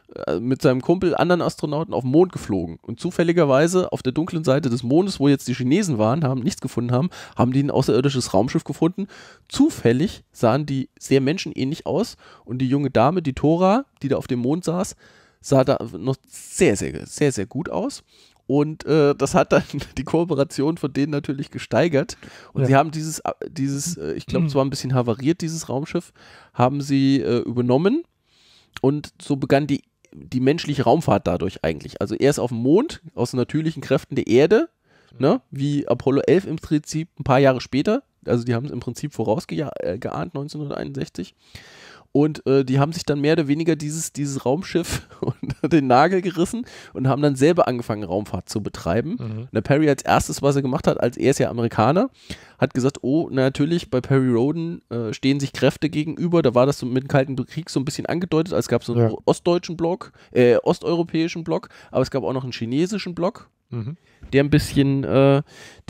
anderen Astronauten auf den Mond geflogen. Und zufälligerweise auf der dunklen Seite des Mondes, wo jetzt die Chinesen waren, nichts gefunden haben die ein außerirdisches Raumschiff gefunden. Zufällig sahen die sehr menschenähnlich aus und die junge Dame, die Tora, die da auf dem Mond saß, sah da noch sehr, sehr, sehr, sehr gut aus. Und das hat dann die Kooperation von denen natürlich gesteigert. Und sie haben dieses ich glaube, es war ein bisschen havariert, dieses Raumschiff, haben sie übernommen. Und so begann die menschliche Raumfahrt dadurch eigentlich. Also erst auf dem Mond, aus natürlichen Kräften der Erde, ne, wie Apollo 11 im Prinzip ein paar Jahre später. Also die haben es im Prinzip vorausgeahnt, 1961. Und die haben sich dann mehr oder weniger dieses Raumschiff unter den Nagel gerissen und haben dann selber angefangen, Raumfahrt zu betreiben. Und der Perry als erstes, was er gemacht hat, als er ist ja Amerikaner, hat gesagt, oh, natürlich, bei Perry Rhodan stehen sich Kräfte gegenüber. Da war das so mit dem Kalten Krieg so ein bisschen angedeutet, als gab es so einen ostdeutschen Block, osteuropäischen Block, aber es gab auch noch einen chinesischen Block. Der ein bisschen, also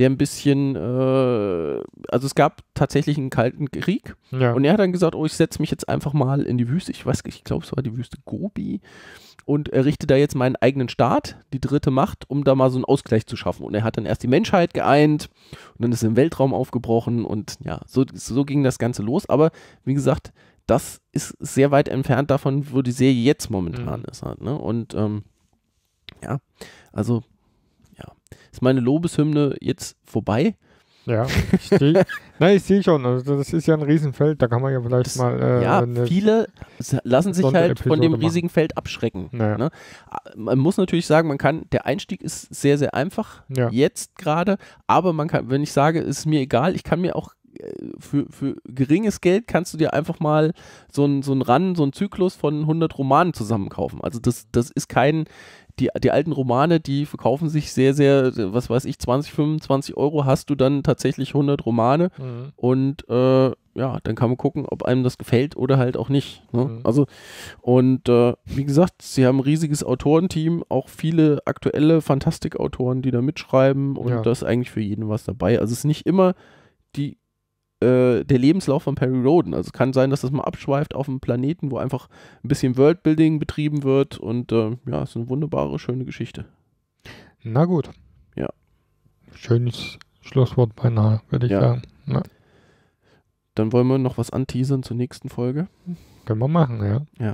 es gab tatsächlich einen Kalten Krieg und er hat dann gesagt, oh, ich setze mich jetzt einfach mal in die Wüste, ich glaube, es war die Wüste Gobi und errichte da jetzt meinen eigenen Staat, die dritte Macht, um da mal so einen Ausgleich zu schaffen. Und er hat dann erst die Menschheit geeint und dann ist er im Weltraum aufgebrochen und ja, so ging das Ganze los, aber wie gesagt, das ist sehr weit entfernt davon, wo die Serie jetzt momentan ist halt, ne? Und ja, also ist meine Lobeshymne jetzt vorbei? Ja, ich sehe schon, also das ist ja ein Riesenfeld, da kann man ja vielleicht mal... viele lassen sich halt von dem riesigen Feld abschrecken. Ne? Man muss natürlich sagen, der Einstieg ist sehr, sehr einfach, jetzt gerade, aber man kann, wenn ich sage, es ist mir egal, ich kann mir auch für geringes Geld kannst du dir einfach mal so einen Zyklus von 100 Romanen zusammenkaufen. Also das ist kein... Die alten Romane, die verkaufen sich sehr, sehr, was weiß ich, 20, 25 Euro hast du dann tatsächlich 100 Romane und dann kann man gucken, ob einem das gefällt oder halt auch nicht. Ne? Also und wie gesagt, sie haben ein riesiges Autorenteam, auch viele aktuelle Fantastikautoren, die da mitschreiben und da ist eigentlich für jeden was dabei. Also es ist nicht immer der Lebenslauf von Perry Rhodan. Also es kann sein, dass das mal abschweift auf einem Planeten, wo einfach ein bisschen Worldbuilding betrieben wird und es ist eine wunderbare, schöne Geschichte. Na gut. Ja. Schönes Schlusswort beinahe, würde ich sagen. Ja. Dann wollen wir noch was anteasern zur nächsten Folge. Können wir machen, ja. Ja.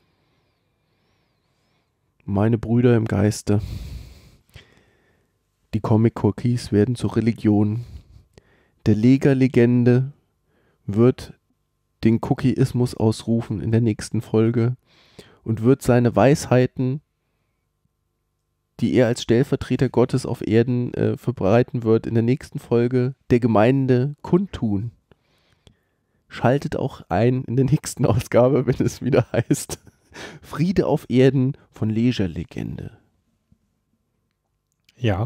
Meine Brüder im Geiste. Die Comic-Cookies werden zur Religion. der Lega-Legende wird den Cookieismus ausrufen in der nächsten Folge und wird seine Weisheiten, die er als Stellvertreter Gottes auf Erden verbreiten wird, in der nächsten Folge der Gemeinde kundtun. Schaltet auch ein in der nächsten Ausgabe, wenn es wieder heißt Friede auf Erden von Lega-Legende. Ja.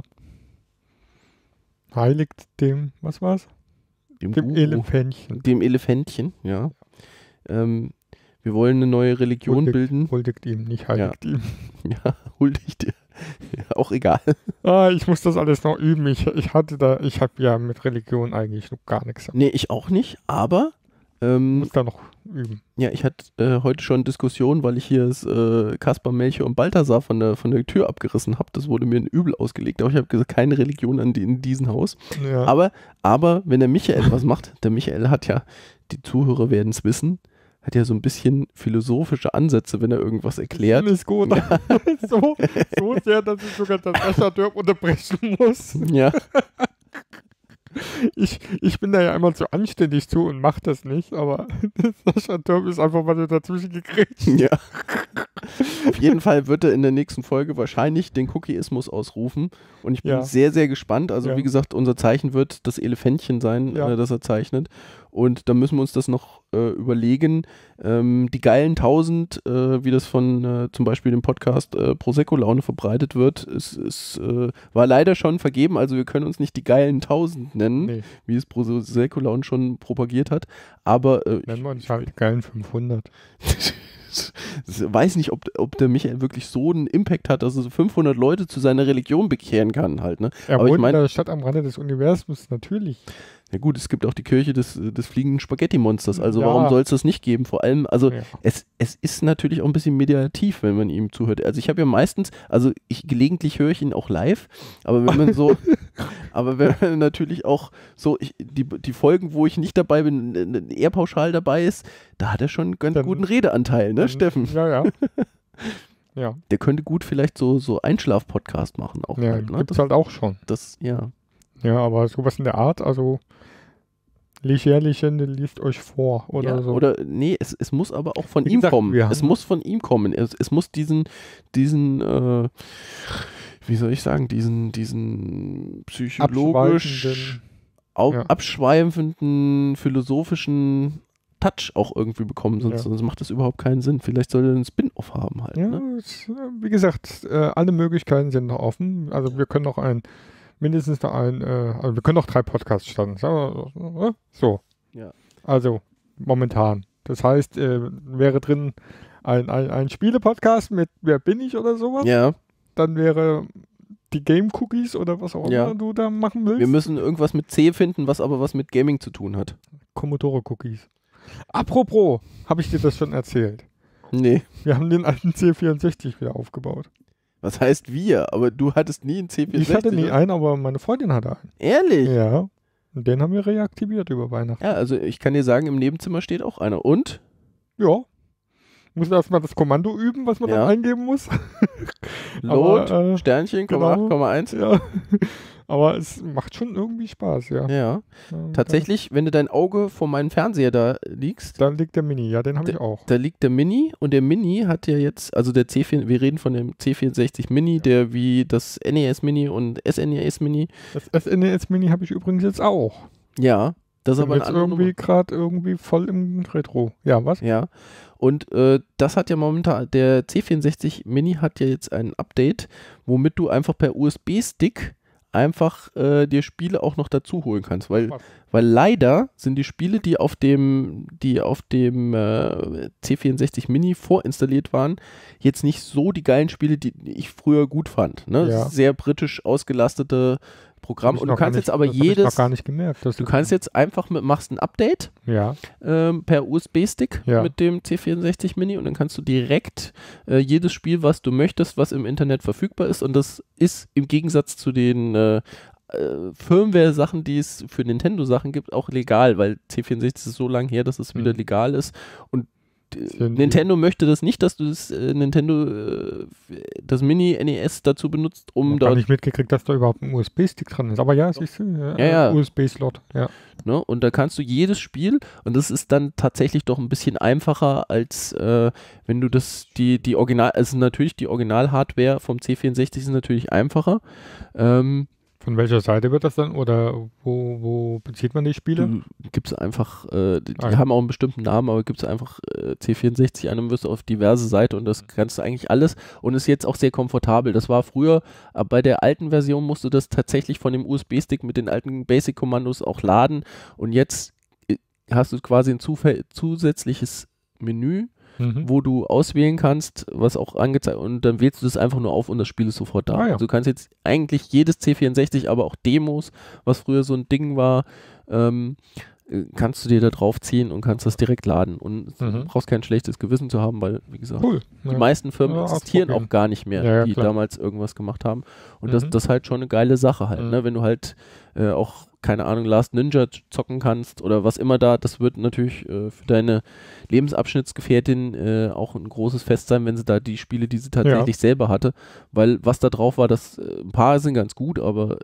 Heiligt dem, was war's? Dem Guru, Elefantchen. Dem Elefantchen, ja. Wir wollen eine neue Religion bilden. Huldigt ihm, nicht heiligt ihm. Ja, huldigt dir. Ja, auch egal. Ich muss das alles noch üben. Ich habe ja mit Religion eigentlich noch gar nichts. Nee, ich auch nicht, aber Muss da noch üben. ja, ich hatte heute schon Diskussionen, weil ich hier das Kaspar, Melchior und Balthasar von der Tür abgerissen habe. Das wurde mir ein Übel ausgelegt. Aber ich habe gesagt, keine Religion in diesem Haus. Ja. Aber wenn der Michael was macht, der Michael hat ja, die Zuhörer werden es wissen, hat ja so ein bisschen philosophische Ansätze, wenn er irgendwas erklärt. Ist gut. so sehr, dass ich sogar das Escherdörp unterbrechen muss. Ja. Ich bin da ja einmal zu anständig zu und mach das nicht, aber das Escherdörp ist einfach mal so dazwischen gekriegt. Ja. Auf jeden Fall wird er in der nächsten Folge wahrscheinlich den Cookieismus ausrufen und ich bin sehr, sehr gespannt. Also wie gesagt, unser Zeichen wird das Elefantchen sein, das er zeichnet und da müssen wir uns das noch überlegen. Die geilen 1000, wie das von zum Beispiel dem Podcast Prosecco-Laune verbreitet wird, war leider schon vergeben, also wir können uns nicht die geilen 1000 nennen, wie es Prosecco-Laune schon propagiert hat, aber nennen wir uns halt die geilen 500. Ich weiß nicht, ob der Michael wirklich so einen Impact hat, dass er so 500 Leute zu seiner Religion bekehren kann halt, ne? Er aber wohnt ich meine, in der Stadt am Rande des Universums, natürlich. Ja gut, es gibt auch die Kirche des fliegenden Spaghetti-Monsters, also warum soll es das nicht geben? Vor allem, also es ist natürlich auch ein bisschen mediativ, wenn man ihm zuhört. Also ich habe ja meistens, gelegentlich höre ich ihn auch live, aber wenn man so, aber wenn man natürlich auch so, die Folgen, wo ich nicht dabei bin, eher pauschal dabei ist, da hat er schon einen ganz guten Redeanteil, ne, Steffen? Ja. Ja. Der könnte gut vielleicht so Einschlaf-Podcast machen auch. Ja, halt, ne? gibt's halt auch schon. Ja, aber sowas in der Art, also Legende liest euch vor oder so. Oder nee, es muss aber auch von ihm kommen. Es muss von ihm kommen. Es muss diesen wie soll ich sagen, diesen psychologisch abschweifenden, philosophischen Touch auch irgendwie bekommen, sonst macht das überhaupt keinen Sinn. Vielleicht soll er einen Spin-off haben halt. Ja, ne? Wie gesagt, alle Möglichkeiten sind noch offen. Also wir können noch wir können noch 3 Podcasts starten. So. Ja. Also momentan. Das heißt, wäre drin ein Spiele-Podcast mit Wer bin ich oder sowas. Ja. Dann wäre die Game Cookies oder was auch immer du da machen willst. Wir müssen irgendwas mit C finden, was aber was mit Gaming zu tun hat. Commodore Cookies. Apropos, habe ich dir das schon erzählt? Nee. Wir haben den alten C64 wieder aufgebaut. Was heißt wir? Aber du hattest nie einen C64? Ich hatte nie einen, aber meine Freundin hatte einen. Ehrlich? Ja. Und den haben wir reaktiviert über Weihnachten. Ja, also ich kann dir sagen, im Nebenzimmer steht auch einer. Und? Ja. Muss erstmal das Kommando üben, was man dann eingeben muss. Load, Sternchen, genau, 8,1. Ja. Aber es macht schon irgendwie Spaß, Ja. Tatsächlich, wenn du dein Auge vor meinem Fernseher da liegst. Da liegt der Mini, den habe ich auch. Da liegt der Mini und der Mini hat ja jetzt, also der wir reden von dem C64 Mini, der wie das NES Mini und SNES Mini. Das SNES Mini habe ich übrigens jetzt auch. Ja. Das ist aber jetzt irgendwie voll im Retro. Ja, was? Ja. Und das hat ja momentan, der C64 Mini hat ja jetzt ein Update, womit du einfach per USB-Stick einfach dir Spiele auch noch dazu holen kannst, weil leider sind die Spiele, die auf dem C64 Mini vorinstalliert waren, jetzt nicht so die geilen Spiele, die ich früher gut fand. Ne? Ja. Sehr britisch ausgelastete Programm und du kannst jetzt aber jedes. Ich noch gar nicht gemerkt. Du kannst jetzt einfach machst ein Update per USB-Stick mit dem C64 Mini und dann kannst du direkt jedes Spiel, was du möchtest, was im Internet verfügbar ist und das ist im Gegensatz zu den Firmware-Sachen, die es für Nintendo-Sachen gibt, auch legal, weil C64 ist so lange her, dass es wieder legal ist und Nintendo möchte das nicht, dass du das das Mini-NES dazu benutzt, um da... Ich habe nicht mitgekriegt, dass da überhaupt ein USB-Stick dran ist. Aber ja, siehst du, USB-Slot, ja. Ne? Und da kannst du jedes Spiel, und das ist dann tatsächlich doch ein bisschen einfacher, als wenn du die Original, also natürlich die Original-Hardware vom C64 ist natürlich einfacher. Von welcher Seite wird das dann? Oder wo bezieht man die Spiele? Gibt es einfach, die haben auch einen bestimmten Namen, aber gibt es einfach C64 an und wirst du auf diverse Seiten und das kannst du eigentlich alles und ist jetzt auch sehr komfortabel. Das war früher, bei der alten Version musst du das tatsächlich von dem USB-Stick mit den alten Basic-Kommandos auch laden und jetzt hast du quasi ein zusätzliches Menü, wo du auswählen kannst, was auch angezeigt und dann wählst du das einfach nur auf und das Spiel ist sofort da. Also du kannst jetzt eigentlich jedes C64, aber auch Demos, was früher so ein Ding war, kannst du dir da drauf ziehen und kannst das direkt laden und du brauchst kein schlechtes Gewissen zu haben, weil, wie gesagt, die meisten Firmen existieren auch gar nicht mehr, die damals irgendwas gemacht haben und das ist halt schon eine geile Sache halt, ne? Wenn du halt auch keine Ahnung, Last Ninja zocken kannst oder was immer da, das wird natürlich für deine Lebensabschnittsgefährtin auch ein großes Fest sein, wenn sie da die Spiele, die sie tatsächlich selber hatte, weil was da drauf war, ein paar sind ganz gut, aber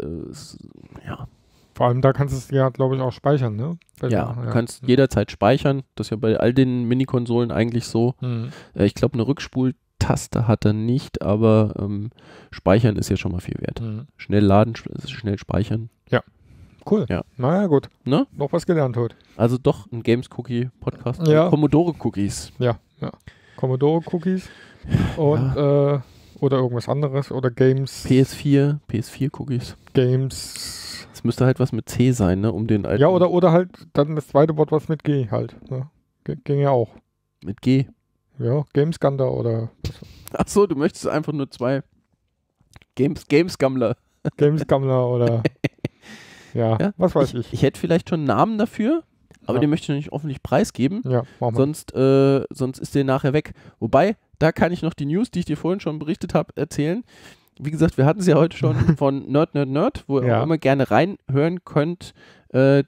Vor allem da kannst du es ja, glaube ich, auch speichern, ne? Du kannst jederzeit speichern, das ist ja bei all den Minikonsolen eigentlich so. Ich glaube, eine Rückspultaste hat er nicht, aber speichern ist ja schon mal viel wert. Schnell laden, schnell speichern. Ja. Cool. Ja. Na ja, gut. Ne? Noch was gelernt heute. Also doch ein Games-Cookie-Podcast. Ja. Commodore-Cookies. Ja. Commodore-Cookies und oder irgendwas anderes oder Games. PS4-Cookies. Games. Es müsste halt was mit C sein, ne? Um den alten. Ja, oder halt dann das zweite Wort, was mit G halt. Ne? Ging ja auch. Mit G? Ja, Gamesgander oder. Achso, du möchtest einfach nur zwei Gamesgammler. Gamesgammler oder. Ja, was weiß ich. Ich hätte vielleicht schon einen Namen dafür, aber den möchte ich noch nicht öffentlich preisgeben. Ja, machen wir. Sonst ist der nachher weg. Wobei, da kann ich noch die News, die ich dir vorhin schon berichtet habe, erzählen. Wie gesagt, wir hatten es ja heute schon von Nerd, wo ihr auch immer gerne reinhören könnt. Der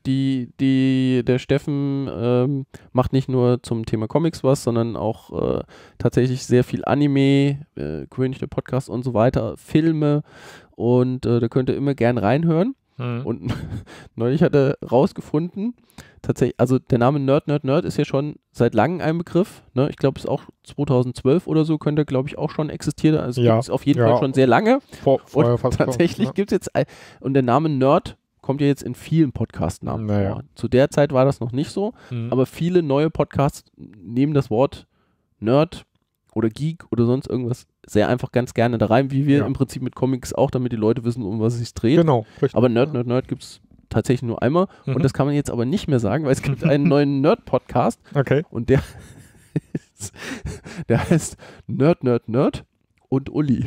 Steffen macht nicht nur zum Thema Comics was, sondern auch tatsächlich sehr viel Anime, König der Podcast und so weiter, Filme und da könnt ihr immer gerne reinhören. Und neulich hat er rausgefunden, tatsächlich, also der Name Nerd ist ja schon seit langem ein Begriff, ne? Ich glaube, es ist auch 2012 oder so, könnte glaube ich auch schon existieren, also gibt es auf jeden Fall schon sehr lange. Und tatsächlich gibt es jetzt, und der Name Nerd kommt ja jetzt in vielen Podcast-Namen vor. Zu der Zeit war das noch nicht so, aber viele neue Podcasts nehmen das Wort Nerd oder Geek oder sonst irgendwas sehr einfach ganz gerne da rein, wie wir im Prinzip mit Comics auch, damit die Leute wissen, um was es sich dreht. Genau, richtig. Aber Nerd gibt es tatsächlich nur einmal und das kann man jetzt aber nicht mehr sagen, weil es gibt einen neuen Nerd-Podcast und der heißt Nerd und Uli.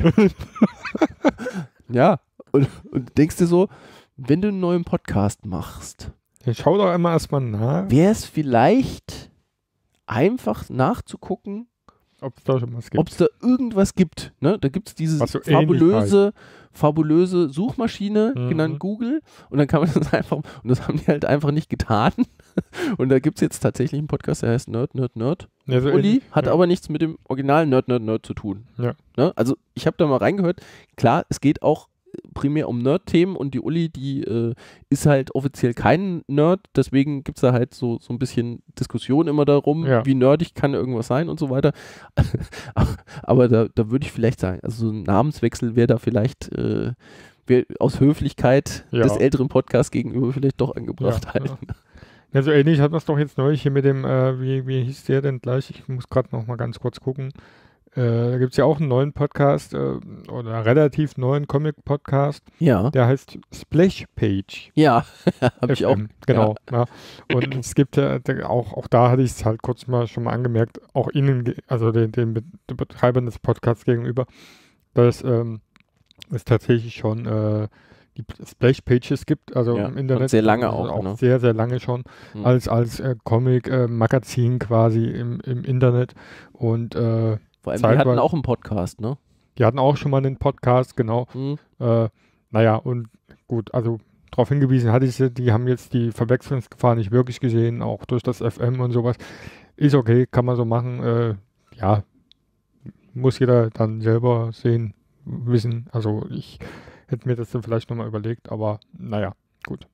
Ja, und denkst du so, wenn du einen neuen Podcast machst, ich schau doch immer erstmal nach. Wäre es vielleicht einfach nachzugucken, ob es da schon was gibt. Ob es da irgendwas gibt. Ne? Da gibt es diese so fabulöse Suchmaschine, genannt Google. Und dann kann man das einfach, und das haben die halt einfach nicht getan. Und da gibt es jetzt tatsächlich einen Podcast, der heißt Nerd. Ja, so Uli hat aber nichts mit dem Original Nerd zu tun. Ja. Ne? Also ich habe da mal reingehört. Klar, es geht auch primär um Nerd-Themen und die Uli, die ist halt offiziell kein Nerd, deswegen gibt es da halt so ein bisschen Diskussion immer darum, wie nerdig kann irgendwas sein und so weiter. Aber da würde ich vielleicht sagen, also so ein Namenswechsel wäre da vielleicht aus Höflichkeit des älteren Podcasts gegenüber vielleicht doch angebracht halten. Ja, so ähnlich hat man es doch jetzt neulich hier mit dem, wie hieß der denn gleich? Ich muss gerade noch mal ganz kurz gucken. Da gibt es ja auch einen neuen Podcast oder relativ neuen Comic-Podcast. Ja. Der heißt Splash Page. Ja, habe ich auch. Genau. Ja. Und es gibt ja auch da hatte ich es halt kurz schon mal angemerkt, auch ihnen, also den Betreibern des Podcasts gegenüber, dass es tatsächlich schon die Splash Pages gibt, also im Internet. Sehr lange auch. Ne? Sehr, sehr lange schon, als Comic-Magazin quasi im Internet. Und vor allem, die hatten auch einen Podcast, ne? Die hatten auch schon mal einen Podcast, genau. Naja, und gut, also darauf hingewiesen hatte ich sie, die haben jetzt die Verwechslungsgefahr nicht wirklich gesehen, auch durch das FM und sowas. ist okay, kann man so machen. Ja, muss jeder dann selber sehen, wissen. Also ich hätte mir das dann vielleicht nochmal überlegt, aber naja, gut.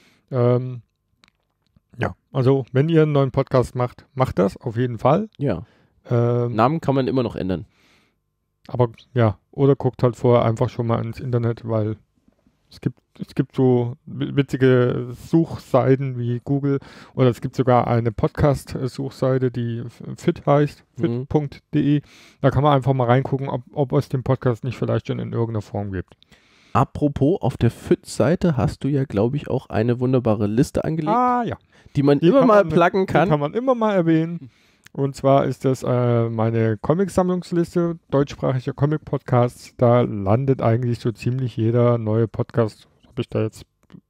Ja, also wenn ihr einen neuen Podcast macht, macht das auf jeden Fall. Ja. Namen kann man immer noch ändern. Aber ja, oder guckt halt vorher einfach schon mal ins Internet, weil es gibt so witzige Suchseiten wie Google oder es gibt sogar eine Podcast-Suchseite, die fit heißt, fit.de. Da kann man einfach mal reingucken, ob es den Podcast nicht vielleicht schon in irgendeiner Form gibt. Apropos, auf der FIT-Seite hast du ja, glaube ich, auch eine wunderbare Liste angelegt, Ja. die man immer mal pluggen kann. Die kann man immer mal erwähnen. Und zwar ist das meine Comic-Sammlungsliste, deutschsprachige Comic-Podcasts. Da landet eigentlich so ziemlich jeder neue Podcast. Habe ich da jetzt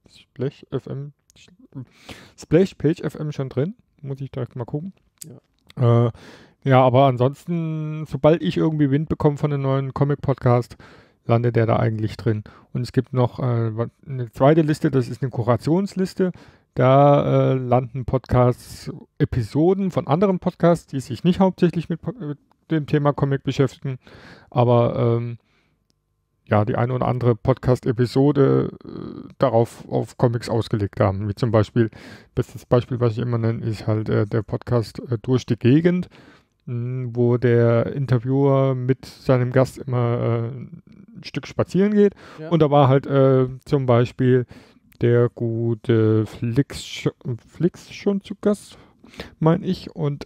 Splash Page FM schon drin? Muss ich direkt mal gucken. Ja. Ja, aber ansonsten, sobald ich irgendwie Wind bekomme von einem neuen Comic-Podcast, landet der da eigentlich drin. Und es gibt noch eine zweite Liste, das ist eine Kurationsliste. Da landen Podcasts, Episoden von anderen Podcasts, die sich nicht hauptsächlich mit dem Thema Comic beschäftigen, aber ja, die eine oder andere Podcast-Episode darauf auf Comics ausgelegt haben. Wie zum Beispiel, bestes Beispiel, was ich immer nenne, ist halt der Podcast Durch die Gegend, wo der Interviewer mit seinem Gast immer ein Stück spazieren geht. Ja. Und da war halt zum Beispiel der gute Flix schon zu Gast, meine ich. Und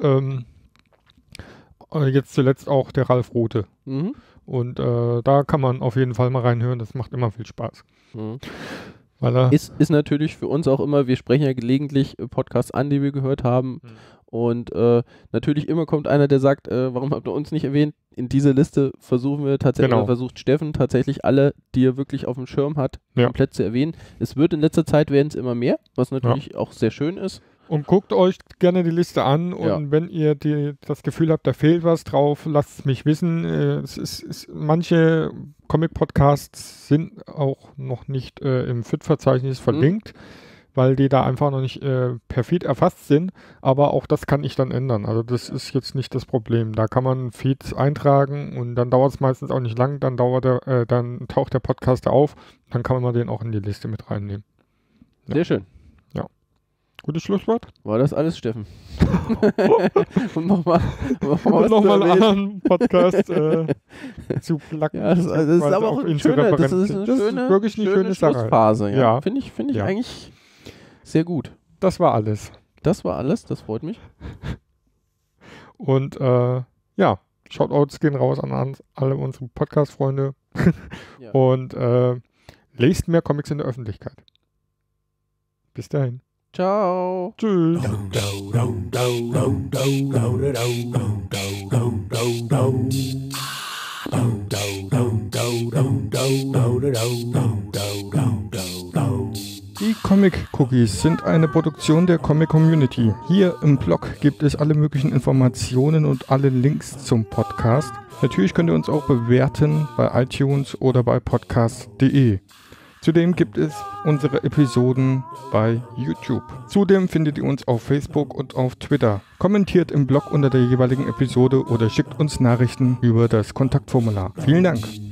jetzt zuletzt auch der Ralf Rothe. Mhm. Und da kann man auf jeden Fall mal reinhören. Das macht immer viel Spaß. Mhm. Weil ist natürlich für uns auch immer, wir sprechen ja gelegentlich Podcasts an, die wir gehört haben. Mhm. Und natürlich immer kommt einer, der sagt, warum habt ihr uns nicht erwähnt? In dieser Liste versuchen wir tatsächlich, oder versucht Steffen tatsächlich alle, die er wirklich auf dem Schirm hat, komplett zu erwähnen. Es wird in letzter Zeit werden es immer mehr, was natürlich auch sehr schön ist. Und guckt euch gerne die Liste an und wenn ihr das Gefühl habt, da fehlt was drauf, lasst es mich wissen. Manche Comic-Podcasts sind auch noch nicht im FIT-Verzeichnis verlinkt, weil die da einfach noch nicht per Feed erfasst sind, aber auch das kann ich dann ändern. Also das ist jetzt nicht das Problem. Da kann man Feeds eintragen und dann dauert es meistens auch nicht lang, dann taucht der Podcast auf, dann kann man den auch in die Liste mit reinnehmen. Ja. Sehr schön. Ja. Gutes Schlusswort? War das alles, Steffen? Und nochmal einen anderen Podcast zu placken. Ja, das ist aber auch eine schöne, wirklich eine schöne Schlussphase. Ja. Finde ich eigentlich sehr gut. Das war alles. Das freut mich. Und Shoutouts gehen raus an alle unsere Podcast-Freunde. Und lest mehr Comics in der Öffentlichkeit. Bis dahin. Ciao. Tschüss. Die Comic Cookies sind eine Produktion der Comic Community. Hier im Blog gibt es alle möglichen Informationen und alle Links zum Podcast. Natürlich könnt ihr uns auch bewerten bei iTunes oder bei podcast.de. Zudem gibt es unsere Episoden bei YouTube. Zudem findet ihr uns auf Facebook und auf Twitter. Kommentiert im Blog unter der jeweiligen Episode oder schickt uns Nachrichten über das Kontaktformular. Vielen Dank.